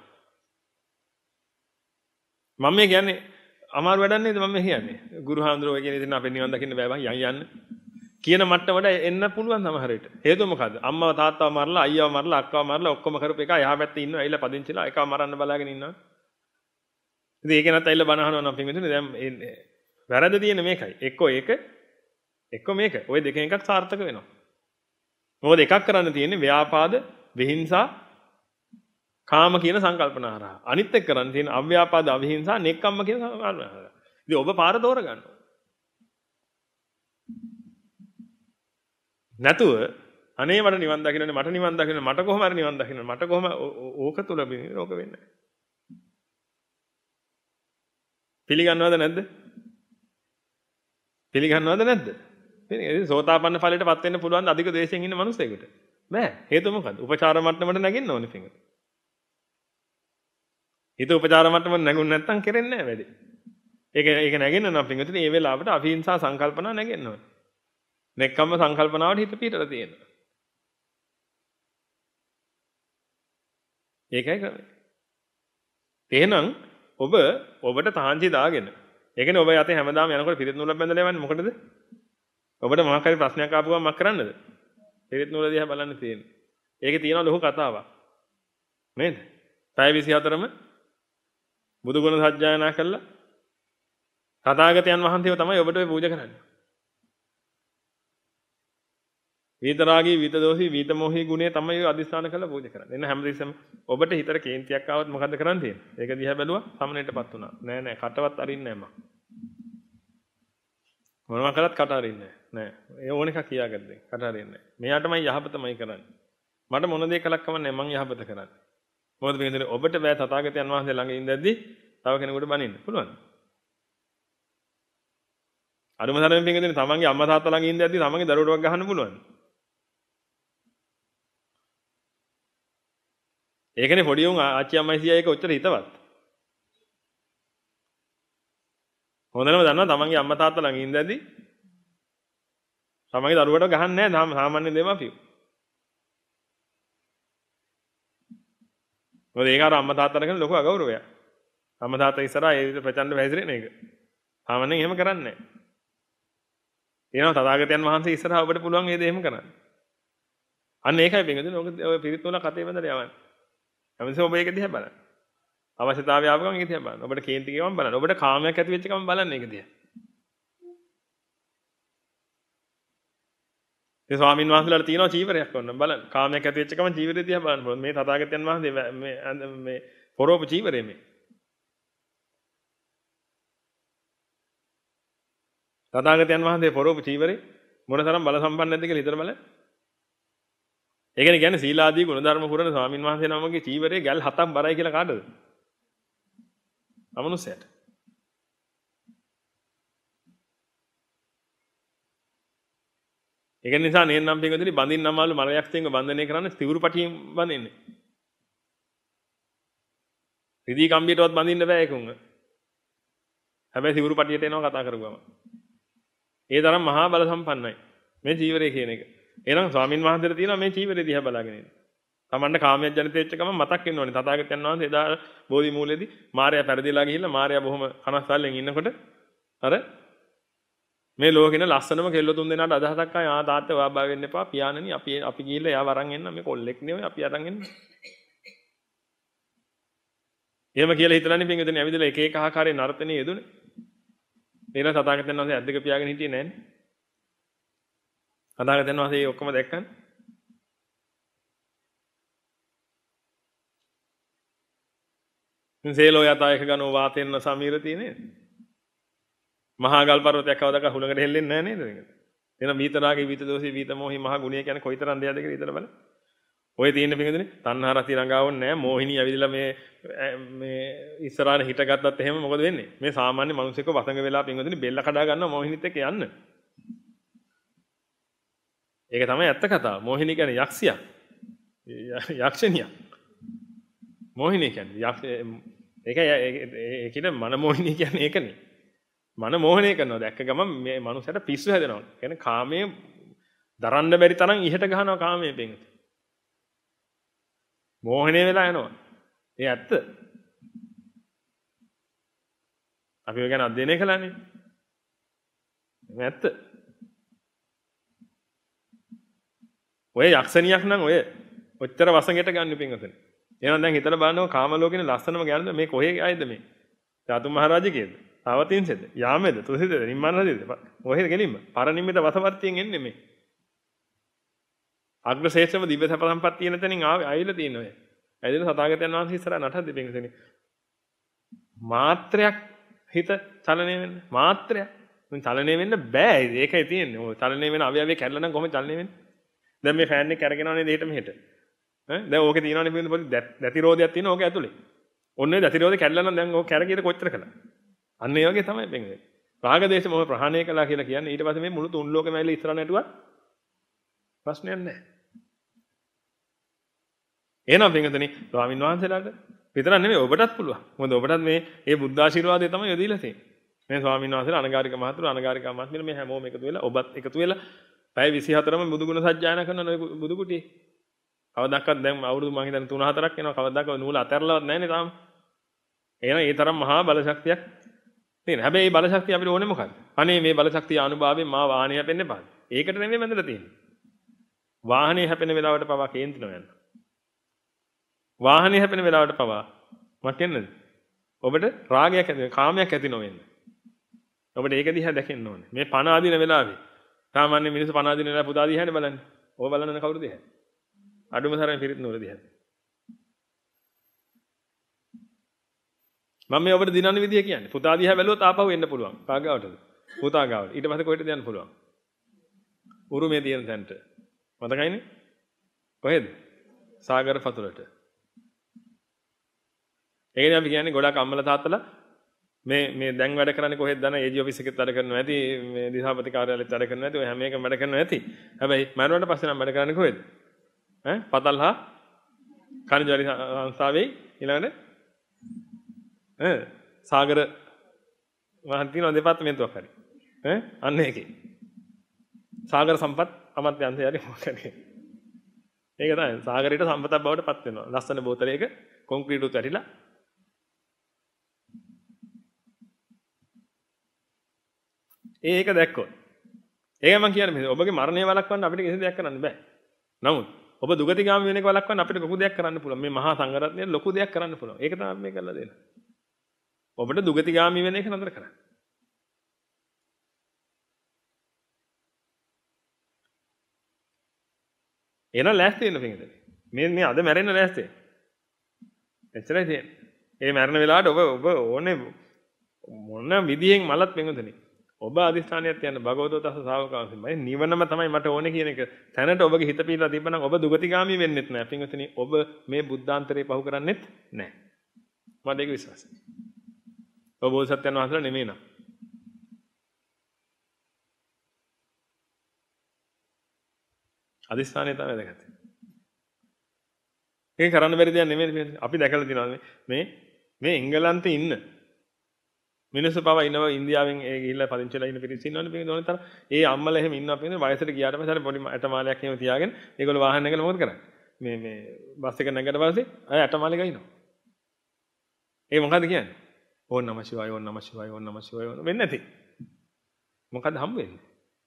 මම මේ කියන්නේ අමාරු වැඩක් නේද මම කියන්නේ. ගුරුහාමුදුරුවෝ කියන ඉතින් අපේ නිවන් දකින්න බෑ බං යන් යන්න කියන මට්ටමට එන්න පුළුවන් සමහර විට. හේතුව මොකද්ද? අම්මව තාත්තව මරලා අයියව මරලා අක්කව මරලා ඔක්කොම කරපු එක එහා පැත්තේ ඉන්නවා. ඇවිල්ලා පදිංචිලා එකව මරන්න බලාගෙන ඉන්නවා. ඉතින් ඒක නැත්නම් ඇවිල්ලා බන අහනවා නම් පින්විතනේ දැන් වැරද්ද තියෙන්නේ මේකයි. එක්කෝ ඒක එක්කෝ මේක. ওই දෙකෙන් එකක් සාර්ථක වෙනවා. මොකද එකක් කරන්න තියෙන්නේ ව්‍යාපාද, විහිංසා, කාම කියන සංකල්පන හරහා. අනිත් එක කරන්න තියෙන්නේ අව්‍යාපාද, අවිහිංසා, නෙක්ඛම්ම කියන සංකල්පන හරහා. ඉතින් ඔබ පාර තෝරගන්න. නැතුව අනේ මට නිවන් දකින්නනේ මට නිවන් දකින්න මට කොහොම හරි නිවන් දකින්න මට කොහොම ඕක තුල ඕක වෙන්නේ නැහැ. පිළිගන්නවද නැද්ද? පිළිගන්නවද නැද්ද? ඉතින් සෝතාපන්න ඵලයටපත් වෙන්න පුළුවන් අධික ද්වේෂයෙන් ඉන්න මිනිසෙකුට. බෑ. හේතුව මොකද්ද? උපචාර මට්ටමට නැගින්න ඕනේ පිංගුත්. හිත උපචාර මට්ටමට නැගුණ නැත්නම් කෙරෙන්නේ නැහැ වැඩි. ඒක ඒක නැගෙන්න නම් පිංගුත් මේ වෙලාවට අවිහිංසා සංකල්පනා නැගෙන්න ඕනේ. නෙක්කම්ම සංකල්පනාවට හිත පිටලා තියෙනවා. ඒකයි කරන්නේ. එහෙනම් ඔබ ඔබට තාංචි දාගෙන. ඒ කියන්නේ ඔබ යතේ හැමදාම යනකොට පිරිත් නූලක් බැඳලා යවන්නේ මොකටද? ඔබට මොකක් හරි ප්‍රශ්නයක් ආපු ගමන් මක් කරන්නද? පිරිත් නූල දිහා බලන්න තියෙන්නේ. ඒකේ තියෙන ලොකු කතාවක්. නේද? පැය විසිහතරම බුදු ගුණ සජ්ජායනා කළා. තථාගතයන් වහන්සේව තමයි ඔබට ඔය පූජා කරන්නේ. විතරාගී විතදෝෂී විතමෝහී ගුණය තමයි අදිස්ථාන කරලා පූජා කරන්නේ. එන්න හැමදෙස්සම ඔබට හිතට කේන්තියක් ආවොත් මොකද්ද කරන්න තියෙන්නේ? ඒක දිහා බැලුවා සමනලටපත් වුණා. නෑ නෑ කටවත් අරින්නේ නෑ මම. මොනවා කළත් කට අරින්නේ නෑ. ඒ ඕන එකක් කියාගත්තේ. කට අරින්නේ නෑ. මෙයාටමයි යහපතමයි කරන්නේ. මට මොන දේ කළක් කමන්නේ මං යහපත කරන්නේ. මොකද මේ ඔබට බෑ තථාගතයන් වහන්සේ ළඟ ඉඳද්දි තව කෙනෙකුට බනින්න පුළුවන්. අරුම තරමින් පිටින් තමන්ගේ අම්මා තාත්තා ළඟ ඉඳද්දි තමන්ගේ දරුවටවත් ගහන්න පුළුවන්. ඒකනේ පොඩි උන් ආච්චි අම්මයි සීයා එක ඔච්චර හිතවත්. හොඳනම දන්නවා තමන්ගේ අම්මා තාත්තා ළඟ ඉඳද්දි තමන්ගේ දරුවට ගහන්නේ නැහැ සාමාන්‍ය දෙමාපියෝ. මොකද ඒක අර අම්මා තාත්තට කරන ලොකු අගෞරවයක්. අම්මා තාත්තා ඉස්සරහා ඒ විදිහට ප්‍රචණ්ඩ වැසිරෙන එක. සාමාන්‍යයෙන් එහෙම කරන්නේ නැහැ. එනවා තථාගතයන් වහන්සේ ඉස්සරහා ඔබට පුළුවන් ඒ දේ එහෙම කරන්න. අන්න ඒකයි බෙන්ගදින ඔය පිරිත් වල කතේ බඳලා යවන්නේ. හැමතිස්සෙම ඔබ ඒක දිහා බලන්න. අවශ්‍යතාවය ආව ගමන් ඒක දිහා බලන්න. ඔබට කේන්ති ගමන් බලන්න. ඔබට කාමයක් ඇති වෙච්ච ගමන් බලන්න ඒක දිහා. ඒ ස්වාමීන් වහන්සේලාට තියෙනවා චීවරයක් වොන්න බලන්න. කාමයක් ඇති වෙච්ච ගමන් චීවරය දිහා බලන්න පුළුවන්. මේ තථාගතයන් වහන්සේ මේ මේ පොරොප චීවරය මේ. තථාගතයන් වහන්සේ පොරොප චීවරේ මොනතරම් බල සම්පන්න නැද්ද කියලා හිතලා බලන්න. ඒ කියන්නේ කියන්නේ සීලාදී ගුණධර්ම පුරන ස්වාමින් වහන්සේ නමගේ චීවරේ ගැල් හතක් බරයි කියලා කාටද? අමනුස්සයට. ඒක නිසා නේන්නම් පිටකදී බඳින්නමාලු මලයක් තෙන්ග බන්ධනය කරන්නේ ස්තිවුරු පටියෙන් බඳින්නේ. රිදී කම්බියටවත් බඳින්න බෑ ඒකුංග. හැබැයි සිවුරු පටියට එනවා කතා කරගම. ඒ තරම් මහා බල සම්පන්නයි මේ චීවරය කියන එක. එහෙනම් ස්වාමින් වහන්සේට තියෙනවා මේ චීවරය දිහා බලාගෙන ඉන්න. තමන්ට කාමයක් ජනිත වෙච්ච ගමන් මතක් වෙන්න ඕනේ. තථාගතයන් වහන්සේ එදා බෝධි මූලයේදී මාර්යා පෙරදිලා ගිහිල්ලා මාර්යා බොහොම කනස්සල්ලෙන් ඉන්නකොට අර මේ ලෝකෙන ලස්සනම කෙල්ල තුන් දෙනාට අදහසක් ආයි ආ තාත්තා ඔයා බය වෙන්න එපා පියාණනි අපි අපි ගිහිල්ලා එයාව අරන් එන්න මේ කොල්ලෙක් නෙවෙයි අපි අරන් එන්න. එහෙම කියලා හිතලානේ පින්විතනේ ඇවිදලා එක එක ආකාරයේ නර්තනයේ යෙදුනේ. ඊළඟ තථාගතයන් වහන්සේ අද්දක පියාගෙන හිටියේ නෑනේ. තථාගතයන් වහන්සේ ඔක්කොම දැක්කනේ. සේලෝ යතායක ගනෝ වාතේන සමීරති නේද? මහා ගල් පර්වතයක් කවදාක හුලඟට හෙල්ලෙන්නේ නැහැ නේද මේක? එහෙනම් විතරාගේ විතදෝෂී විතමෝහි මහා ගුණය කියන්නේ කොයිතරම් දෙයක්ද කියලා හිතලා බලන්න. ඔය තියෙන පිංගුදනේ තණ්හා රති රංගාවන්නේ නැහැ. මෝහිනී ඇවිදලා මේ මේ ඉස්සරහට හිටගත්තත් එහෙම මොකද වෙන්නේ? මේ සාමාන්‍ය මිනිස්සෙක්ව වසඟ වෙලා පිංගුදනේ බෙල්ල කඩා ගන්නවා මෝහිනීත් එක්ක යන්න. ඒක තමයි ඇත්ත කතාව. මෝහිනී කියන්නේ යක්ෂියක්. යක්ෂණියක්. මෝහිනී කියන්නේ යක්ෂ ඒක ඒ කියන්නේ මන මෝහිනී කියන්නේ ඒකනේ. මන මෝහණය කරනවා. දැක්ක ගමන් මේ මනුස්සයට පිස්සු හැදෙනවා. කියන්නේ කාමයේ දරන්න බැරි තරම් ඉහට ගහනවා කාමයේ පිංගුද. මෝහණය වෙලා යනවා. ඒ ඇත්ත. අපි ඔය ගැන අධ්‍යයනය කළානේ. මේ ඇත්ත. ඔය යක්ෂණියක් නම් ඔය ඔච්චර වසඟයට ගන්න පිංගුතනේ. එහෙනම් දැන් හිතලා බලනවා කාම ලෝකෙනේ ලස්සනම ගෑනුද මේ කොහේ ආයිද මේ? සාතු මහරජකේද? ආවතින්සෙද? යාමෙද? තුසිතද? නිම්මානදද? ඔහෙද ගෙලින්ම? පරනිම්මිත වසවර්තියෙන් එන්නේ මේ. අග්‍රශේෂ්ඨම දිව්‍ය සප සම්පත් තියෙන තැනින් ආවේ ආයිලා තියෙන ඔය. ඇයිද තථාගතයන් වහන්සේ ඉස්සරහ නටද්දි පිංගුතනේ. මාත්‍රයක් හිත චලනය වෙන්න. මාත්‍රයක්. මම චලනය වෙන්න බෑ. ඒකයි තියෙන්නේ. ඔය චලනය වෙන අවයවය කැඩලා නම් කොහොමද චලනය වෙන්නේ? දැන් මේ ෆෑන් එක කරගෙනවනේ දෙහෙට මෙහෙට. ඈ දැන් ඕකේ තියෙනවනේ පිංගුත පොඩි දැතිරෝධයක් තියෙනවා ඕක ඇතුලේ. ඔන්න ඒ දැතිරෝධය කැඩලා නම් දැන් ඕක කැරගියට කොච්චර කළා. අන්න ඒ වගේ තමයි පිංගුතේ. රාග දේශ මොහ ප්‍රහාණය කළා කියලා කියන්නේ ඊට පස්සේ මේ මුළු තුන් ලෝකෙම ඇවිල්ලා ඉස්සරහ නැටුවා ප්‍රශ්නයක් නැහැ. එහෙනම් පින්වතුනි ස්වාමීන් වහන්සේලාට විතරක් නෙමෙයි ඔබටත් පුළුවන්. මොකද ඔබටත් මේ මේ බුද්ධ ආශිර්වාදය තමයි යොදීලා තියෙන්නේ. මේ ස්වාමීන් වහන්සේලා අනගාരിക මහතුරු අනගාരിക මහත්මිය මේ හැමෝම එකතු වෙලා ඔබත් එකතු වෙලා පැය විසිහතරම බුදු ගුණ සජ්ජායනා කරන බුදු කුටියේ. කවදාවත් දැන් අවුරුදු මං හිතන්නේ තුන හතරක් වෙනවා කවදාවත් නූල අතහැරලවත් නැහැ නේ තාම. එහෙනම් ඒ තරම් මහා බල ශක්තියක් තියෙනවා. හැබැයි මේ බල ශක්තිය අපිට ඕනේ මොකද්ද? අනේ මේ බල ශක්තිය අනුභවයෙන් මා වාහනය හැපෙන්න එපා. ඒකට නෙමෙයි බඳලා තියෙන්නේ. වාහනේ හැපෙන වෙලාවට පවා කේන්තිනවා යන්න. වාහනේ හැපෙන වෙලාවට පවා මම කියන්නේ ඔබට රාගයක් ඇති වෙන කාමයක් ඇති නොවෙන්න. ඔබට ඒක දිහා දැකෙන්න ඕනේ. මේ පණ අදින වෙලාවේ සාමාන්‍ය මිනිස්සු පණ අදින වෙලාව පුතා දිහානේ බලන්නේ. ඔබ බලන්නේ කවුරු දිහාද? අඩුම තරමේ පිරිත් නූල දිහාද? මම මේ ඔබට දිනන විදිය කියන්නේ. පුතා දිහා බැලුවොත් ආපහු එන්න පුළුවන්. කාගාවටද? පුතා ගාවට. ඊට පස්සේ කොහෙටද යන්න පුළුවන්? උරුමේ තියෙන තැනට. මතකයිනේ? කොහෙද? සාගර පතුලට. ඒකනේ අපි කියන්නේ ගොඩක් අම්මලා තාත්තලා මේ මේ දැන් වැඩ කරන්නේ කොහෙද දන්න ඒජි ඔෆිස් එකෙත් වැඩ කරනවා ඇති මේ දිසාපති කාර්යාලෙත් වැඩ කරනවා ඇති ඔය හැම එකම වැඩ කරනවා ඇති. හැබැයි මරුණට පස්සේ නම් වැඩ කරන්නේ කොහෙද? ඈ පතල්හා කනිජාරි සංස්ථාවේ ඊළඟට ඈ සාගර මහන් තියෙන දෙපාර්තමේන්තුවක් හරි. ඈ අන්න ඒකේ. සාගර සම්පත් අමාත්‍යාංශය හරි මොකක්ද? ඒක තමයි සාගරයට සම්පතක් බවට පත් වෙනවා. ලස්සන බෝතලයක කොන්ක්‍රීට් උත් ඇටිලා ඒක දැක්කොත් ඒක මම කියන්නේ ඔබගේ මරණය වළක්වන්න අපිට කිසි දෙයක් කරන්න බෑ. නමුත් ඔබ දුගතිගාමී වෙන එක වළක්වන්න අපිට ලොකු දෙයක් කරන්න පුළුවන්. මේ මහා සංඝරත්නයේ ලොකු දෙයක් කරන්න පුළුවන්. ඒක තමයි මේ කරලා දෙන්නේ. ඔබට දුගතිගාමී වෙන එක නතර කරන්න. එන ලෑස්ති වෙන්න පිටින්. මේ මේ අද මැරෙන්න ලෑස්ති. එච්චරයි තියෙන්නේ. ඒ මැරෙන වෙලාවට ඔබ ඔබ ඕනේ මොන විදියෙන් මලත් වෙනුතනේ. ඔබ අධිෂ්ඨානයක් තියන්න භගවතෝ තස ශාවකාංශයි. නිවනම තමයි මට ඕනේ කියන එක. තැනට ඔබගේ හිත පිළිලා තිබ්බනම් ඔබ දුගතිගාමී වෙන්නෙත් නෑ. පින්වතුනි ඔබ මේ බුද්ධාන්තරේ පහු කරන්නෙත් නෑ. මට ඒක විශ්වාසයි. ඔබ බෝසත්යන් වහන්සේලා නෙමෙයි නා. අධිෂ්ඨානය තමයි වැදගත්. ඒක කරන්න බැරි දෙයක් නෙමෙයි. අපි දැකලා තියෙනවා මේ මේ එංගලන්තේ ඉන්න මිනිස්සු පවා ඉන්නවා ඉන්දියාවෙන් ඒ ගිහිල්ලා පදිංචිලා ඉන්න පිරිස ඉන්නවනේ පිටින් ඕන තරම්. ඒ අම්මලා එහෙම ඉන්නවා පිටින් වයසට ගියාට පස්සේ පොඩි ඇටමාලයක් එහෙම තියාගෙන ඒගොල්ලෝ වාහන නැගලා මොකද කරන්නේ? මේ මේ බස් එක නැගගට පස්සේ අය ඇටමාලේ ගිනවා. ඒ මොකද්ද කියන්නේ? ඕන් නම ශිවාය ඕන් නම ශිවාය ඕන් නම ශිවාය ඕන වෙන්නේ නැති. මොකද්ද හම්බ වෙන්නේ?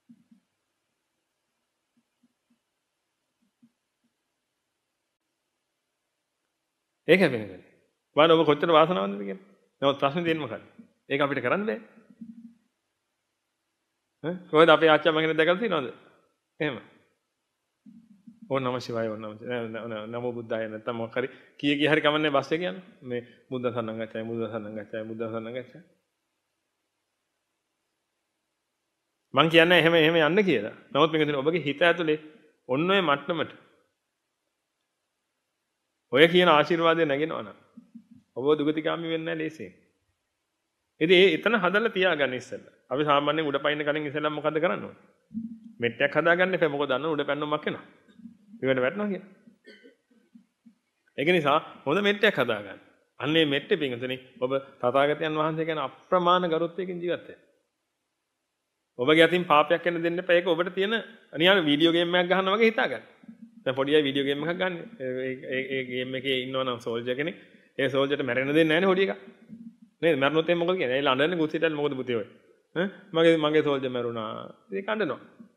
ඒක වෙන්නේ. බලන්න ඔබ කොච්චර වාසනාවන්තද කියන්නේ. නමුත් ප්‍රශ්නේ තියෙන්නේ මොකක්ද? ඒක අපිට කරන්න බෑ. ඈ කොහෙද අපේ ආච්චා මගෙන් දැකලා තියෙනවද? එහෙම. ඕන නම ශිවාය ඕන නම නමෝ බුද්ධාය නැත්නම් මොකක් හරි කී කී හරි කමන්නේ බස් එක යන්නේ. මේ බුද්ධ සන්නංගච්ඡාය බුද්ධ සන්නංගච්ඡාය බුද්ධ සන්නංගච්ඡාය. මං කියන්නේ එහෙම එහෙම යන්න කියලා. නමුත් මේක තියෙන ඔබගේ හිත ඇතුලේ ඔන්න ඔය මට්ටමට ඔය කියන ආශිර්වාදය නැගෙනවා නම් ඔබ දුගතිගාමී වෙන්නේ නැහැ ලේසියෙන්. ඉතින් ඒ එතන හදලා තියාගන්න ඉස්සෙල්ලා. අපි සාමාන්‍යයෙන් උඩ පයින්න කලින් ඉස්සෙල්ලා මොකද්ද කරන්න ඕනේ? මෙට්ටයක් හදාගන්න එපා. මොකද දන්න උඩ පැන්නොමක් එනවා. ඊවට වැටෙනවා කියලා. ඒක නිසා හොඳ මෙට්ටයක් හදාගන්න. අන්නේ මෙට්ටේ පිංගුතුනි ඔබ තථාගතයන් වහන්සේ ගැන අප්‍රමාණ ගරුත්වයකින් ජීවත් වෙන්න. ඔබගේ අතින් පාපයක් එන්න දෙන්න එපා. ඒක ඔබට තියෙන අනිවාර්ය වීඩියෝ ගේම් එකක් ගන්නවා වගේ හිතාගන්න. දැන් පොඩි අය වීඩියෝ ගේම් එකක් ගන්න. ඒ ඒ ගේම් එකේ ඉන්නවනම් සෝල්ජර් කෙනෙක්. ඒ සෝල්ජර්ට මැරෙන්න දෙන්නේ නැහැ නේ පොඩි එකා. නේද? මැරුණොත් එන්නේ මොකද කියන්නේ? ඒ ලන්ඩන්නේ කුස්සියටල් මොකද පුතේ ඔය? ඈ මගේ මගේ සෝල්ජර් මැරුණා. ඒක කණ්ඩනවා.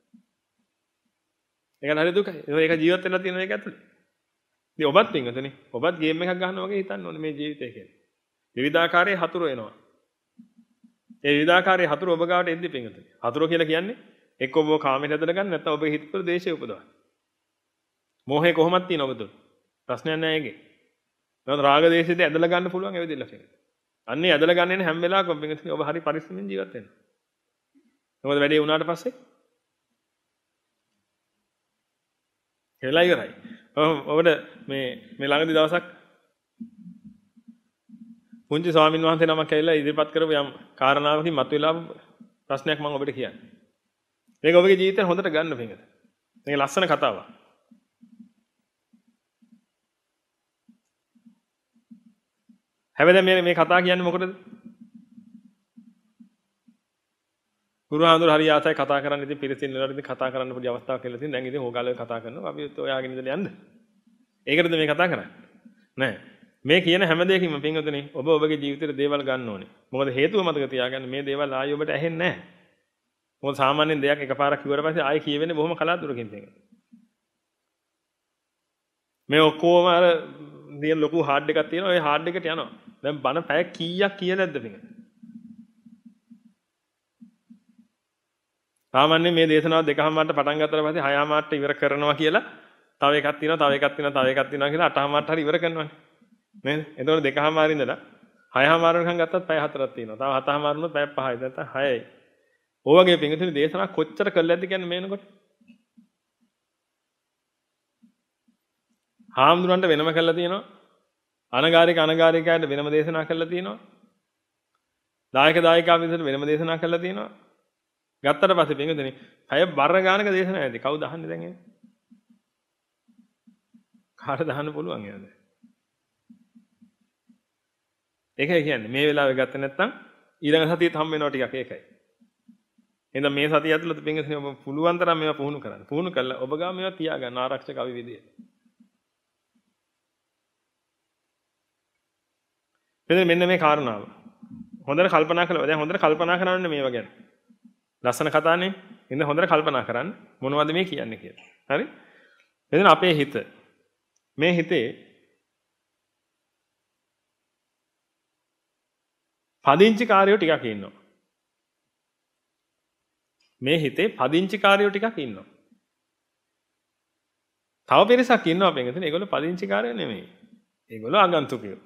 ඒක හරි දුකයි. ඒක ජීවත් වෙලා තියෙන එක ඇතුලේ. ඉතින් ඔබත් පින්වතුනි ඔබත් ගේම් එකක් ගන්නවා වගේ හිතන්න ඕනේ මේ ජීවිතය කියන්නේ. විවිධාකාරයේ හතුරු එනවා. ඒ විවිධාකාරයේ හතුරු ඔබ ගාවට එද්දි පින්වතුනි. හතුරු කියලා කියන්නේ එක්ක ඔබ කාමයට ඇදලා ගන්න නැත්නම් ඔබේ හිත තුළ දේශය උපදවන්න. මෝහය කොහොමද තියෙන ඔබ තුළ? ප්‍රශ්නයක් නැහැ ඒකේ. නේද රාග දේශයට ඇදලා ගන්න පුළුවන් ඒ විදිහට පින්වතුනි. අන්නේ ඇදලා ගන්න එන හැම වෙලාවකම පින්වතුනි ඔබ හරි පරිස්සමෙන් ජීවත් වෙන්න. මොකද වැඩේ වුණාට පස්සේ කියලා ඉවරයි. ඔබට මේ මේ ළඟදී දවසක් පුංචි ස්වාමීන් වහන්සේ නමක් ඇවිල්ලා ඉදිරිපත් කරපු යම් කාරණාවකින් මතුවලා ප්‍රශ්නයක් මම ඔබට කියන්නේ. මේක ඔබගේ ජීවිතේ හොඳට ගන්න පිංගත. මේක ලස්සන කතාවක්. හැබැයි මේ මේ කතාව කියන්නේ මොකටද? ගුරුහාඳුර හරි ආසයි කතා කරන්න ඉතින් පිරිසින් වලට ඉතින් කතා කරන්න පොඩි අවස්ථාවක් කියලා තියෙන. දැන් ඉතින් ඕගාලේ කතා කරනවා. අපි ඔයාගෙන ඉඳලා යන්න. ඒකටද මේ කතා කරන්නේ? නෑ. මේ කියන හැම දෙයකින්ම පින්වතුනි ඔබ ඔබගේ ජීවිතේට දේවල් ගන්න ඕනේ. මොකද හේතුව මතක තියාගන්න මේ දේවල් ආයෙ ඔබට ඇහෙන්නේ නෑ. මොකද සාමාන්‍යයෙන් දෙයක් එකපාරක් කිව්වට පස්සේ ආයෙ කියවෙන්නේ බොහොම කලාතුරකින් තියෙන. මේ ඔක්කොම අර දින ලොකු හાર્ඩ් එකක් තියෙනවා. ඒ හાર્ඩ් එකට යනවා. දැන් බන පැය කීයක් කියලා නැද්ද පින්වතුනි? සාමාන්‍යයෙන් මේ දේශනාව දෙකමාරට පටන් ගත්තට පස්සේ හයමාරට ඉවර කරනවා කියලා තව එකක් තියෙනවා තව එකක් තියෙනවා තව එකක් තියෙනවා කියලා අටමාරට හරි ඉවර කරනවානේ නේද? එතකොට දෙකමාර ඉඳලා හයමාර වෙනකන් ගත්තත් පැය හතරක් තියෙනවා. තව හතමාර වුණොත් පැය පහයි නැත්නම් හයයි. ඔය වගේ පින්විතනි දේශනා කොච්චර කළාද කියන්නේ මේනකොට? හාමුදුරන්ට වෙනම කළා තියෙනවා. අනගාരിക අනගාരികයන්ට වෙනම දේශනා කළා තියෙනවා. දායක දායිකා විදිහට වෙනම දේශනා කළා තියෙනවා. ගත්තට පස්සේ පින්විතනි අය බර ගානක දේශනා ඇති. කවුද අහන්නේ දැන් ඒක? කාටද අහන්න පුළුවන් එයාද? ඒකයි කියන්නේ මේ වෙලාවේ ගත්තේ නැත්නම් ඊළඟ සතියේත් හම් වෙනවා ටිකක් ඒකයි. එහෙනම් මේ සතිය ඇතුළත පින්විතනි ඔබ පුළුවන් තරම් මේවා පුහුණු කරන්න. පුහුණු කළා ඔබ ගාව මේවා තියාගන්න ආරක්ෂක අවිවිදියේ. මෙන්න මේ කාරණාව. හොඳට කල්පනා කරලා දැන් හොඳට කල්පනා කරන්න මේවා ගැන. ලස්සන කතානේ. ඉතින් හොඳට කල්පනා කරන්න මොනවද මේ කියන්නේ කියලා. හරි? එතන අපේ හිත මේ හිතේ පදිංචි කාර්යෝ ටිකක් ඉන්නවා. මේ හිතේ පදිංචි කාර්යෝ ටිකක් ඉන්නවා. තව පිරිසක් ඉන්නවා අපෙන්. එතන ඒගොල්ලෝ පදිංචි කාර්යෝ නෙමෙයි. ඒගොල්ලෝ ආගන්තුකයෝ.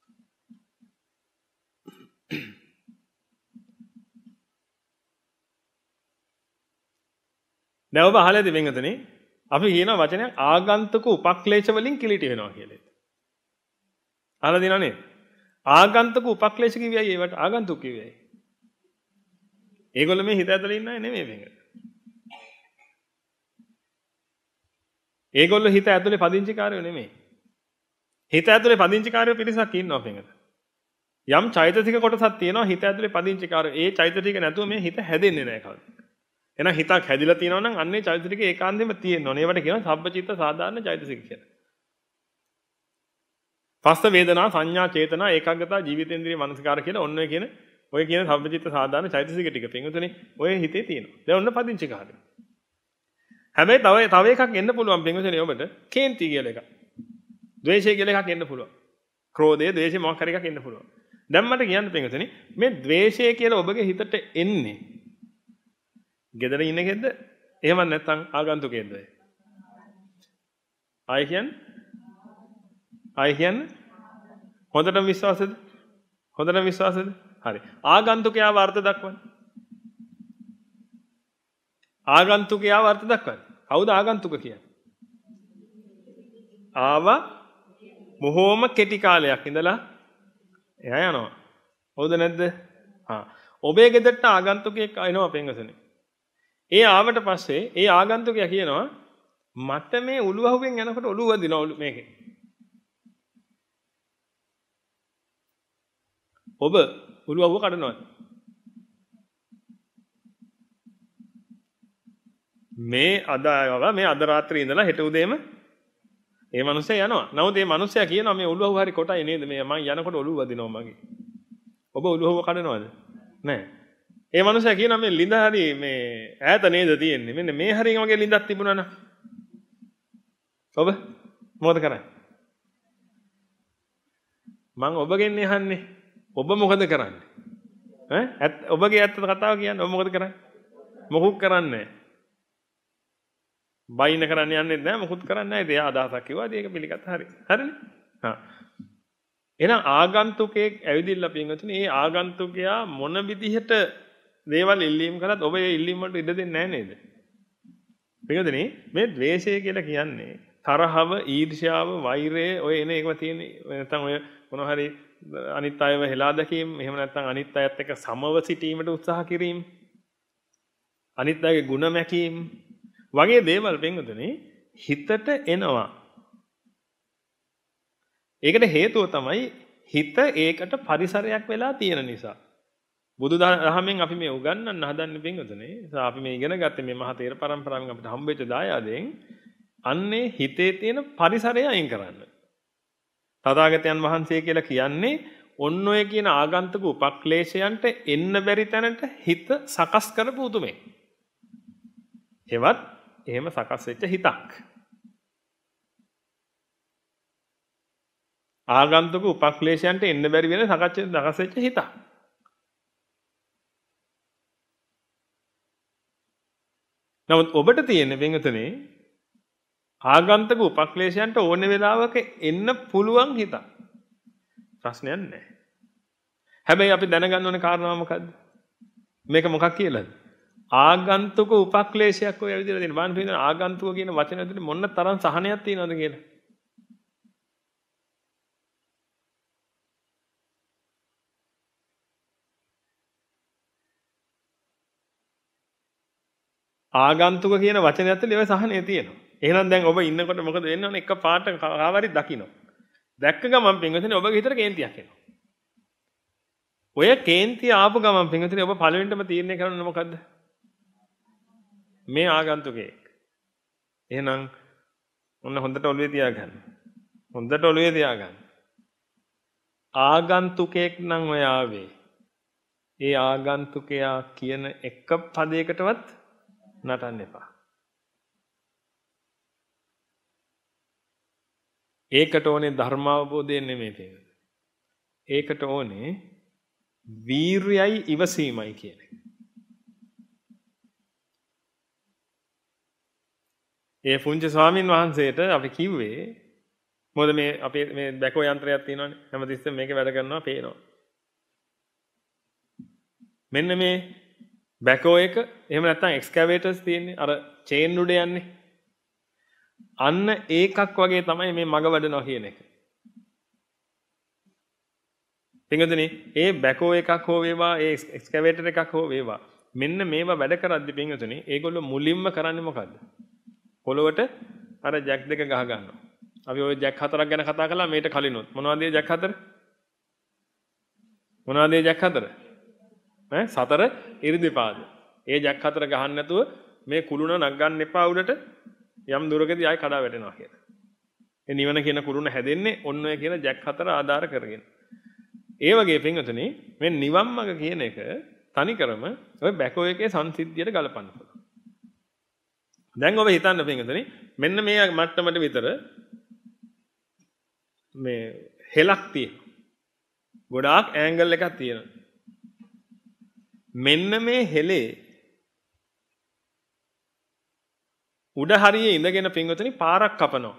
දැන් ඔබ අහලා ඉතින් වෙනතනේ අපි කියන වචනයක් ආගන්තුක උපක්ලේශ වලින් කිලිටි වෙනවා කියලා. අහලා දිනව නේද? ආගන්තුක උපක්ලේශ කිව්වයි ඒවට ආගන්තුක කිව්වයි. ඒගොල්ලෝ මේ හිත ඇතුලේ ඉන්න අය නෙමෙයි වෙනද. ඒගොල්ලෝ හිත ඇතුලේ පදිංචි කාර්යෝ නෙමෙයි. හිත ඇතුලේ පදිංචි කාර්යෝ පිරිසක් ඉන්නවා වෙනද. යම් චෛතසික කොටසක් තියෙනවා හිත ඇතුලේ පදිංචි කාර්යෝ. ඒ චෛතසික නැතුව මේ හිත හැදෙන්නේ නැහැ කවදාවත්. එහෙනම් හිතක් හැදිලා තියෙනවා නම් අන්නේ චෛතසික ඒකාන්තයෙන්ම තියෙන්න ඕනේ. ඒවට කියනවා සබ්බචිත්ත සාධාරණ චෛතසික කියලා. පස්ස වේදනා සංඥා චේතනා ඒකාග්‍රතා ජීවිතේන්ද්‍රිය මනසිකාර කියලා ඔන්න ඔය කියන ඔය කියන සබ්බචිත්ත සාධාරණ චෛතසික ටික පින්වතුනි ඔය හිතේ තියෙනවා. දැන් ඔන්න පදිංචි කාර්යය. හැබැයි තව තව එකක් එන්න පුළුවන් පින්වතුනි ඔබට කේන්ති කියලා එකක්. ද්වේෂය කියලා එකක් එන්න පුළුවන්. ක්‍රෝධය, ද්වේෂය මොකක් හරි එකක් එන්න පුළුවන්. දැන් මට කියන්න පින්වතුනි මේ ද්වේෂය කියලා ඔබගේ හිතට එන්නේ ගෙදර ඉන්න කෙද්ද? එහෙම නැත්නම් ආගන්තුකෙද්ද? ආයි කියන්නේ? ආයි කියන්නේ? හොඳටම විශ්වාසද? හොඳටම විශ්වාසද? හරි. ආගන්තුකයාව අර්ථ දක්වන්න. ආගන්තුකයාව අර්ථ දක්වන්න. කවුද ආගන්තුක කියන්නේ? ආවා බොහෝම කෙටි කාලයක් ඉඳලා එයා යනවා. හවුද නැද්ද? හා. ඔබේ ගෙදරට ආගන්තුකයෙක් එනවා පෙන්වසනේ. ඒ ආවට පස්සේ ඒ ආගන්තුකයා කියනවා මට මේ උළුවහුවෙන් යනකොට ඔළුව වදිනවා මේකේ. ඔබ උළුවහුව කඩනවා. මේ අද ආවා මේ අද රාත්‍රියේ ඉඳලා හෙට උදේම ඒ මිනිස්සයා යනවා. නමුත් මේ මිනිස්සයා කියනවා මේ උළුවහුව හරි කොටයි නේද මේ මං යනකොට ඔළුව වදිනවා මගේ. ඔබ උළුවහුව කඩනවද? නැහැ. ඒ මනුස්සයා කියනවා මේ ළිඳ හරි මේ ඈත නේද තියෙන්නේ. මෙන්න මේ හරිය මගේ ළිඳක් තිබුණා නා. ඔබ මොකද කරන්නේ? මං ඔබගෙන් අහන්නේ. ඔබ මොකද කරන්නේ? ඈ ඔබගේ ඇත්ත කතාව කියන්නේ ඔබ මොකද කරන්නේ? මොකුත් කරන්නේ නැහැ. බයින කරන්න යන්නේ නැහැ මොකුත් කරන්නේ නැහැ. ඒ අදහසක් කිව්වා. ඒක පිළිගත්ත හරි. හරිනේ? හා. එහෙනම් ආගන්තුකයෙක් ඇවිදින්න පින්වතුනි. ඒ ආගන්තුකයා මොන විදිහට දේවල් ඉල්ලීම් කරත් ඔබ ඒ ඉල්ලීම් වලට ඉඩ දෙන්නේ නැහැ නේද? පින්වතුනි මේ ද්වේෂය කියලා කියන්නේ තරහව, ඊර්ෂ්‍යාව, වෛරය ඔය එන එකම තියෙන්නේ. නැත්නම් ඔය මොන හරි අනිත් අයව හෙලා දැකීම, එහෙම නැත්නම් අනිත් අයත් එක්ක සමව සිටීමට උත්සාහ කිරීම. අනිත් අයගේ ಗುಣ මැකීම් වගේ දේවල් පින්වතුනි හිතට එනවා. ඒකට හේතුව තමයි හිත ඒකට පරිසරයක් වෙලා තියෙන නිසා. බුදුදහමෙන් අපි මේ උගන්වන්න හදන්නේ පින්වතුනි. අපි මේ ඉගෙන ගත්තේ මේ මහා තේර පරම්පරාවෙන් අපිට හම්බෙච්ච දායාදයෙන් අන්නේ හිතේ තියෙන පරිසරය අයින් කරන්න. තථාගතයන් වහන්සේ කියලා කියන්නේ ඔන්න ඔය කියන ආගන්තුක උපක්ලේශයන්ට එන්න බැරි තැනට හිත සකස් කරපු උතුමේ. ඒවත් එහෙම සකස් වෙච්ච හිතක්. ආගන්තුක උපක්ලේශයන්ට එන්න බැරි වෙන සකස් වෙච්ච හිතක්. නමුත් ඔබට තියෙන වෙනතනේ ආගන්තුක උපක්ලේශයන්ට ඕන වෙලාවක එන්න පුළුවන් හිතක්. ප්‍රශ්නයක් නැහැ. හැබැයි අපි දැනගන්න ඕනේ කාරණාව මොකද්ද? මේක මොකක් කියලාද? ආගන්තුක උපක්ලේශයක් ඔය විදිහට දෙන්න. බලන්න පිළිඳින ආගන්තුක කියන වචන ඇතුලේ මොන තරම් සහනයක් තියෙනවද කියලා. ආගන්තුක කියන වචනය ඇතුලේ ඔය සහනය තියෙනවා. එහෙනම් දැන් ඔබ ඉන්නකොට මොකද වෙන්න ඕනේ? එක පාට කාවරි දකින්න. දැක්ක ගමන් පින්වතුනි ඔබගේ හිතට කේන්තියක් එනවා. ඔය කේන්තිය ආපු ගමන් පින්වතුනි ඔබ පළවෙනිටම තීරණය කරන්නේ මොකද්ද? මේ ආගන්තුකයෙක්. එහෙනම් ඔන්න හොඳට ඔළුවේ තියාගන්න. හොඳට ඔළුවේ තියාගන්න. ආගන්තුකයෙක් නම් ඔය ආවේ. ඒ ආගන්තුකයා කියන එක පදයකටවත් නටන්න එපා. ඒකට ඕනේ ධර්මාවබෝධය නෙමෙයි පිළිගන්න. ඒකට ඕනේ වීර්යයි ඉවසීමයි කියන එක. ඒ පුංචි ස්වාමින් වහන්සේට අපි කිව්වේ මොකද මේ අපේ මේ බැකෝ යන්ත්‍රයක් තියෙනවානේ. හැමතිස්සෙම මේක වැඩ කරනවා පේනවා. මෙන්න මේ බැකෝ එක එහෙම නැත්නම් එක්ස්කැවේටර්ස් තියෙන්නේ අර චේන් උඩ යන්නේ. අන්න ඒකක් වගේ තමයි මේ මග වඩනවා කියන එක. පින්වතුනි, ඒ බැකෝ එකක් හෝ වේවා, ඒ එක්ස්කැවේටර් එකක් හෝ වේවා. මෙන්න මේවා වැඩ කරද්දි පින්වතුනි, ඒගොල්ලෝ මුලින්ම කරන්නේ මොකද්ද? පොළොවට අර ජැක් දෙක ගහ ගන්නවා. අපි ওই ජැක් හතරක් ගැන කතා කළා මේට කලිනුත්. මොනවද මේ ජැක් හතර? මොනවද මේ ජැක් හතර? ඈ සතර ඉරිදිපාද. ඒ ජැක් හතර ගහන්න නැතුව මේ කුළුණ නගන්න එපා උඩට. යම් දුරකදී ආයි කඩා වැටෙනවා කියලා. ඒ නිවන කියන කුරුණ හැදෙන්නේ ඔන්න ඔය කියන ජැක් හතර ආධාර කරගෙන. ඒ වගේ පින්වතුනි මේ නිවන් මඟ කියන එක තනිකරම ඔය බැකෝ එකේ සංසිද්ධියට ගලපන්න පුළුවන්. දැන් ඔබ හිතන්න පින්වතුනි මෙන්න මේ මට්ටමට විතර මේ හෙලක් තියෙනවා. ගොඩාක් ඇන්ගල් එකක් තියෙනවා. මෙන්න මේ හෙලේ උඩ හරියේ ඉඳගෙන පින්වතුනි පාරක් කපනවා.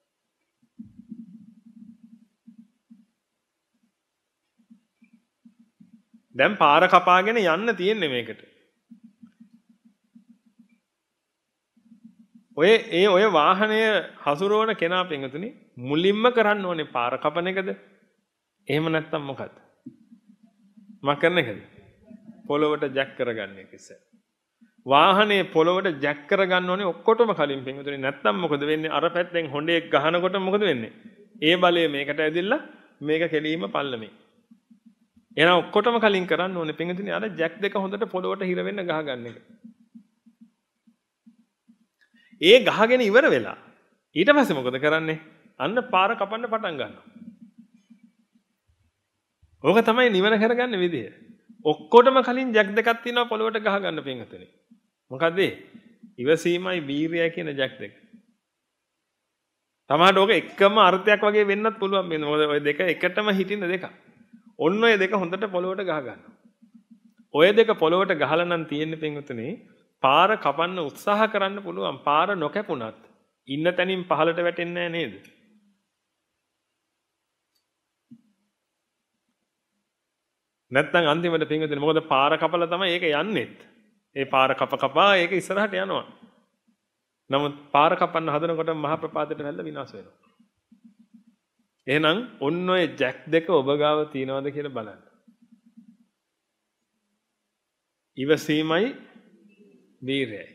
දැන් පාර කපාගෙන යන්න තියෙන්නේ මේකට. ඔය ඒ ඔය වාහනය හසුරවන කෙනා පින්වතුනි මුලින්ම කරන්න ඕනේ පාර කපන එකද? එහෙම නැත්නම් මොකද්ද? මම කරන එකද? පොළොවට ජැක් කරගන්න එක ඉස්සෙල්ලා. වාහනේ පොළොවට ජැක් කරගන්න ඕනේ ඔක්කොටම කලින් පින්වතුනි. නැත්නම් මොකද වෙන්නේ? අර පැත්තෙන් හොඬේ ගහනකොට මොකද වෙන්නේ? ඒ බලය මේකට ඇදිලා මේක කෙලීම පල්ලමේ. එහෙනම් ඔක්කොටම කලින් කරන්න ඕනේ පින්වතුනි අර ජැක් දෙක හොඳට පොළොවට හිර වෙන්න ගහ ගන්න එක. ඒ ගහගෙන ඉවර වෙලා ඊට පස්සේ මොකද කරන්නේ? අන්න පාර කපන්න පටන් ගන්නවා. ඕක තමයි නිවන කරගන්න විදිය. ඔක්කොටම කලින් ජැක් දෙකක් තියෙනවා පොළොවට ගහ ගන්න පින්වතුනි. මොකද ඒ? ඉවසීමයි වීරියයි කියන ජැක් දෙක. තමහට ඕක එකම අර්ථයක් වගේ වෙන්නත් පුළුවන් වෙන. මොකද ඔය දෙක එකටම හිටින දෙක. ඔන්න ඔය දෙක හොඳට පොළොවට ගහ ගන්නවා. ඔය දෙක පොළොවට ගහලා නම් තියෙන්නේ පින්වතුනි පාර කපන්න උත්සාහ කරන්න පුළුවන්. පාර නොකැපුණත් ඉන්න තැනින් පහළට වැටෙන්නේ නැහැ නේද? නැත්නම් අන්තිමට පින්වතුනි මොකද පාර කපලා තමයි ඒක යන්නේත්. ඒ පාර කප කපා ඒක ඉස්සරහට යනවා. නමුත් පාර කපන්න හදනකොට මහ ප්‍රපාතයට වැල්ලා විනාශ වෙනවා. එහෙනම් ඔන්න ඔය ජැක් දෙක ඔබ ගාව තියනවද කියලා බලන්න. ඉවසීමයි වීරයයි.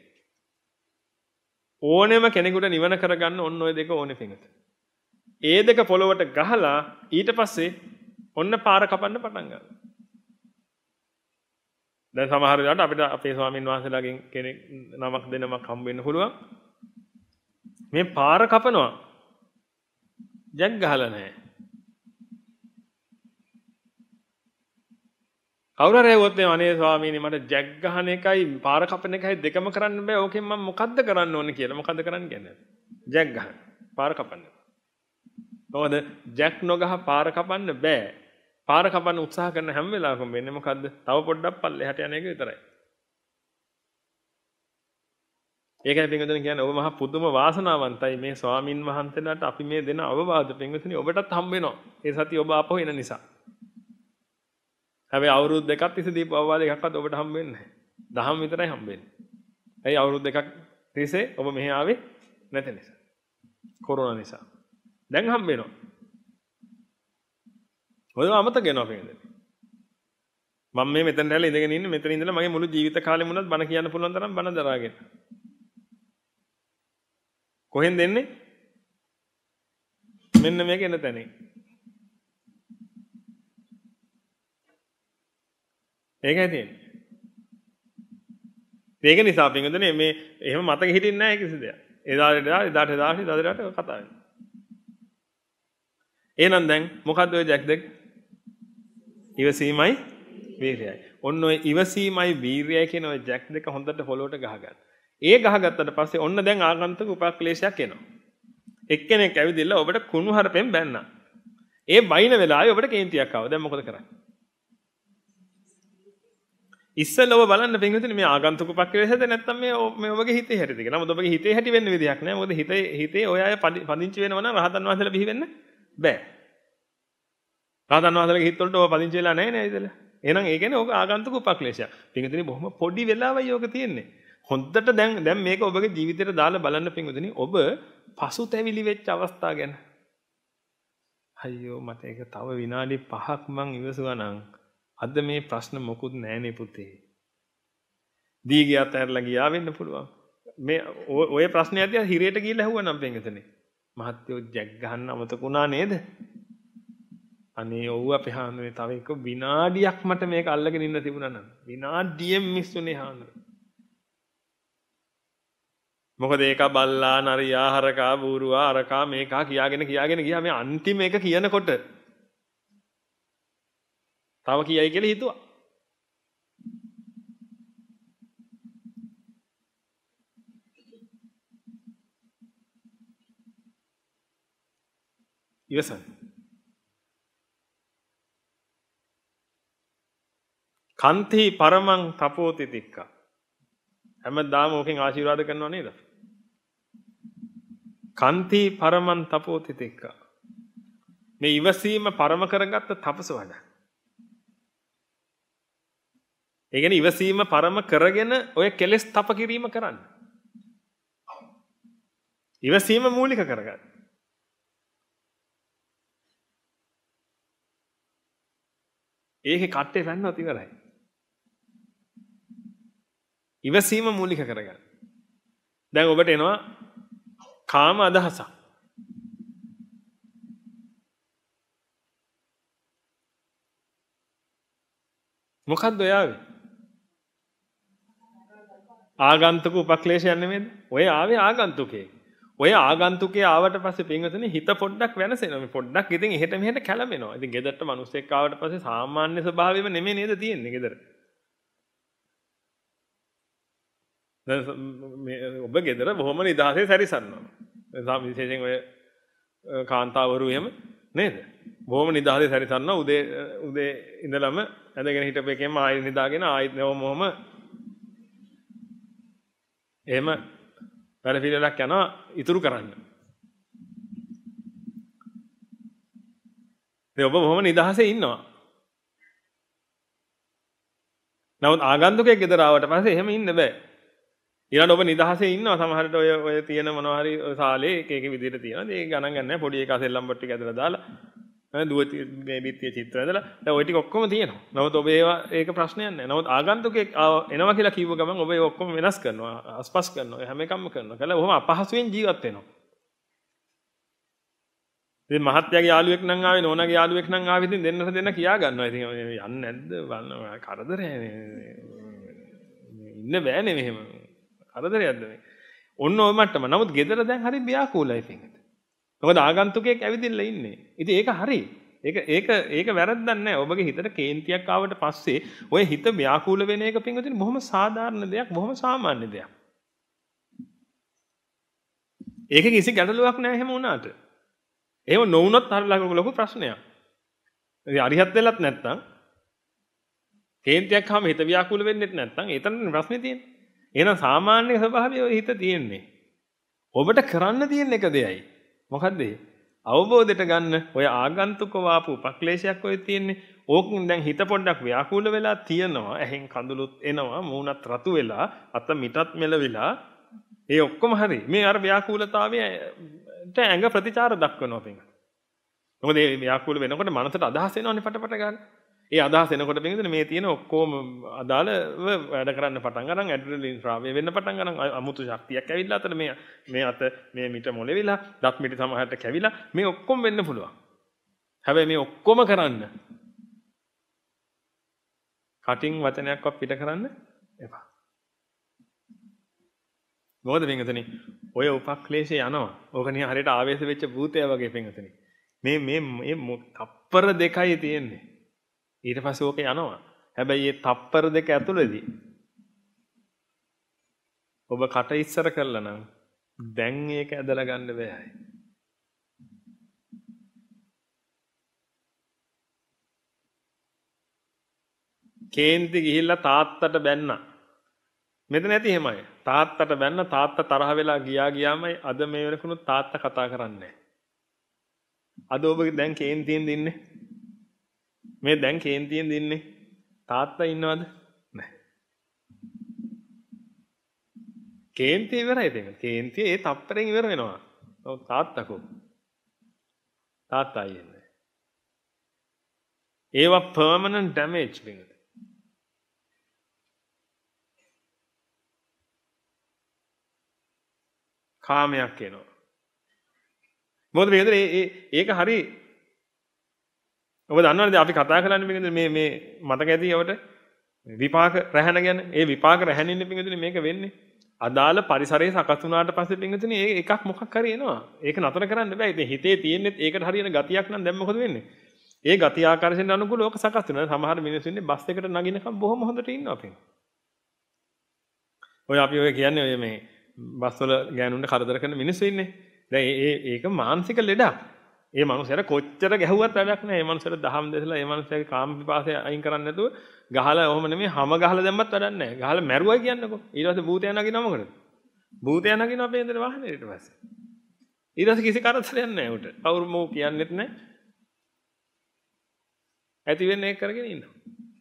ඕනෙම කෙනෙකුට නිවන කරගන්න ඔන්න ඔය දෙක ඕනේ පිංගුත. ඒ දෙක පොළොවට ගහලා ඊට පස්සේ ඔන්න පාර කපන්න පටන් ගන්නවා. දැන් සමහර වෙලාවට අපිට අපේ ස්වාමීන් වහන්සේලාගෙන් කෙනෙක් නමක් දෙනමක් හම්බ වෙන්න පුළුවන්. මේ පාර කපනවා. ජැක් ගහලා නැහැ. කවුරු හරි ඇහුවොත් මේ අනේ ස්වාමීනි මට ජැක් ගහන එකයි පාර කපන එකයි දෙකම කරන්න බෑ. ඕකෙන් මම මොකද්ද කරන්න ඕනේ කියලා. මොකද්ද කරන්න කියන්නේ? ජැක් ගහන්න. පාර කපන්න. මොකද ජැක් නොගහ පාර කපන්න බෑ. පාර කපන්න උත්සාහ කරන හැම වෙලාවකම වෙන්නේ මොකද්ද? තව පොඩ්ඩක් පල්ලෙහාට යන එක විතරයි. ඒකයි පින්වතුනි කියන්නේ ඔබ මහා පුදුම වාසනාවන්තයි මේ ස්වාමින් වහන්සේලාට අපි මේ දෙන අවවාද පින්වතුනි ඔබටත් හම්බ වෙනවා. ඒ සතිය ඔබ ආපහු එන නිසා. හැබැයි අවුරුදු දෙකක් තිස්සේ දීපු අවවාද එකක්වත් ඔබට හම්බ වෙන්නේ නැහැ. දහම් විතරයි හම්බ වෙන්නේ. ඇයි අවුරුදු දෙකක් තිස්සේ ඔබ මෙහෙ ආවේ නැති නිසා. කොරෝනා නිසා. දැන් හම්බ වෙනවා. ඔයව අමතක වෙනවා පින්වතුනි. මම මේ මෙතන ඇවිල්ලා ඉඳගෙන ඉන්නේ මෙතන ඉඳලා මගේ මුළු ජීවිත කාලෙම වුණත් බණ කියන්න පුළුවන් තරම් බණ දරාගෙන. කොහෙන්ද එන්නේ? මෙන්න මේක එන තැනින්. ඒකයි තියෙන්නේ. ඒක නිසා පින්වතුනි මේ එහෙම මතක හිටින්නේ නැහැ කිසි දෙයක්. එදාට එදා එදාට එදාට එදාට කතා වෙනවා. එහෙනම් දැන් මොකද්ද ඔය ජැක් දෙක? ඉවසීමයි වීරයයි. ඔන්න ඔය ඉවසීමයි වීරයයි කියන ඔය ජැක් දෙක හොඳට පොළොවට ගහගන්න. ඒ ගහගත්තට පස්සේ ඔන්න දැන් ආගන්තුක උපක්ලේශයක් එනවා. එක්කෙනෙක් ඇවිදින්න ඔබට කුණු හරපෙන් බැන්නා. ඒ බයින වෙලාවේ ඔබට කේන්තියක් ආවා. දැන් මොකද කරන්නේ? ඉස්සෙල්ලා ඔබ බලන්න පින්විතනේ මේ ආගන්තුක උපක්ලේශයද නැත්නම් මේ මේ ඔබගේ හිතේ හැටිද කියලා. නමුත් ඔබගේ හිතේ හැටි වෙන්න විදියක් නැහැ. මොකද හිතේ හිතේ ඔය අය පදිංචි වෙනවා නම් රහතන් වහන්සේලා බිහි වෙන්න බෑ. රහතන් වහන්සේලාගේ හිත වලට ඔබ පදිංචි වෙලා නැහැ නේද ඉතල? එහෙනම් ඒ කියන්නේ ඔබ ආගන්තුක උපක්ලේශයක්. පින්විතනේ බොහොම පොඩි වෙලාවයි ඔක තියෙන්නේ. හොඳට දැන් දැන් මේක ඔබගේ ජීවිතේට දාලා බලන්න පින්විතනේ ඔබ පසුතැවිලි වෙච්ච අවස්ථා ගැන. අයියෝ මට ඒක තව විනාඩි පහක් මං ඉවසුවා නම් අද මේ ප්‍රශ්න මොකුත් නෑනේ පුතේ. දී ගියත් ඇරලා ගියා වෙන්න පුළුවන්. මේ ඔය ප්‍රශ්නේ ඇද්දී හිරේට ගිහිල්ලා ඇහුවා නම් පින්විතනේ. මහත්තයෝ ජැක් ගහන්න අමතකුණා නේද? අනේ ඔව් අපේ හාමුදුරනේ තව එක විනාඩියක් මට මේක අල්ලගෙන ඉන්න තිබුණා නම් විනාඩියෙන් මිස්ුනේ හාමුදුරනේ. මොකද ඒක බල්ලා නරියා හරකා බූරුවා අරකා මේකා කියාගෙන කියාගෙන ගියා මේ අන්තිම එක කියනකොට තව කියයි කියලා හිතුවා. ඉවසන්න. කන්ති පරමං තපෝති තික්කා. හැමදාම ඕකෙන් ආශිර්වාද කරනවා නේද? කන්ති පරමං තපෝති තික්කා. මේ ඉවසීම පරම කරගත්ත තපස වඩා. ඒ කියන්නේ ඉවසීම පරම කරගෙන ඔය කෙලෙස් තප කිරීම කරන්න. ඉවසීම මූලික කරගන්න. ඒකේ කට්ටේ පැන්නවත් ඉවරයි. ඉවසීම මූලික කරගන්න. දැන් ඔබට එනවා කාම අදහසක්. මොකක්ද ඔයාවේ? ආගන්තුක උපක්ලේශයක් නෙමෙයිද? ඔය ආවේ ආගන්තුකේ. ඔය ආගන්තුකේ ආවට පස්සේ පින්වතුනි හිත පොඩ්ඩක් වෙනසෙනවා. මේ පොඩ්ඩක් ඉතින් එහෙට මෙහෙට කැළඹෙනවා. ඉතින් ගෙදරට මිනිස්සෙක් ආවට පස්සේ සාමාන්‍ය ස්වභාවයම නෙමෙයි නේද තියෙන්නේ ගෙදර. දැන් ඔබ ගෙදර බොහොම නිදහසේ සැරිසරනවා. දැන් විශේෂයෙන් ඔය කාන්තාවරු එහෙම නේද? බොහොම නිදහසේ සැරිසරනවා. උදේ උදේ ඉඳලම ඇඳගෙන හිටපු එකෙන්ම ආයෙ නිදාගෙන ආයෙත් මොහොම එහෙම වැඩ පිළිවෙලක් යනවා ඉතුරු කරන්න. ඒ ඔබ බොහොම නිදහසේ ඉන්නවා. නමුත් ආගන්තුකයෙක් ගෙදර ආවට පස්සේ එහෙම ඉන්න බෑ. ඊළඟ ඔබ නිදහසේ ඉන්නවා සමහරට ඔය ඔය තියෙන මොනවා හරි සාලේ එක එක විදිහට තියෙනවා. ඒක ගණන් ගන්න නැහැ. පොඩි එකා සෙල්ලම් බට්ටි ටික ඇදලා දාලා දුව මේ බිත්තිය චිත්‍ර ඇඳලා දැන් ওই ටික ඔක්කොම තියෙනවා. නමුත් ඔබ ඒවා ඒක ප්‍රශ්නයක් නැහැ. නමුත් ආගන්තුකෙක් එනවා කියලා කිව්ව ගමන් ඔබ ඒ ඔක්කොම වෙනස් කරනවා, අස්පස් කරනවා, හැම එකක්ම කරනවා. කළා ඔහොම අපහසුයෙන් ජීවත් වෙනවා. ඉතින් මහත්යාගේ යාළුවෙක් නම් ආවේ නෝනාගේ යාළුවෙක් නම් ආවේ ඉතින් දෙන්නට දෙන්න කියා ගන්නවා. ඉතින් යන්නේ නැද්ද බලන්න කරදරේ ඉන්න බෑනේ මෙහෙම. කරදරයක්ද මේ? ඔන්න ඔය මට්ටම. නමුත් ගෙදර දැන් හරි ව්‍යාකූලයි පිටින්. මොකද ආගන්තුකයෙක් ඇවිදින්න ඉන්නේ. ඉතින් ඒක හරි. ඒක ඒක ඒක වැරද්දක් නෑ. ඔබගේ හිතට කේන්තියක් ආවට පස්සේ ඔය හිත ව්‍යාකූල වෙන එක පිටින් බොහොම සාධාරණ දෙයක්, බොහොම සාමාන්‍ය දෙයක්. ඒක කිසි ගැටලුවක් නෑ එහෙම වුණාට. එහෙම නොවුනොත් හරි ලොකු ප්‍රශ්නයක්. ඉතින් අරිහත් වෙලත් නැත්තම් කේන්තියක් ආවම හිත ව්‍යාකූල වෙන්නෙත් නැත්තම් ඒතන ප්‍රශ්නේ තියෙන්නේ. එහෙනම් සාමාන්‍ය ස්වභාවය ඔය හිත තියෙන්නේ. ඔබට කරන්න තියෙන එක දෙයයි. මොකද්ද ඒ? අවබෝධයට ගන්න ඔය ආගන්තුක වාපු උපක්ලේශයක් ඔය තියෙන්නේ. ඕකෙන් දැන් හිත පොඩ්ඩක් ව්‍යාකූල වෙලා තියෙනවා. ඇහෙන් කඳුළුත් එනවා, මූණත් රතු වෙලා, අත මිටත් මෙලවිලා. ඒ ඔක්කොම හරි. මේ අර ව්‍යාකූලතාවයට ඇඟ ප්‍රතිචාර දක්වනවා පිටින්. මොකද මේ ව්‍යාකූල වෙනකොට මනසට අදහස් එනවනේ පටපට ගන්න. ඒ අදහස් එනකොට පිටින් මේ තියෙන ඔක්කොම අදාළව වැඩ කරන්න පටන් ගන්න ඇඩ්‍රිනලින් ස්‍රාවය වෙන්න පටන් ගන්න අමුතු ශක්තියක් ඇවිල්ලා අතට මේ මේ අත මේ මිට මොලෙවිලා දත් මිටි සමහරට කැවිලා මේ ඔක්කොම වෙන්න පුළුවන්. හැබැයි මේ ඔක්කොම කරන්න කටින් වචනයක්වත් පිට කරන්න එපා. මොකද පින්වතුනි ඔය උපක්ලේශය යනවා. ඕක නිකන් හරියට ආවේශ වෙච්ච භූතය වගේ පින්වතුනි. මේ මේ මේ තප්පර දෙකයි තියෙන්නේ. ඊට පස්සේ ඕක යනවා. හැබැයි මේ තප්පර දෙක ඇතුළේදී ඔබ කට ඉස්සර කළා නම් දැන් ඒක ඇදලා ගන්න බෑයි. කේන්ති ගිහිල්ලා තාත්තට බැන්නා. මෙතන ඇති එහෙමයි. තාත්තට බැන්න තාත්තා තරහ වෙලා ගියා ගියාමයි අද මේ වෙනකුණු තාත්තා කතා කරන්නේ. අද ඔබ දැන් කේන්තියෙන් දින්නේ. මේ දැන් කේන්තියෙන් දින්නේ. තාත්තා ඉන්නවද? නැහැ. කේන්තිය ඉවරයි දෙන්න. කේන්තිය ඒ තප්පරෙන් ඉවර වෙනවා. ඔව් තාත්තකෝ. තාත්තා ඉන්නේ. ඒවා permanent damage වෙනවා. කාමයක් එනවා. මොකද මේකද ඒ ඒක හරි ඔබ දන්නවද අපි කතා කරන්නේ මේකද මේ මේ මතක ඇති යවට විපාක රැහැන ගැන. ඒ විපාක රැහැනින්නේ පින්විතනේ මේක වෙන්නේ. අදාළ පරිසරයේ සකස් වුණාට පස්සේ පින්විතනේ ඒ එකක් මොකක් හරි එනවා. ඒක නතර කරන්න බෑ. ඉතින් හිතේ තියෙන්නේ ඒකට හරියන ගතියක් නම් දැන් මොකද වෙන්නේ? ඒ ගති ආකර්ෂණයට අනුකූලව ඕක සකස් වෙනවා. සමහර මිනිස්සු ඉන්නේ බස් එකට නගිනකම් බොහොම හොඳට ඉන්නවා පින්. ඔය අපි ඔය කියන්නේ ඔය මේ බස් වල ගෑනුන්ට කරදර කරන මිනිස්සු ඉන්නේ. දැන් ඒ ඒක මානසික ලෙඩක්. ඒ මනුස්සයර කොච්චර ගැහුවත් වැඩක් නැහැ. ඒ මනුස්සයර දහම් දෙසලා ඒ මනුස්සයගේ කාම පිපාසය අයින් කරන්නේ නැතුව ගහලා ඔහොම නෙමෙයි හැම ගහලා දැම්මත් වැඩක් නැහැ. ගහලා මැරුවයි කියන්නකෝ. ඊට පස්සේ භූතයා නගිනව මොකද? භූතයා නගිනව අපේ ඉඳලා වාහනේ ඊට පස්සේ. ඊට පස්සේ කිසි කරදරයක් නැහැ උට. කවුරු මොකෝ කියන්නෙත් නැහැ. ඇති වෙන්නේ ඒක කරගෙන ඉන්නවා.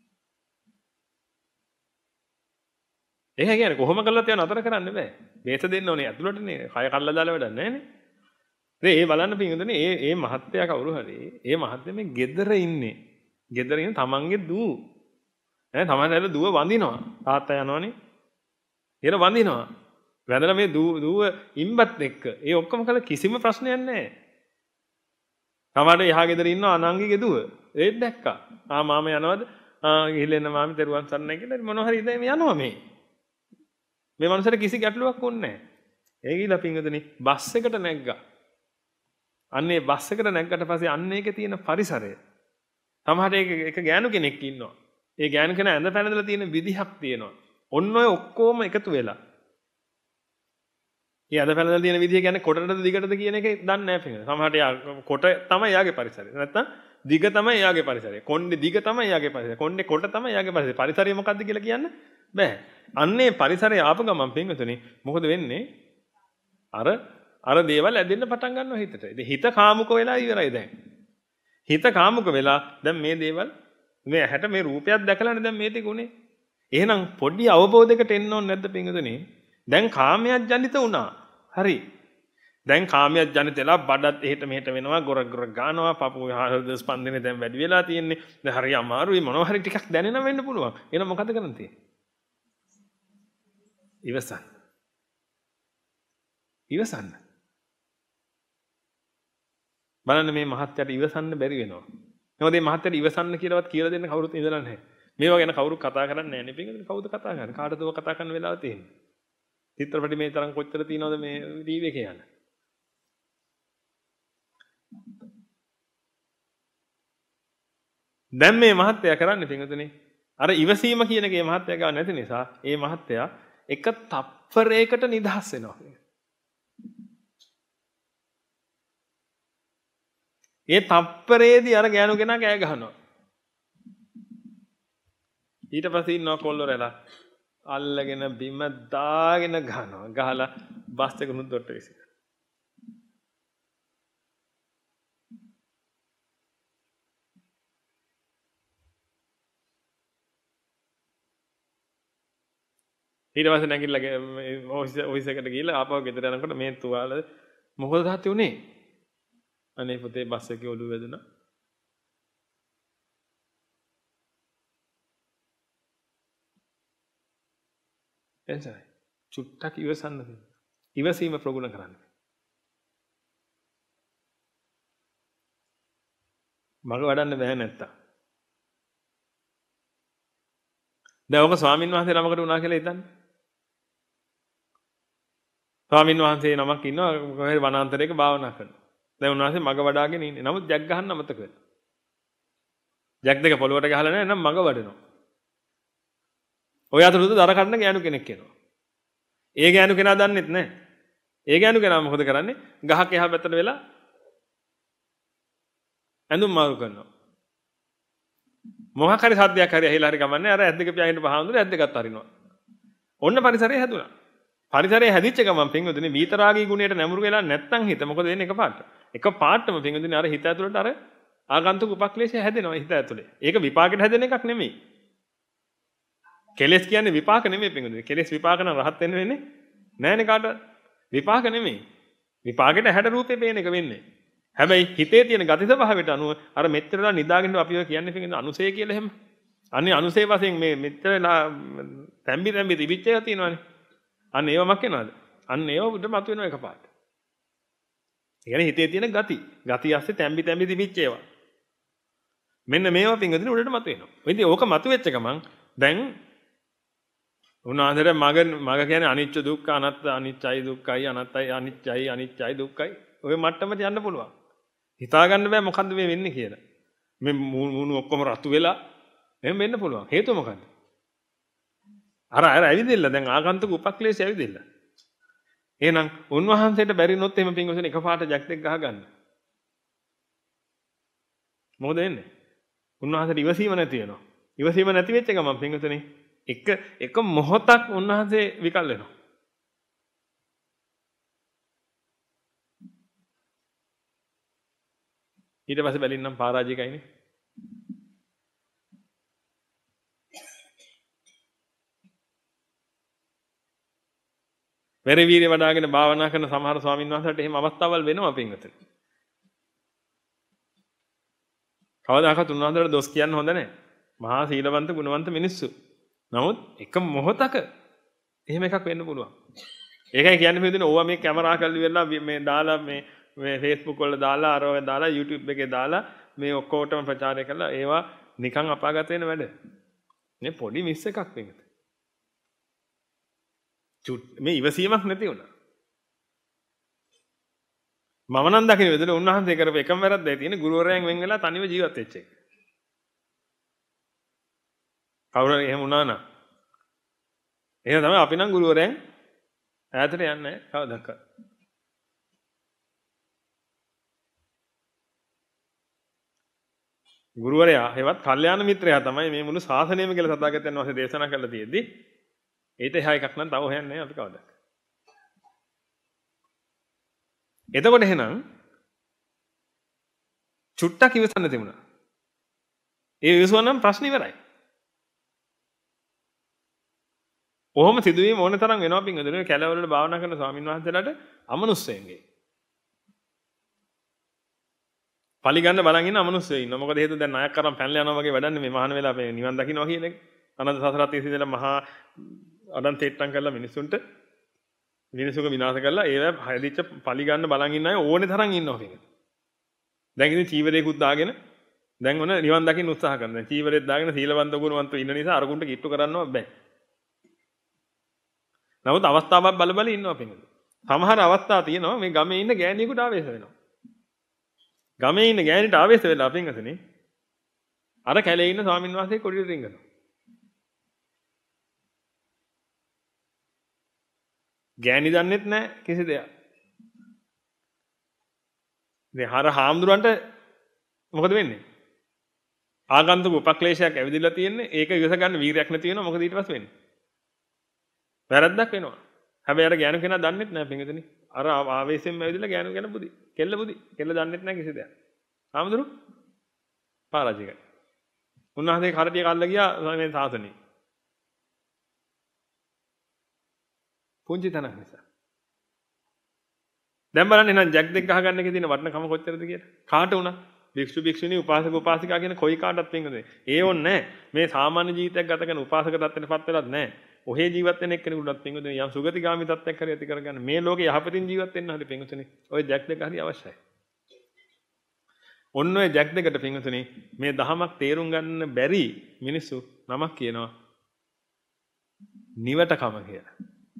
ඒක කියන්නේ කොහොම කළත් ඒව නතර කරන්න බෑ. මේස දෙන්න ඕනේ ඇතුළටනේ. කය කල්ලා දාලා වැඩක් නැහැ නේ. ඒ බලන්න පින්වතුනි ඒ ඒ මහත්තයා කවුරු හරි ඒ මහත්තයා මේ ගෙදර ඉන්නේ. ගෙදර ඉන්න තමන්ගේ දූ. ඈ තමන්ට දුව වඳිනවා. තාත්තා යනවනේ. ඊට වඳිනවා. වැඳලා මේ දූ දුව ඉම්බත් එක්ක. ඒ ඔක්කොම කළ කිසිම ප්‍රශ්නයක් නැහැ. තමන්ට එහා ගෙදර ඉන්න අනංගිගේ දුව. ඒත් දැක්කා. ආ මාම යනවද? ආ ගිහිල්ලා එන්න මාමි දරුවන් සන්නයි කියලා මොනවා හරි ඉතින් මේ යනවා මේ. මේ මනුස්සයට කිසි ගැටලුවක් වුණේ නැහැ. ඒ ගිහලා පින්වතුනි බස් එකට නැග්ගා. අන්නේ බස් එකට නැග්ගට පස්සේ අන්න ඒකේ තියෙන පරිසරය. සමහරට ඒක එක ගෑනු කෙනෙක් ඉන්නවා. ඒ ගෑනු කෙනා ඇඳ පැනදලා තියෙන විදිහක් තියෙනවා. ඔන්න ඔය ඔක්කොම එකතු වෙලා. ඒ ඇඳ පැනදලා තියෙන විදිහ කියන්නේ කොටටද දිගටද කියන එක දන්නේ නැහැ පින්වතුනි. සමහරට යා කොට තමයි යාගේ පරිසරය. නැත්තම් දිග තමයි යාගේ පරිසරය. කොණ්ඩේ දිග තමයි යාගේ පරිසරය. කොණ්ඩේ කොට තමයි යාගේ පරිසරය. පරිසරය මොකක්ද කියලා කියන්න බෑ. අන්නේ පරිසරය ආපු ගමන් පින්වතුනි මොකද වෙන්නේ? අර අර දේවල් ඇදෙන්න පටන් ගන්නවා හිතට. ඉතින් හිත කාමුක වෙලා ඉවරයි දැන්. හිත කාමුක වෙලා දැන් මේ දේවල් මේ ඇහැට මේ රූපයක් දැකලානේ දැන් මේ ටික උනේ. එහෙනම් පොඩි අවබෝධයකට එන්න ඕනේ නැද්ද පින්වතුනි? දැන් කාමයක් ජනිත වුණා. හරි. දැන් කාමයක් ජනිත වෙලා බඩත් එහෙට මෙහෙට වෙනවා ගොර ගොර ගන්නවා පපුවේ හෘද ස්පන්දනය දැන් වැඩි වෙලා තියෙන්නේ. දැන් හරි අමාරුයි මොනවා හරි ටිකක් දැනෙන වෙන්න පුළුවන්. එහෙනම් මොකද කරන්න තියෙන්නේ? ඉවසන්න. ඉවසන්න. බලන්න මේ මහත්යට ඉවසන්න බැරි වෙනවා. මොකද මේ මහත්යට ඉවසන්න කියලාවත් කියලා දෙන්න කවුරුත් ඉඳලා නැහැ. මේවා ගැන කවුරුත් කතා කරන්නේ නැහැ නේ. පිටින් කවුද කතා කරන්නේ? කාටද ඔය කතා කරන්න වෙලාව තියෙන්නේ? චිත්‍රපටි මේ තරම් කොච්චර තියෙනවද මේ ටීවී එකේ යන? දැන් මේ මහත්තයා කරන්නේ පිටුතුනේ අර ඉවසීම කියන එකේ මහත්තයා ගාව නැති නිසා ඒ මහත්තයා එක තප්පරයකට නිදහස් වෙනවා. ඒ තප්පරේදී අර ගෑනු කෙනා කෑ ගහනවා. ඊට පස්සේ ඉන්නවා කොල්ලොරලා අල්ලගෙන බිම දාගෙන ගහනවා. ගහලා බස් එක උණු දොට්ට විසින. ඊට පස්සේ නැගිටලා ඔෆිස් එකට ගිහලා ආපහු ගෙදර යනකොට මේ තුවාල මොකද තාත්තේ උනේ? අනේ පුතේ බස් එකේ ඔළුව වැදුනා. එන්සයි චුට්ටක් ඉවසන්න තියෙනවා. ඉවසීම ප්‍රගුණ කරන්න. මග වඩන්න බෑ නැත්තම්. දැන් ඔක ස්වාමින් වහන්සේ නමකට වුණා කියලා හිතන්න. ස්වාමින් වහන්සේ නමක් ඉන්නවා කොහේ වනාන්තරයක භාවනා කරනවා. දැන් උන්වහන්සේ මග වඩාගෙන ඉන්නේ. නමුත් ජග් ගහන්න අමතක වෙනවා. ජග් දෙක පොළොවට ගහලා නැහැ නම් මග වඩනවා. ඔය අතරතුර දර කඩන ගෑනු කෙනෙක් එනවා. ඒ ගෑනු කෙනා දන්නෙත් නැහැ. ඒ ගෑනු කෙනා මොකද කරන්නේ? ගහක් එහා පැත්තට වෙලා ඇඳුම් මාරු කරනවා. මොකක් හරි සද්දයක් හරි ඇහිලා හරි ගමන්නේ අර ඇද්දක පියාගෙන පහඳුන ඇද්දකත් අරිනවා. ඔන්න පරිසරය හැදුනා. පරිසරය හැදිච්ච ගමන් පින්වතුනි විතරාගී ගුණයට නැමුරු වෙලා නැත්තම් හිත මොකද වෙන්නේ එකපාරට? එකපාරටම පින්වතුනි අර හිත ඇතුළට අර ආගන්තුක උපක්ලේශය හැදෙනවා හිත ඇතුලේ. ඒක විපාකෙට හැදෙන එකක් නෙමෙයි. කෙලස් කියන්නේ විපාක නෙමෙයි පින්වතුනි. කෙලස් විපාක නම් රහත් වෙන්න වෙන්නේ නෑනේ කාටවත්. විපාක නෙමෙයි. විපාකෙට හැඩ රූපේ පේන එක වෙන්නේ. හැබැයි හිතේ තියෙන ගති ස්වභාවයට අනුව අර මෙච්චරලා නිදාගෙන අපිව කියන්නේ පිටින් අනුසය කියලා එහෙම. අනේ අනුසය වශයෙන් මේ මෙච්චරලා තැම්බි තැම්බි තිබිච්ච ඒවා තියෙනවානේ. අන්න ඒවමක් වෙනවද? අන්න ඒව උඩ මතුවෙනවා එකපාරට. ඒ කියන්නේ හිතේ තියෙන ගති. ගති ඇස්සේ තැම්බි තැම්බි තිබිච්ච ඒවා. මෙන්න මේවා පිටින් උඩට මතුවෙනවා. ඉතින් ඕක මතුවෙච්ච ගමන් දැන් උනාදර මග මග කියන්නේ අනිච්ච දුක්ඛ අනාත්ත අනිච්චයි දුක්ඛයි අනාත්තයි අනිච්චයි අනිච්චයි දුක්ඛයි. ඔය මට්ටමට යන්න පුළුවන්. හිතා ගන්න බෑ මොකද්ද මේ වෙන්නේ කියලා. මේ මූණු ඔක්කොම රතු වෙලා එහෙම වෙන්න පුළුවන්. හේතුව මොකද්ද? අර අර ඇවිදින්න දැන් ආගන්තුක උපක්ලේශය ඇවිදින්න. එහෙනම් උන්වහන්සේට බැරි නොත් එහෙම පින්වසෙන් එකපාරට ජැක් දෙක ගහගන්න. මොකද වෙන්නේ? උන්වහන්සේට ඉවසීම නැති වෙනවා. ඉවසීම නැති වෙච්ච ගමන් පින්වසෙනේ එක එක මොහොතක් උන්වහන්සේ විකල් වෙනවා. ඊට පස්සේ බැලින්නම් පරාජිකයිනේ. වෙර වීර්ය වඩාගෙන භාවනා කරන සමහර ස්වාමීන් වහන්සේලාට එහෙම අවස්ථාවල් වෙනවා පින්වතුනි. කවදාකවත් උන්වහන්සේලාට දොස් කියන්න හොඳ නැහැ. මහා සීලවන්ත ගුණවන්ත මිනිස්සු. නමුත් එක මොහොතක එහෙම එකක් වෙන්න පුළුවන්. ඒකයි කියන්නේ මේ දෙන ඕවා මේ කැමරා කරලා ඉවරලා මේ දාලා මේ මේ Facebook වල දාලා අර ඔය දාලා YouTube එකේ දාලා මේ ඔක්කොටම ප්‍රචාරය කළා ඒවා නිකන් අපාගත වෙන වැඩ. මේ පොඩි මිස් එකක් මේක. මේ ඉවසීමක් නැති වුණා. මම නම් දකින්න විදිහට උන්වහන්සේ කරපු එකම වැරද්දයි තියෙන්නේ ගුරුවරයන් වෙන් වෙලා තනිව ජීවත් වෙච්ච එක. කවුරු හරි එහෙම වුණා නම් එහෙනම් තමයි අපි නම් ගුරුවරයන් ඈතට යන්නේ නැහැ කවදාවත්. ගුරුවරයා හෙවත් කල්යාණ මිත්‍රයා තමයි මේ මුළු ශාසනයම කියලා සදාගතයන් වහන්සේ දේශනා කරලා තියෙද්දි ඊට එහා එකක් නම් තව හොයන්නේ නැහැ අපි කවදාවත්. එතකොට එහෙනම් චුට්ටක් ඉවසන්න තිබුණා. ඒ ඉවසුවනම් ප්‍රශ්න ඉවරයි. කොහොම සිදුවීම ඕන තරම් වෙනවා පින්වතුනි කැලවලට භාවනා කරන ස්වාමින් වහන්සේලාට අමනුස්සයෙන්ගේ. පලි ගන්න බලන් ඉන්න අමනුස්සයෝ ඉන්නවා. මොකද හේතුව දැන් ණයක් කරන් පැනලා යනවා වගේ වැඩන්නේ මේ මහාන වෙලා මේ නිවන් දකින්නවා කියන එක. අනන්ත සසරත් ඉඳලා මහා අඩන් තෙට්ටම් කරලා මිනිසුන්ට මිනිසුක විනාශ කරලා ඒව හැදිච්ච පලි ගන්න බලන් ඉන්න අය ඕනේ තරම් ඉන්නවා කියන. දැන් ඉතින් චීවරයකුත් දාගෙන දැන් ඔන්න නිවන් දකින්න උත්සාහ කරනවා. දැන් චීවරෙත් දාගෙන සීලවන්ත ගුණවන්ත ඉන්න නිසා අරගුන්ට කිට්ටු කරන්නව බෑ. නමුත් අවස්ථාවක් බල බල ඉන්නවා පින්වතුනි. සමහර අවස්ථා තියෙනවා මේ ගමේ ඉන්න ගෑණියෙකුට ආවේශ වෙනවා. ගමේ ඉන්න ගෑණිට ආවේශ වෙලා පින්වතුනි අර කැලේ ඉන්න ස්වාමීන් වහන්සේ කොඩියට රිංගනවා. ගෑණි දන්නෙත් නැහැ කිසි දෙයක්. දැන් හර හාමුදුරන්ට මොකද වෙන්නේ? ආගන්තුක උපක්ලේශයක් ඇවිදලා තියෙන්නේ. ඒක ඉවස ගන්න වීරයක් නැති වෙනවා. මොකද ඊට පස්සේ වෙන්නේ? වැරද්දක් වෙනවා. හැබැයි අර ගෑනු කෙනා දන්නෙත් නැහැ පින්වතුනි. අර ආවේශයෙන් ඇවිදලා ගෑනු කෙනා බුදි. කෙල්ල බුදි. කෙල්ල දන්නෙත් නැහැ කිසි දෙයක්. හාමුදුරු පරාජයයි. උන්වහන්සේ කරටිය කල්ල ගියා මේ සාසනේ. පුංචි තනක් නිසා. දැන් බලන්න එහෙනම් ජැක් දෙක ගහගන්න එකේ තියෙන වටිනකම කොච්චරද කියලා. කාට උනා? භික්ෂු භික්ෂුණී උපාසක උපාසිකා කියන කොයි කාටවත් පින්වතුනි. ඒ ඕනේ නැහැ. මේ සාමාන්‍ය ජීවිතයක් ගත කරන උපාසක තත්ත්වෙටපත් වෙලත් නැහැ. ඔහේ ජීවත් වෙන එක්කෙනෙකුටත් පින්වතුනි යම් සුගතිගාමී තත්ත්වයක් හරි ඇති කරගන්න මේ ලෝකේ යහපතින් ජීවත් වෙන්න හරි පින්වතුනි ඔය ජැක් දෙක හරි අවශ්‍යයි. ඔන්න ඔය ජැක් දෙකට පින්වතුනි මේ දහමක් තේරුම් ගන්න බැරි මිනිස්සු නමක් කියනවා නිවටකම කියලා.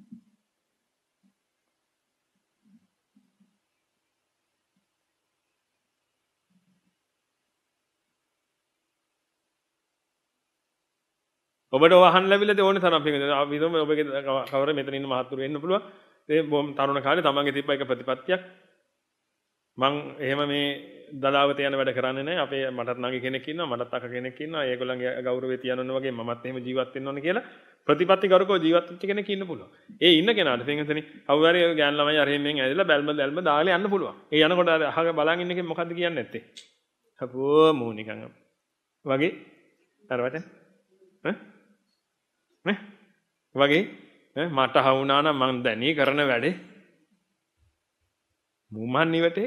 ඔබට වහන් ලැබිලා ඕනේ තරම් පින්වතුනි. අපි හිතමු ඔබගේ කවර මෙතන ඉන්න මහත්තුරු වෙන්න පුළුවන්. ඒ බොම් තරුණ කාලේ තමන්ගේ තිබ්බ එක ප්‍රතිපත්තියක්. මං එහෙම මේ දලාවත යන වැඩ කරන්නේ නැහැ. අපේ මටත් නගි කෙනෙක් ඉන්නවා, මටත් අක කෙනෙක් ඉන්නවා. ඒගොල්ලන්ගේ ගෞරවය තියනවන්න වගේ මමත් එහෙම ජීවත් වෙන්න ඕනේ කියලා ප්‍රතිපත්ති ගරුකව ජීවත් වෙච්ච කෙනෙක් ඉන්න පුළුවන්. ඒ ඉන්න කෙනාට පින්වතුනි කවුරු හරි ගෑන් ළමයි අරහෙන් මෙන් ඇවිල්ලා බැල්ම දැල්ම දාලා යන්න පුළුවන්. ඒ යනකොට අහක බලන් ඉන්න එකෙන් මොකද්ද කියන්නේ නැත්තේ? අපෝ මූ නිකන් වගේ අර වචන ඈ නේ වගේ මට හවුනා නම් මං දැනී කරන වැඩේ මුමන් නිවටේ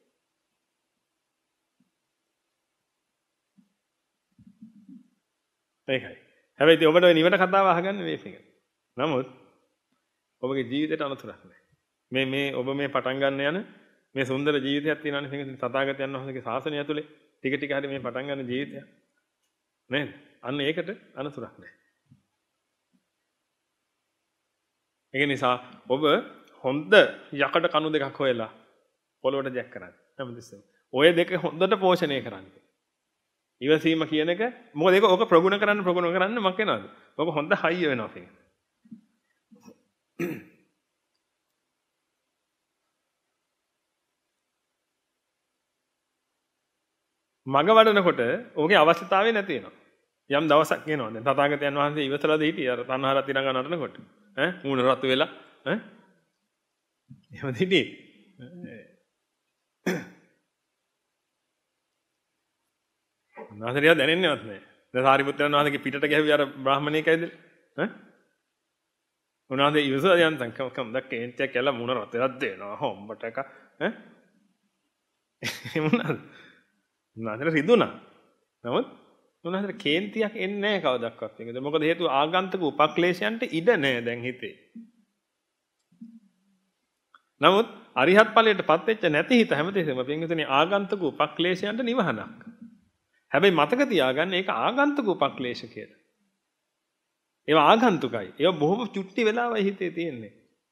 ඒකයි. හැබැයි ඉතින් ඔබට ඔය නිවට කතාව අහගන්න මේ එක. නමුත් ඔබගේ ජීවිතයට අනතුරක් නැහැ. මේ මේ ඔබ මේ පටන් ගන්න යන මේ සුන්දර ජීවිතයක් තියෙනවානේ පිටින් තථාගතයන් වහන්සේගේ ශාසනය ඇතුලේ ටික ටික හරි මේ පටන් ගන්න ජීවිතයක්. නේද? අන්න ඒකට අනතුරක් නැහැ. ඒක නිසා ඔබ හොඳ යකඩ කණු දෙකක් හොයලා පොළොවට ජැක් කරන්න. හැමතිස්සෙම. ඔය දෙක හොඳට පෝෂණය කරන්න. ඉවසීම කියන එක මොකද ඒක ඔක ප්‍රගුණ කරන්න ප්‍රගුණ කරන්න මක් වෙනවද? ඔක හොඳ හයිය වෙනවා කියන. මග වඩනකොට ඕකේ අවශ්‍යතාවය නැති වෙනවා. යම් දවසක් එනවා. දැන් තථාගතයන් වහන්සේ ඉවසලාද හිටියේ අර තණ්හාර තිරංග නටනකොට. ඈ මූණ රතු වෙලා ඈ එහෙම හිටියේ. නාසරිය දැනෙන්නේවත් නැහැ. දැන් සාරිපුත්‍රයන් වහන්සේගේ පිටට ගැහුවේ අර බ්‍රාහමණයෙක් ඇවිදලා. ඈ උනාදේ ඉවසලා යන්තම් කම් කම් දැක්කේ එන්ටයක් කියලා මූණ රත් වෙලක් දෙනවා. හොම්බට එක ඈ මොනවාද? උනාදේ රිදුනා. නමුත් උනාදේ කේන්තියක් එන්නේ නැහැ කවදාවත්. ඒකද මොකද හේතුව ආගන්තුක උපක්ලේශයන්ට ඉඩ නැහැ දැන් හිතේ. නමුත් අරිහත් ඵලයටපත් වෙච්ච නැති හිත හැමතිස්සෙම පින්විතනේ ආගන්තුක උපක්ලේශයන්ට නිවහනක්. හැබැයි මතක තියාගන්න ඒක ආගන්තුක උපක්ලේශ කියලා. ඒවා ආගන්තුකයි. ඒවා බොහොම චුට්ටි වෙලාවයි හිතේ තියෙන්නේ.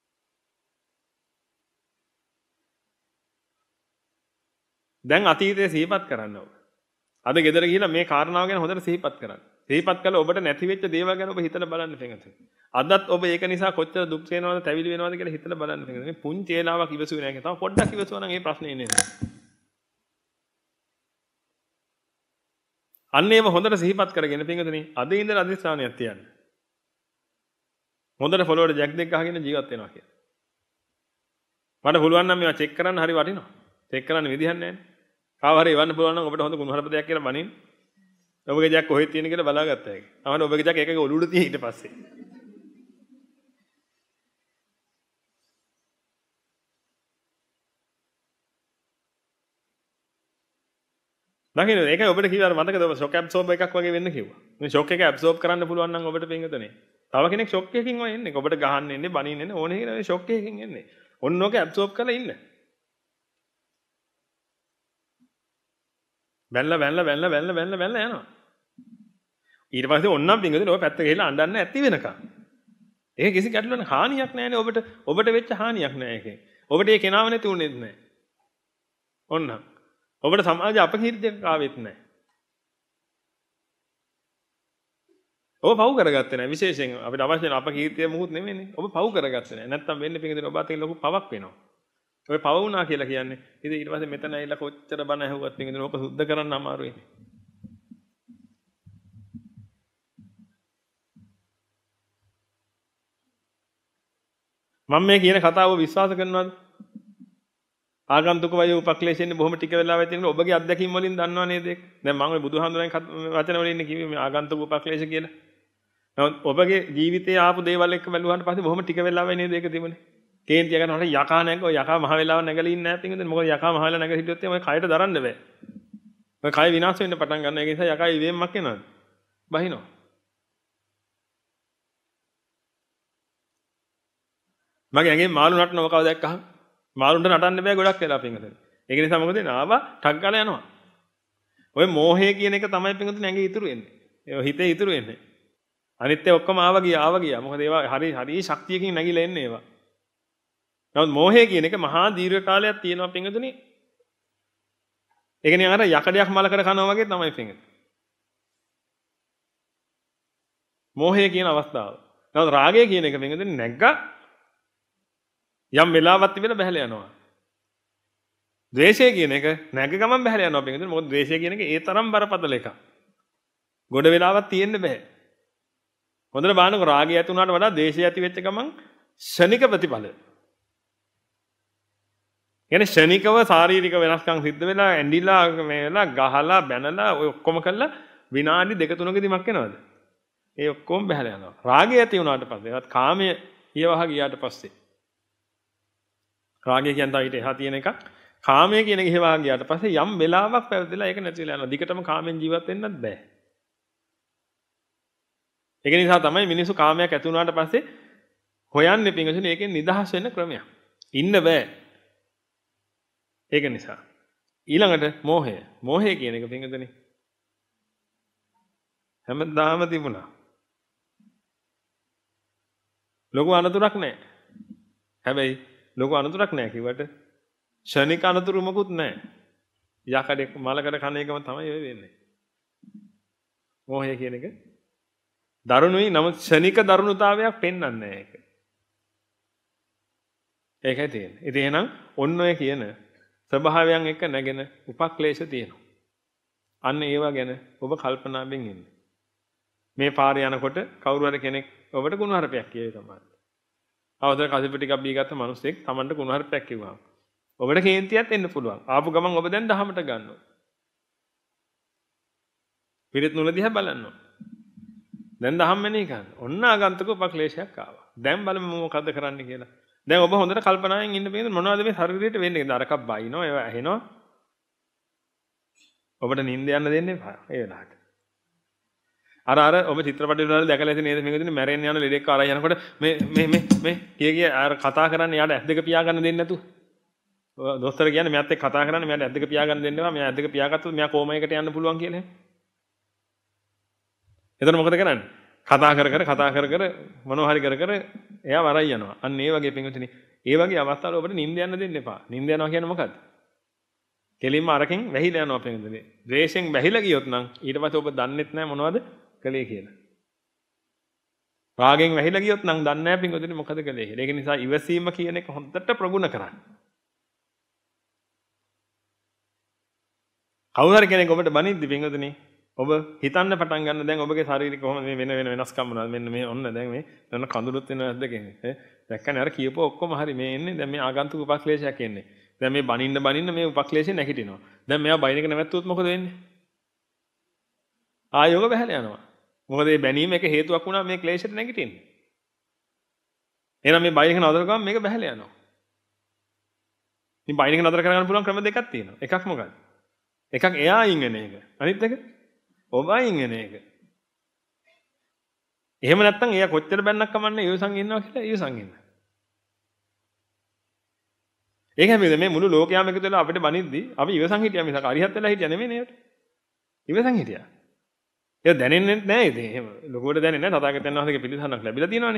දැන් අතීතයේ සිහිපත් කරන්න ඕන. අද ගෙදර ගිහිල්ලා මේ කාරණාව ගැන හොඳට සිහිපත් කරන්න. සිහිපත් කළා ඔබට නැති වෙච්ච දේවල් ගැන ඔබ හිතලා බලන්න පින්විතනේ. අදත් ඔබ ඒක නිසා කොච්චර දුක් වෙනවද, තැවිලි වෙනවද කියලා හිතලා බලන්න පින්විතනේ. පුංචි ඒලාවක් ඉවසුවේ නැහැ. තව පොඩ්ඩක් ඉවසුවා නම් ඒ ප්‍රශ්නේ එන්නේ නැහැ. අන්න ඒව හොඳට සිහිපත් කරගෙන පින්වතුනි අද ඉඳලා අධිෂ්ඨානයක් තියන්න. හොඳට ෆොලෝවර් ජැක් දෙක ගහගෙන ජීවත් වෙනවා කියලා. මට පුළුවන් නම් මේවා චෙක් කරන්න හරි වටිනවා. චෙක් කරන්න විදිහක් නැහැ. කාව හරි එවන්න පුළුවන් නම් ඔබට හොඳ කුණුහරුප දෙයක් කියලා බනින්න. ඔබගේ ජැක් කොහෙද තියෙන කියලා බලාගත්තා ඒක. අහන්න ඔබගේ ජැක් එකක ඔලුවට තියෙ ඊට පස්සේ. දකින්න ඒකයි ඔබට කිව්වා මතකද ඔබ ෂොක් ඇබ්සෝබ් එකක් වගේ වෙන්න කිව්වා. මේ ෂොක් එක ඇබ්සෝබ් කරන්න පුළුවන් නම් ඔබට පින්ගතනේ. තව කෙනෙක් ෂොක් එකකින් ඔය එන්නේ. ඔබට ගහන්න එන්නේ, බනින්න එන්නේ ඕනේ කියලා මේ ෂොක් එකකින් එන්නේ. ඔන්න ඔක ඇබ්සෝබ් කරලා ඉන්න. බැලලා බැලලා බැලලා බැලලා බැලලා බැලලා යනවා. ඊට පස්සේ ඔන්නම් පින්ගතනේ ඔය පැත්ත ගිහලා අඬන්න ඇති වෙනකම්. ඒක කිසි ගැටලුවක් හානියක් නැහැනේ ඔබට. ඔබට වෙච්ච හානියක් නැහැ ඒකේ. ඔබට ඒ කෙනාව නැති උනේත් නැහැ. ඔන්න. ඔබට සමාජ අපකීර්තියක් ආවෙත් නැහැ. ඔබ පව් කරගත්තේ නැහැ විශේෂයෙන් අපිට අවශ්‍ය වෙන අපකීර්තිය මොකුත් නෙමෙයිනේ. ඔබ පව් කරගත්තේ නැහැ. නැත්තම් වෙන්නේ පිටින් ඔබ අතින් ලොකු පවක් වෙනවා. ඔය පව වුණා කියලා කියන්නේ ඉතින් ඊට පස්සේ මෙතන ඇවිල්ලා කොච්චර බණ ඇහුවත් පිටින් ඔක සුද්ධ කරන්න අමාරුයි. මම මේ කියන කතාව විශ්වාස කරනවද? ආගන්තුක වයෝ උපක්ලේශයෙන් බොහොම ටික වෙලාවක් තියෙනවා. ඔබගේ අත්දැකීම් වලින් දන්නව නේද ඒක? දැන් මම බුදුහාමුදුරන් වචන වලින් ඉන්නේ කිව්වේ මේ ආගන්තුක උපක්ලේශ කියලා. නමුත් ඔබගේ ජීවිතයේ ආපු දේවල් එක්ක බැලුවාට පස්සේ බොහොම ටික වෙලාවයි නේද ඒක තිබුණේ. කේන්තිය ගන්නකොට යකා නැග ඔය යකා මහ වෙලාව නැගලා ඉන්නේ නැහැ පිටින්. මොකද යකා මහ වෙලාව නැගලා හිටියොත් එමේ කයට දරන්න බෑ. ඔය කය විනාශ වෙන්න පටන් ගන්නවා. ඒ නිසා යකා ඉවේමක් වෙනවද? බහිනවා. මගේ ඇඟේ මාළු නටනව කව දැක්කහම මාළුන්ට නටන්න බෑ ගොඩක් වෙලා පින්ගතනේ. ඒක නිසා මොකද වෙන්නේ? ආවා ටක් ගාලා යනවා. ඔය මෝහය කියන එක තමයි පින්ගතනේ ඇඟේ ඉතුරු වෙන්නේ. ඒ හිතේ ඉතුරු වෙන්නේ. අනිත් ඒ ඔක්කොම ආවා ගියා ආවා ගියා. මොකද ඒවා හරි හරි ශක්තියකින් නැగిලා එන්නේ ඒවා. නමුත් මෝහය කියන එක මහා දීර්ඝ කාලයක් තියෙනවා පින්ගතනේ. ඒ කියන්නේ අර යකඩයක් මලකඩ කනවා වගේ තමයි පින්ගතනේ. මෝහය කියන අවස්ථාව. නමුත් රාගය කියන එක පින්ගතනේ නැග්ගා යම් වෙලාවක් තිබෙලා බහැලා යනවා. ද්වේෂය කියන එක නැග ගමන් බහැලා යනවා පින්ගතනේ. මොකද ද්වේෂය කියන එක ඒ තරම් බරපතල එකක්. ගොඩ වෙලාවක් තියෙන්න බෑ. හොඳට බලන්නකො රාගය ඇති වුණාට වඩා ද්වේෂය ඇති වෙච්ච ගමන් ෂණික ප්‍රතිඵල. කියන්නේ ෂණිකව ශාරීරික වෙනස්කම් සිද්ධ වෙලා ඇඬිලා මේ වෙලා ගහලා බැනලා ඔය ඔක්කොම කළා විනාඩි දෙක තුනකදී මක් වෙනවද? ඒ ඔක්කොම බහැලා යනවා. රාගය ඇති වුණාට පස්සේ ඒවත් කාමය ඊවහ ගියාට පස්සේ රාගය කියන්නේ ඊට එහා තියෙන එකක්. කාමය කියන එක ඊවහ ගියාට පස්සේ යම් වෙලාවක් පැවතිලා ඒක නැති වෙලා යනවා. දිගටම කාමෙන් ජීවත් වෙන්නත් බෑ. ඒක නිසා තමයි මිනිස්සු කාමයක් ඇති වුණාට පස්සේ හොයන්නේ පින්වතුනි ඒකෙන් නිදහස් වෙන්න ක්‍රමයක්. ඉන්න බෑ. ඒක නිසා. ඊළඟට මෝහය. මෝහය කියන එක පින්වතුනි හැමදාම තිබුණා. ලොකු අනතුරක් නැහැ. හැබැයි ලොකු අනතුරක් නැහැ කිව්වට ෂණික අනතුරු මොකුත් නැහැ. යකඩේ මලකඩ කන එකම තමයි ඔය වෙන්නේ. මෝහය කියන එක දරුණුයි නමුත් ෂණික දරුණුතාවයක් පෙන්වන්නේ නැහැ ඒක. ඒකයි තියෙන්නේ. ඉතින් එහෙනම් ඔන්න ඔය කියන ස්වභාවයන් එක්ක නැගෙන උපක්ලේශ තියෙනවා. අන්න ඒවා ගැන ඔබ කල්පනාවෙන් ඉන්න. මේ පාරේ යනකොට කවුරු හරි කෙනෙක් ඔබට කුණුහරුපයක් කියයි තමයි. අවතර කසිප ටිකක් බී ගත්ත මිනිස්සෙක් Tamanට කුණුහරුපයක් කිව්වා. ඔබට කේන්තියක් එන්න පුළුවන්. ආපු ගමන් ඔබ දැන් දහමට ගන්නවා. පිරිත් නුල දිහා බලනවා. දැන් දහම් මෙනේ කරන්න. ඔන්න ආගන්තුක උපක්ලේශයක් ආවා. දැන් බලමු මොකද්ද කරන්න කියලා. දැන් ඔබ හොඳට කල්පනාවෙන් ඉන්න බෑනේ මොනවද මේ ශරීරයට වෙන්නේ? දරකක් බයිනවා, ඒවා ඇහෙනවා. ඔබට නිින්ද යන්න දෙන්න එපා ඒ වෙලාවට. අර අර ඔබ චිත්‍රපටි වල දැකලා ඇති නේද මේකෙදින මැරෙන්න යන ලෙඩෙක් ආරයි යනකොට මේ මේ මේ මේ කිය කිය අර කතා කරන්නේ යාට ඇස් දෙක පියාගන්න දෙන්නේ නැතු. දොස්තර කියන්නේ මෙයාත් එක්ක කතා කරන්නේ මෙයාට ඇස් දෙක පියාගන්න දෙන්න එපා. මෙයා ඇස් දෙක පියාගත්තොත් මෙයා කෝමයකට යන්න පුළුවන් කියලා. එතන මොකද කරන්නේ? කතා කර කර කතා කර කර මොනවා හරි කර කර එයා වරයි යනවා. අන්න ඒ වගේ පින්විතනි. ඒ වගේ අවස්ථාවල ඔබට නිින්ද යන්න දෙන්න එපා. නිින්ද යනවා කියන්නේ මොකද්ද? කෙලින්ම අරකින් වැහිලා යනවා පින්විතනි. ද්වේෂයෙන් වැහිලා ගියොත් නම් ඊට පස්සේ ඔබ දන්නෙත් නැහැ මොනවද කලේ කියලා. රාගෙන් වැහිලා ගියොත් නම් දන්නේ නැහැ පින්විතනි මොකද කලේ කියලා. ඒක නිසා ඉවසීම කියන එක හොඳට ප්‍රගුණ කරන්න. කවුරු හරි කෙනෙක් ඔබට බනිද්දි පින්විතනි ඔබ හිතන්න පටන් ගන්න දැන් ඔබගේ ශාරීරික කොහොමද මේ වෙන වෙන වෙනස්කම් මොනවද මෙන්න මේ ඔන්න දැන් මේ ඔන්න කඳුළුත් වෙන නැද්ද කියන්නේ ඈ දැක්කනේ අර කියපුව ඔක්කොම හරි මේ එන්නේ දැන් මේ ආගන්තුක උපක්ලේශයක් එන්නේ දැන් මේ බනින්න බනින්න මේ උපක්ලේශය නැගිටිනවා දැන් මෙයා බයින් එක නැවැත්තුවොත් මොකද වෙන්නේ ආයෝග බහැලා යනවා මොකද මේ බැනීම එක හේතුවක් වුණා මේ ක්ලේශයට නැගිටින්නේ එහෙනම් මේ බයින් එක නතර කරගම මේක බහැලා යනවා ඉතින් බයින් එක නතර කරගන්න පුළුවන් ක්‍රම දෙකක් තියෙනවා එකක් මොකක්ද එකක් එයා අයින් වෙන එක. අනිත් එක ඔබ අයින් වෙන එක. එහෙම නැත්නම් එයා කොච්චර බැන්නක් කමන්නේ ඉවසන් ඉන්නවා කියලා ඉවසන් ඉන්න. ඒක හැමෝම මේ මුළු ලෝකයාම එකතු වෙලා අපිට බනිද්දි අපි ඉවසන් හිටියා මිසක් අරිහත් වෙලා හිටියා නෙමෙයි නේද? ඉවසන් හිටියා. ඒක දැනෙන්නේ නැහැ ඉතින්. එහෙම ලොකුවට දැනෙන්නේ නැහැ. තථාගතයන් වහන්සේගේ පිළිසරණක් ලැබිලා තියෙනවානේ.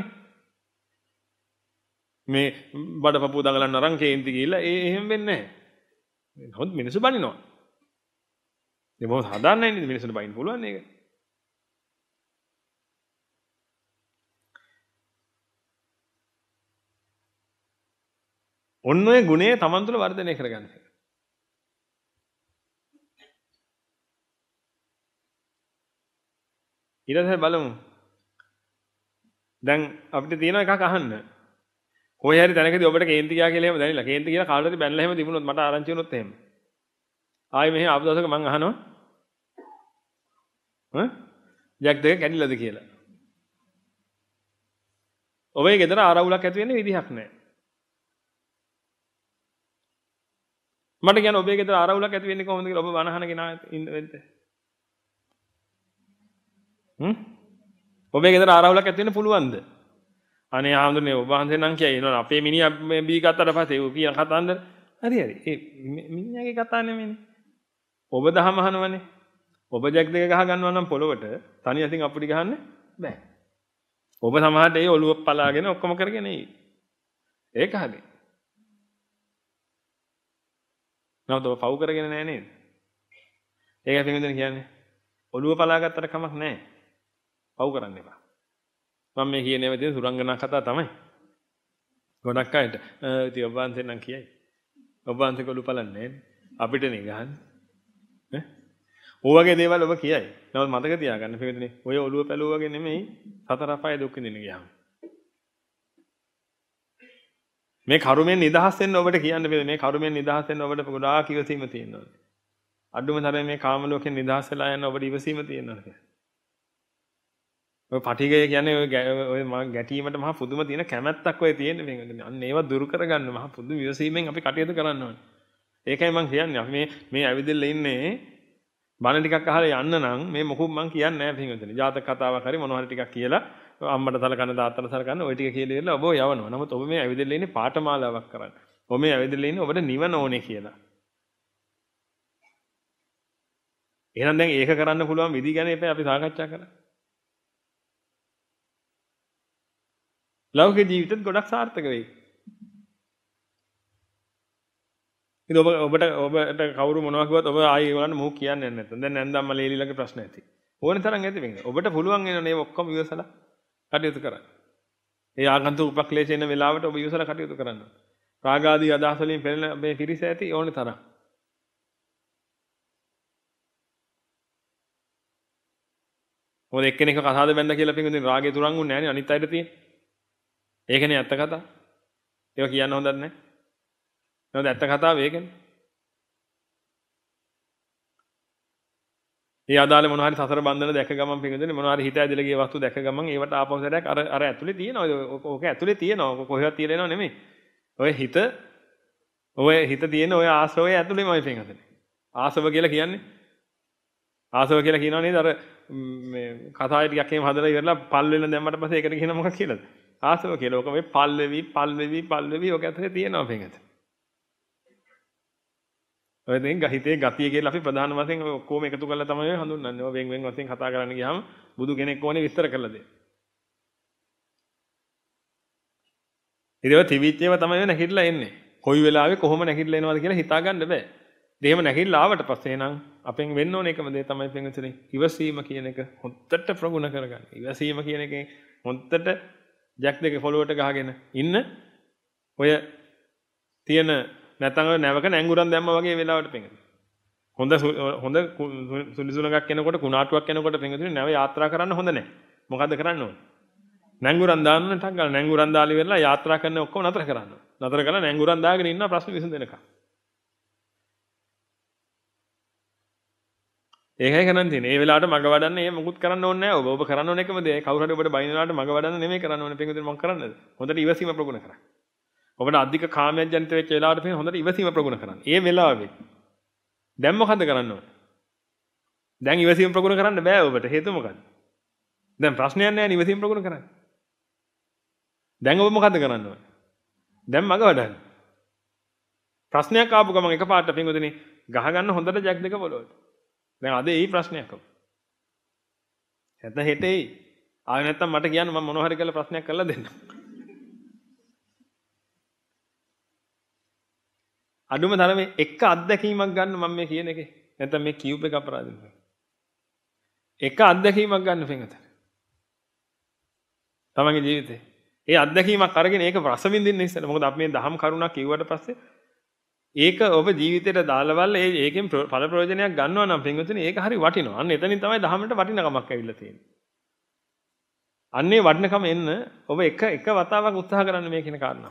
මේ බඩපපුව දඟලන්න අරන් කේන්ති ගිහිල්ලා ඒ එහෙම වෙන්නේ නැහැ. හොඳ මිනිස්සු බනිනවා. ඒ මොකද හදාන්නේ නේද මිනිස්සුන්ට බයින්න පුළුවන් නේද? ඔන්න ඔය ගුණය Taman තුල වර්ධනය කරගන්න. ඊට පස්සේ බලමු. දැන් අපිට තියෙන එකක් අහන්න. කොහේ හරි තැනකදී ඔබට කේන්ති ගියා කියලා එහෙම දැනෙලා කේන්ති කියලා කාටද බැනලා එහෙම තිබුණොත් මට ආරංචි වුණොත් එහෙම. ආයි මෙහෙ ආපු දවසක මං අහනවා ඈ ජැක් දෙක කැඩිලාද කියලා. ඔබේ ගෙදර ආරවුලක් ඇති වෙන්නේ විදිහක් නැහැ. මට කියන්න ඔබේ ගෙදර ආරවුලක් ඇති වෙන්නේ කොහොමද කියලා ඔබ වනහන කෙනා ඉන්න වෙද්ද? හ්ම්? ඔබේ ගෙදර ආරවුලක් ඇති වෙන්න පුළුවන්ද? අනේ ආම්දුනේ ඔබ වහන්සේ නම් කියයි නෝ අපේ මිනිහා මේ බී ගත්තට පස්සේ ඌ කියන කතාන්දර හරි හරි. ඒ මිනිහාගේ කතා නෙමෙයිනේ. ඔබ දහම අහනවනේ. ඔබ ජැක් දෙක ගහ ගන්නවා නම් පොළොවට තනි අතින් අපුඩි ගහන්න බෑ. ඔබ සමහරට ඒ ඔළුව පලාගෙන ඔක්කොම කරගෙන ඉයි. ඒක හරි. නමුත් ඔබ පව් කරගෙන නැහැ නේද? ඒකයි පින්විතනේ කියන්නේ. ඔළුව පලා ගත්තට කමක් නැහැ. පව් කරන්න එපා. මම මේ කියන්නේ මේ සුරංගනා කතා තමයි. ගොඩක් අයට ඉතින් ඔබ වහන්සේ නම් කියයි. ඔබ වහන්සේ කොළු පලන්නේ අපිට නේ ගහන්නේ. ඈ? ඔය වගේ දේවල් ඔබ කියයි. නමුත් මතක තියාගන්න පින්විතනේ ඔය ඔළුව පැලුව වගේ නෙමෙයි සතර අපායේ දුක් විඳින්න ගියාම. මේ කරුමෙන් නිදහස් වෙන්න ඔබට කියන්න බෑ මේ කරුමෙන් නිදහස් වෙන්න ඔබට ගොඩාක් ඉවසීම තියෙනවා. අඩුම තරමේ මේ කාම ලෝකෙන් නිදහස් වෙලා යන්න ඔබට ඉවසීම තියෙනවා. ඔය පටිගය කියන්නේ ඔය ඔය ගැටීමට මහා පුදුම තියෙන කැමැත්තක් ඔය තියෙන්නේ මේ. අන්න ඒවා දුරු කරගන්න මහා පුදුම ඉවසීමෙන් අපි කටයුතු කරන්න ඕනේ. ඒකයි මම කියන්නේ අපි මේ මේ ඇවිදilla ඉන්නේ බණ ටිකක් අහලා යන්න නම් මේ මොකුත් මම කියන්නේ නැහැ පින්වතුනි. ජාතක කතාවක් හරි මොනවා හරි ටිකක් කියලා අම්මට සලකන්න තාත්තට සලකන්න ওই ටික කියලා ඉවරලා ඔබ යවනවා. නමුත් ඔබ මේ ඇවිදilla ඉන්නේ පාඨමාලාවක් කරන්න. ඔබ මේ ඇවිදilla ඉන්නේ ඔබට නිවන ඕනේ කියලා. එහෙනම් දැන් ඒක කරන්න පුළුවන් විදි ගැන අපි සාකච්ඡා කරා. ලෞකික ජීවිතෙත් ගොඩක් සාර්ථක වෙයි. ඉතින් ඔබ ඔබට ඔබට කවුරු මොනවා කිව්වත් ඔබ ආයි ඒගොල්ලන්ට මොකක් කියන්නේ නැත්නම් දැන් නැන්දම්ම ලේලිලගේ ප්‍රශ්න ඇති. ඕනේ තරම් ඇති වෙන්නේ. ඔබට පුළුවන් වෙන මේ ඔක්කොම ඉවසලා කටයුතු කරන්න. ඒ ආගන්තුක උපක්ලේශ එන වෙලාවට ඔබ ඉවසලා කටයුතු කරන්න. රාගාදී අදහස් වලින් පෙළෙන මේ පිරිස ඇති ඕනේ තරම්. මොකද එක්කෙනෙක් කතාවද බැඳ කියලා පිටින් රාගේ තුරංගුන්නේ නැහැ නේ අනිත් අයට තියෙන. ඒකනේ ඇත්ත කතාව. ඒක කියන්න හොඳක් නැහැ. නේද ඇත්ත කතාව ඒකනේ. ඒ ආදාලේ මොනවා හරි සසර බන්ධන දැක ගමන් පිටින් මොනවා හරි හිත ඇදලා ගිය වස්තු දැක ගමන් ඒවට ආපෞසරයක් අර අර ඇතුලේ තියෙනවා. ඕක ඇතුලේ තියෙනවා. කොහෙවත් තියලා එනව නෙමෙයි. ඔය හිත ඔය හිත තියෙන ඔය ආශ්‍රවය ඇතුලේමයි පිටින්. ආසව කියලා කියන්නේ ආසව කියලා කියනවා නේද අර මේ කතාවේ ටිකක් එහෙම හදලා ඉවරලා පල් වෙන දැම්මට පස්සේ ඒකට කියන මොකක් කියලාද? ආසව කියලා. ඔක මේ පල් වෙවි පල් වෙවි පල් වෙවි ඔක ඇතුලේ තියෙනවා පිටින්. ඔය දෙන් ගහිතේ ගතිය කියලා අපි ප්‍රධාන වශයෙන් ඔක්කොම එකතු කරලා තමයි හඳුන්වන්නේ. ඔය වෙන් වෙන් වශයෙන් කතා කරන්න ගියාම බුදු කෙනෙක් ඕනේ විස්තර කරලා දෙන්න. ඉතින් ඔය තිවිච්චේව තමයි නැගිටලා එන්නේ. කොයි වෙලාවෙ කොහොම නැගිටලා එනවද කියලා හිතා ගන්න බෑ. ඉතින් එහෙම නැගිටලා ආවට පස්සේ නම් අපෙන් වෙන්න ඕන එකම දේ තමයි පින්විතනේ ඉවසීම කියන එක හොත්තට ප්‍රගුණ කරගන්න. ඉවසීම කියන එකේ හොත්තට ජැක් දෙක ෆොලෝවට ගහගෙන ඉන්න ඔය තියෙන නැත්නම් ඔය නැවක නැංගුරන් දැම්මා වගේ වෙලාවට පින්විතනේ. හොඳ හොඳ සුලිසුලඟක් කෙනකොට කුණාටුවක් කෙනකොට පින්විතනේ නැව යාත්‍රා කරන්න හොඳ නැහැ. මොකද්ද කරන්න ඕනේ? නැංගුරන් දාන්න ටක් ගාලා නැංගුරන් දාලා ඉවරලා යාත්‍රා කරන ඔක්කොම නතර කරන්න. නතර කරලා නැංගුරන් දාගෙන ඉන්න ප්‍රශ්න විසඳෙනකම්. ඒකයි කරන්න තියෙන්නේ. ඒ වෙලාවට මග වඩන්න මේ මොකුත් කරන්න ඕනේ නැහැ. ඔබ ඔබ කරන්න ඕන එකම දේ කවුරු හරි ඔබට බයින වෙලාවට මග වඩන්න නෙමෙයි කරන්න ඕනේ. පින්විතනේ මම කරන්නද? හොඳට ඉවසීම ප්‍රගුණ කරන්න. ඔබට අධික කාමයක් ජනිත වෙච්ච වෙලාවට පින් හොඳට ඉවසීම ප්‍රගුණ කරන්න. ඒ වෙලාවේ දැන් මොකද කරන්න ඕනේ? දැන් ඉවසීම ප්‍රගුණ කරන්න බෑ ඔබට. හේතුව මොකද්ද? දැන් ප්‍රශ්නයක් නැහැ ඉවසීම ප්‍රගුණ කරන්න. දැන් ඔබ මොකද කරන්න ඕනේ? දැන් මග වඩන්න. ප්‍රශ්නයක් ආපු ගමන් එකපාරට පින්වතුනි ගහ ගන්න හොඳට ජැක් දෙක පොළොවට. දැන් අද ඒ ප්‍රශ්නයක් අපු. නැත්නම් හෙටේ ආයෙ නැත්තම් මට කියන්න මම මොනවා හරි කරලා ප්‍රශ්නයක් කරලා දෙන්නම්. අඩුම තරමේ එක අත්දැකීමක් ගන්න මම මේ කියන එකේ. නැත්තම් මේ කියුබ් එක අපරාධික. එක අත්දැකීමක් ගන්න පින්වතුනි. තමන්ගේ ජීවිතේ. ඒ අත්දැකීමක් අරගෙන ඒක රස විඳින්න ඉස්සෙල්ලා. මොකද අපි මේ දහම් කරුණක් කිව්වට පස්සේ ඒක ඔබ ජීවිතේට දාලවල් ඒ ඒකෙන් ඵල ප්‍රයෝජනයක් ගන්නවා නම් පින්වතුනි ඒක හරි වටිනවා. අන්න එතනින් තමයි දහමට වටිනකමක් ඇවිල්ලා තියෙන්නේ. අන්නේ වටිනකම එන්න ඔබ එක එක වතාවක් උත්සාහ කරන්න මේ කියන කාරණා.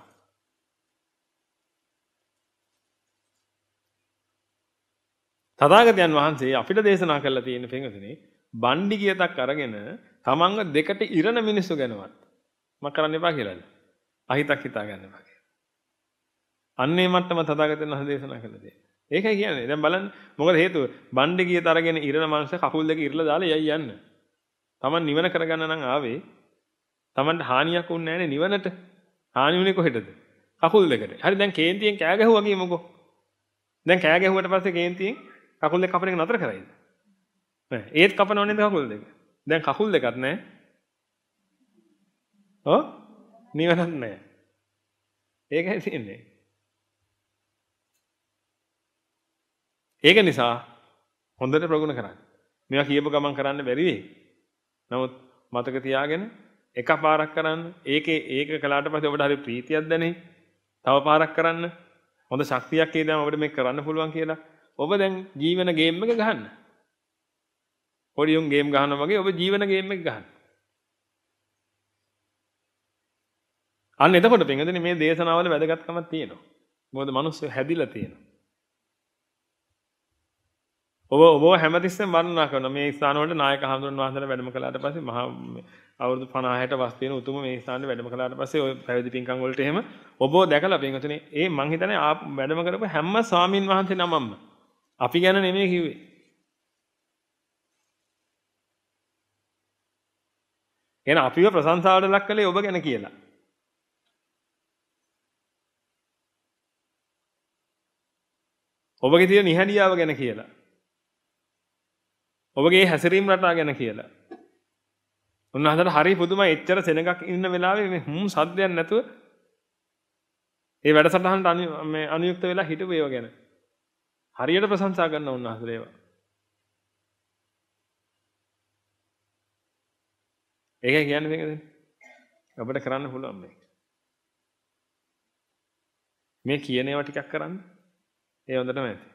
තථාගතයන් වහන්සේ අපිට දේශනා කළා තියෙන පින්වතුනි බණ්ඩි කියතක් අරගෙන තමන්ව දෙකට ඉරණ මිනිස්සු ගැනවත් මම කරන්න එපා කියලාද? අහිතක් හිතා ගන්න එපා කියලා. අන්නේ මට්ටම තථාගතයන් වහන්සේ දේශනා කළා තියෙන්නේ. ඒකයි කියන්නේ. දැන් බලන්න මොකද හේතුව? බණ්ඩි කියත අරගෙන ඉරණ මනුස්සය කකුල් දෙක ඉරලා දාලා යයි යන්න. තමන් නිවන කරගන්න නම් ආවේ තමන්ට හානියක් වුන්නේ නැහැනේ නිවනට. හානි වුණේ කොහෙටද? කකුල් දෙකට. හරි දැන් කේන්තියෙන් කෑ ගැහුවා කියමුකෝ. දැන් කෑ ගැහුවට පස්සේ කේන්තියෙන් කකුල් දෙක කපන එක නතර කරයිද? නෑ. ඒත් කපනව නේද කකුල් දෙක? දැන් කකුල් දෙකක් නෑ. ඔව් නිවනක් නෑ. ඒකයි තියෙන්නේ. ඒක නිසා හොඳට ප්‍රගුණ කරන්න. මේවා කියපු ගමන් කරන්න බැරි වෙයි. නමුත් මතක තියාගෙන එකපාරක් කරන්න. ඒකේ ඒක කළාට පස්සේ ඔබට හරි ප්‍රීතියක් දැනෙයි. තව පාරක් කරන්න. හොඳ ශක්තියක් ඒ දැන් ඔබට මේක කරන්න පුළුවන් කියලා. ඔබ දැන් ජීවන ගේම් එක ගහන්න. පොඩි උන් ගේම් ගහනවා වගේ ඔබ ජීවන ගේම් එක ගහන්න. අන්න එතකොට පින්වතුනි මේ දේශනාවල වැදගත්කමක් තියෙනවා. මොකද මිනිස්සු හැදිලා තියෙනවා. ඔබ ඔබ හැමතිස්සෙම වර්ණනා කරනවා මේ ස්ථාන වලට නායක හඳුනන වහන්සේලා වැඩම කළාට පස්සේ මහා අවුරුදු පනහ හැට වස් තියෙන උතුම මේ ස්ථානේ වැඩම කළාට පස්සේ ඔය පැවිදි පින්කම් වලට එහෙම ඔබව දැකලා පින්වතුනි ඒ මං හිතන්නේ ආ වැඩම කරපු හැම ස්වාමින් වහන්සේ නමම අපි ගැන නෙමෙයි කිව්වේ. එහෙනම් අපිව ප්‍රශංසාවට ලක් කළේ ඔබ ගැන කියලා. ඔබගේ තියෙන නිහඬියාව ගැන කියලා. ඔබගේ හැසිරීම් රටා ගැන කියලා. උන්වහන්සේට හරි පුදුමයි එච්චර සෙනගක් ඉන්න වෙලාවේ මේ හුම් සද්දයක් නැතුව ඒ වැඩසටහනට මේ අනුයුක්ත වෙලා හිටපු ඒවා ගැන. හරියට ප්‍රශංසා කරන උන්වහන්සේ ඒවා. ඒකයි කියන්නේ මේකද? අපිට කරන්න පුළුවන් මේක. මේ කියන ඒවා ටිකක් කරන්න. ඒ හොඳටම ඇති.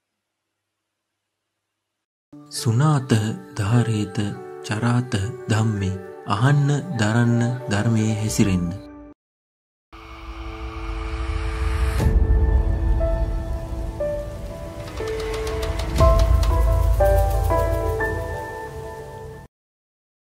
සුනාත ධාරේත චරාත ධම්මේ අහන්න දරන්න ධර්මයේ හැසිරෙන්න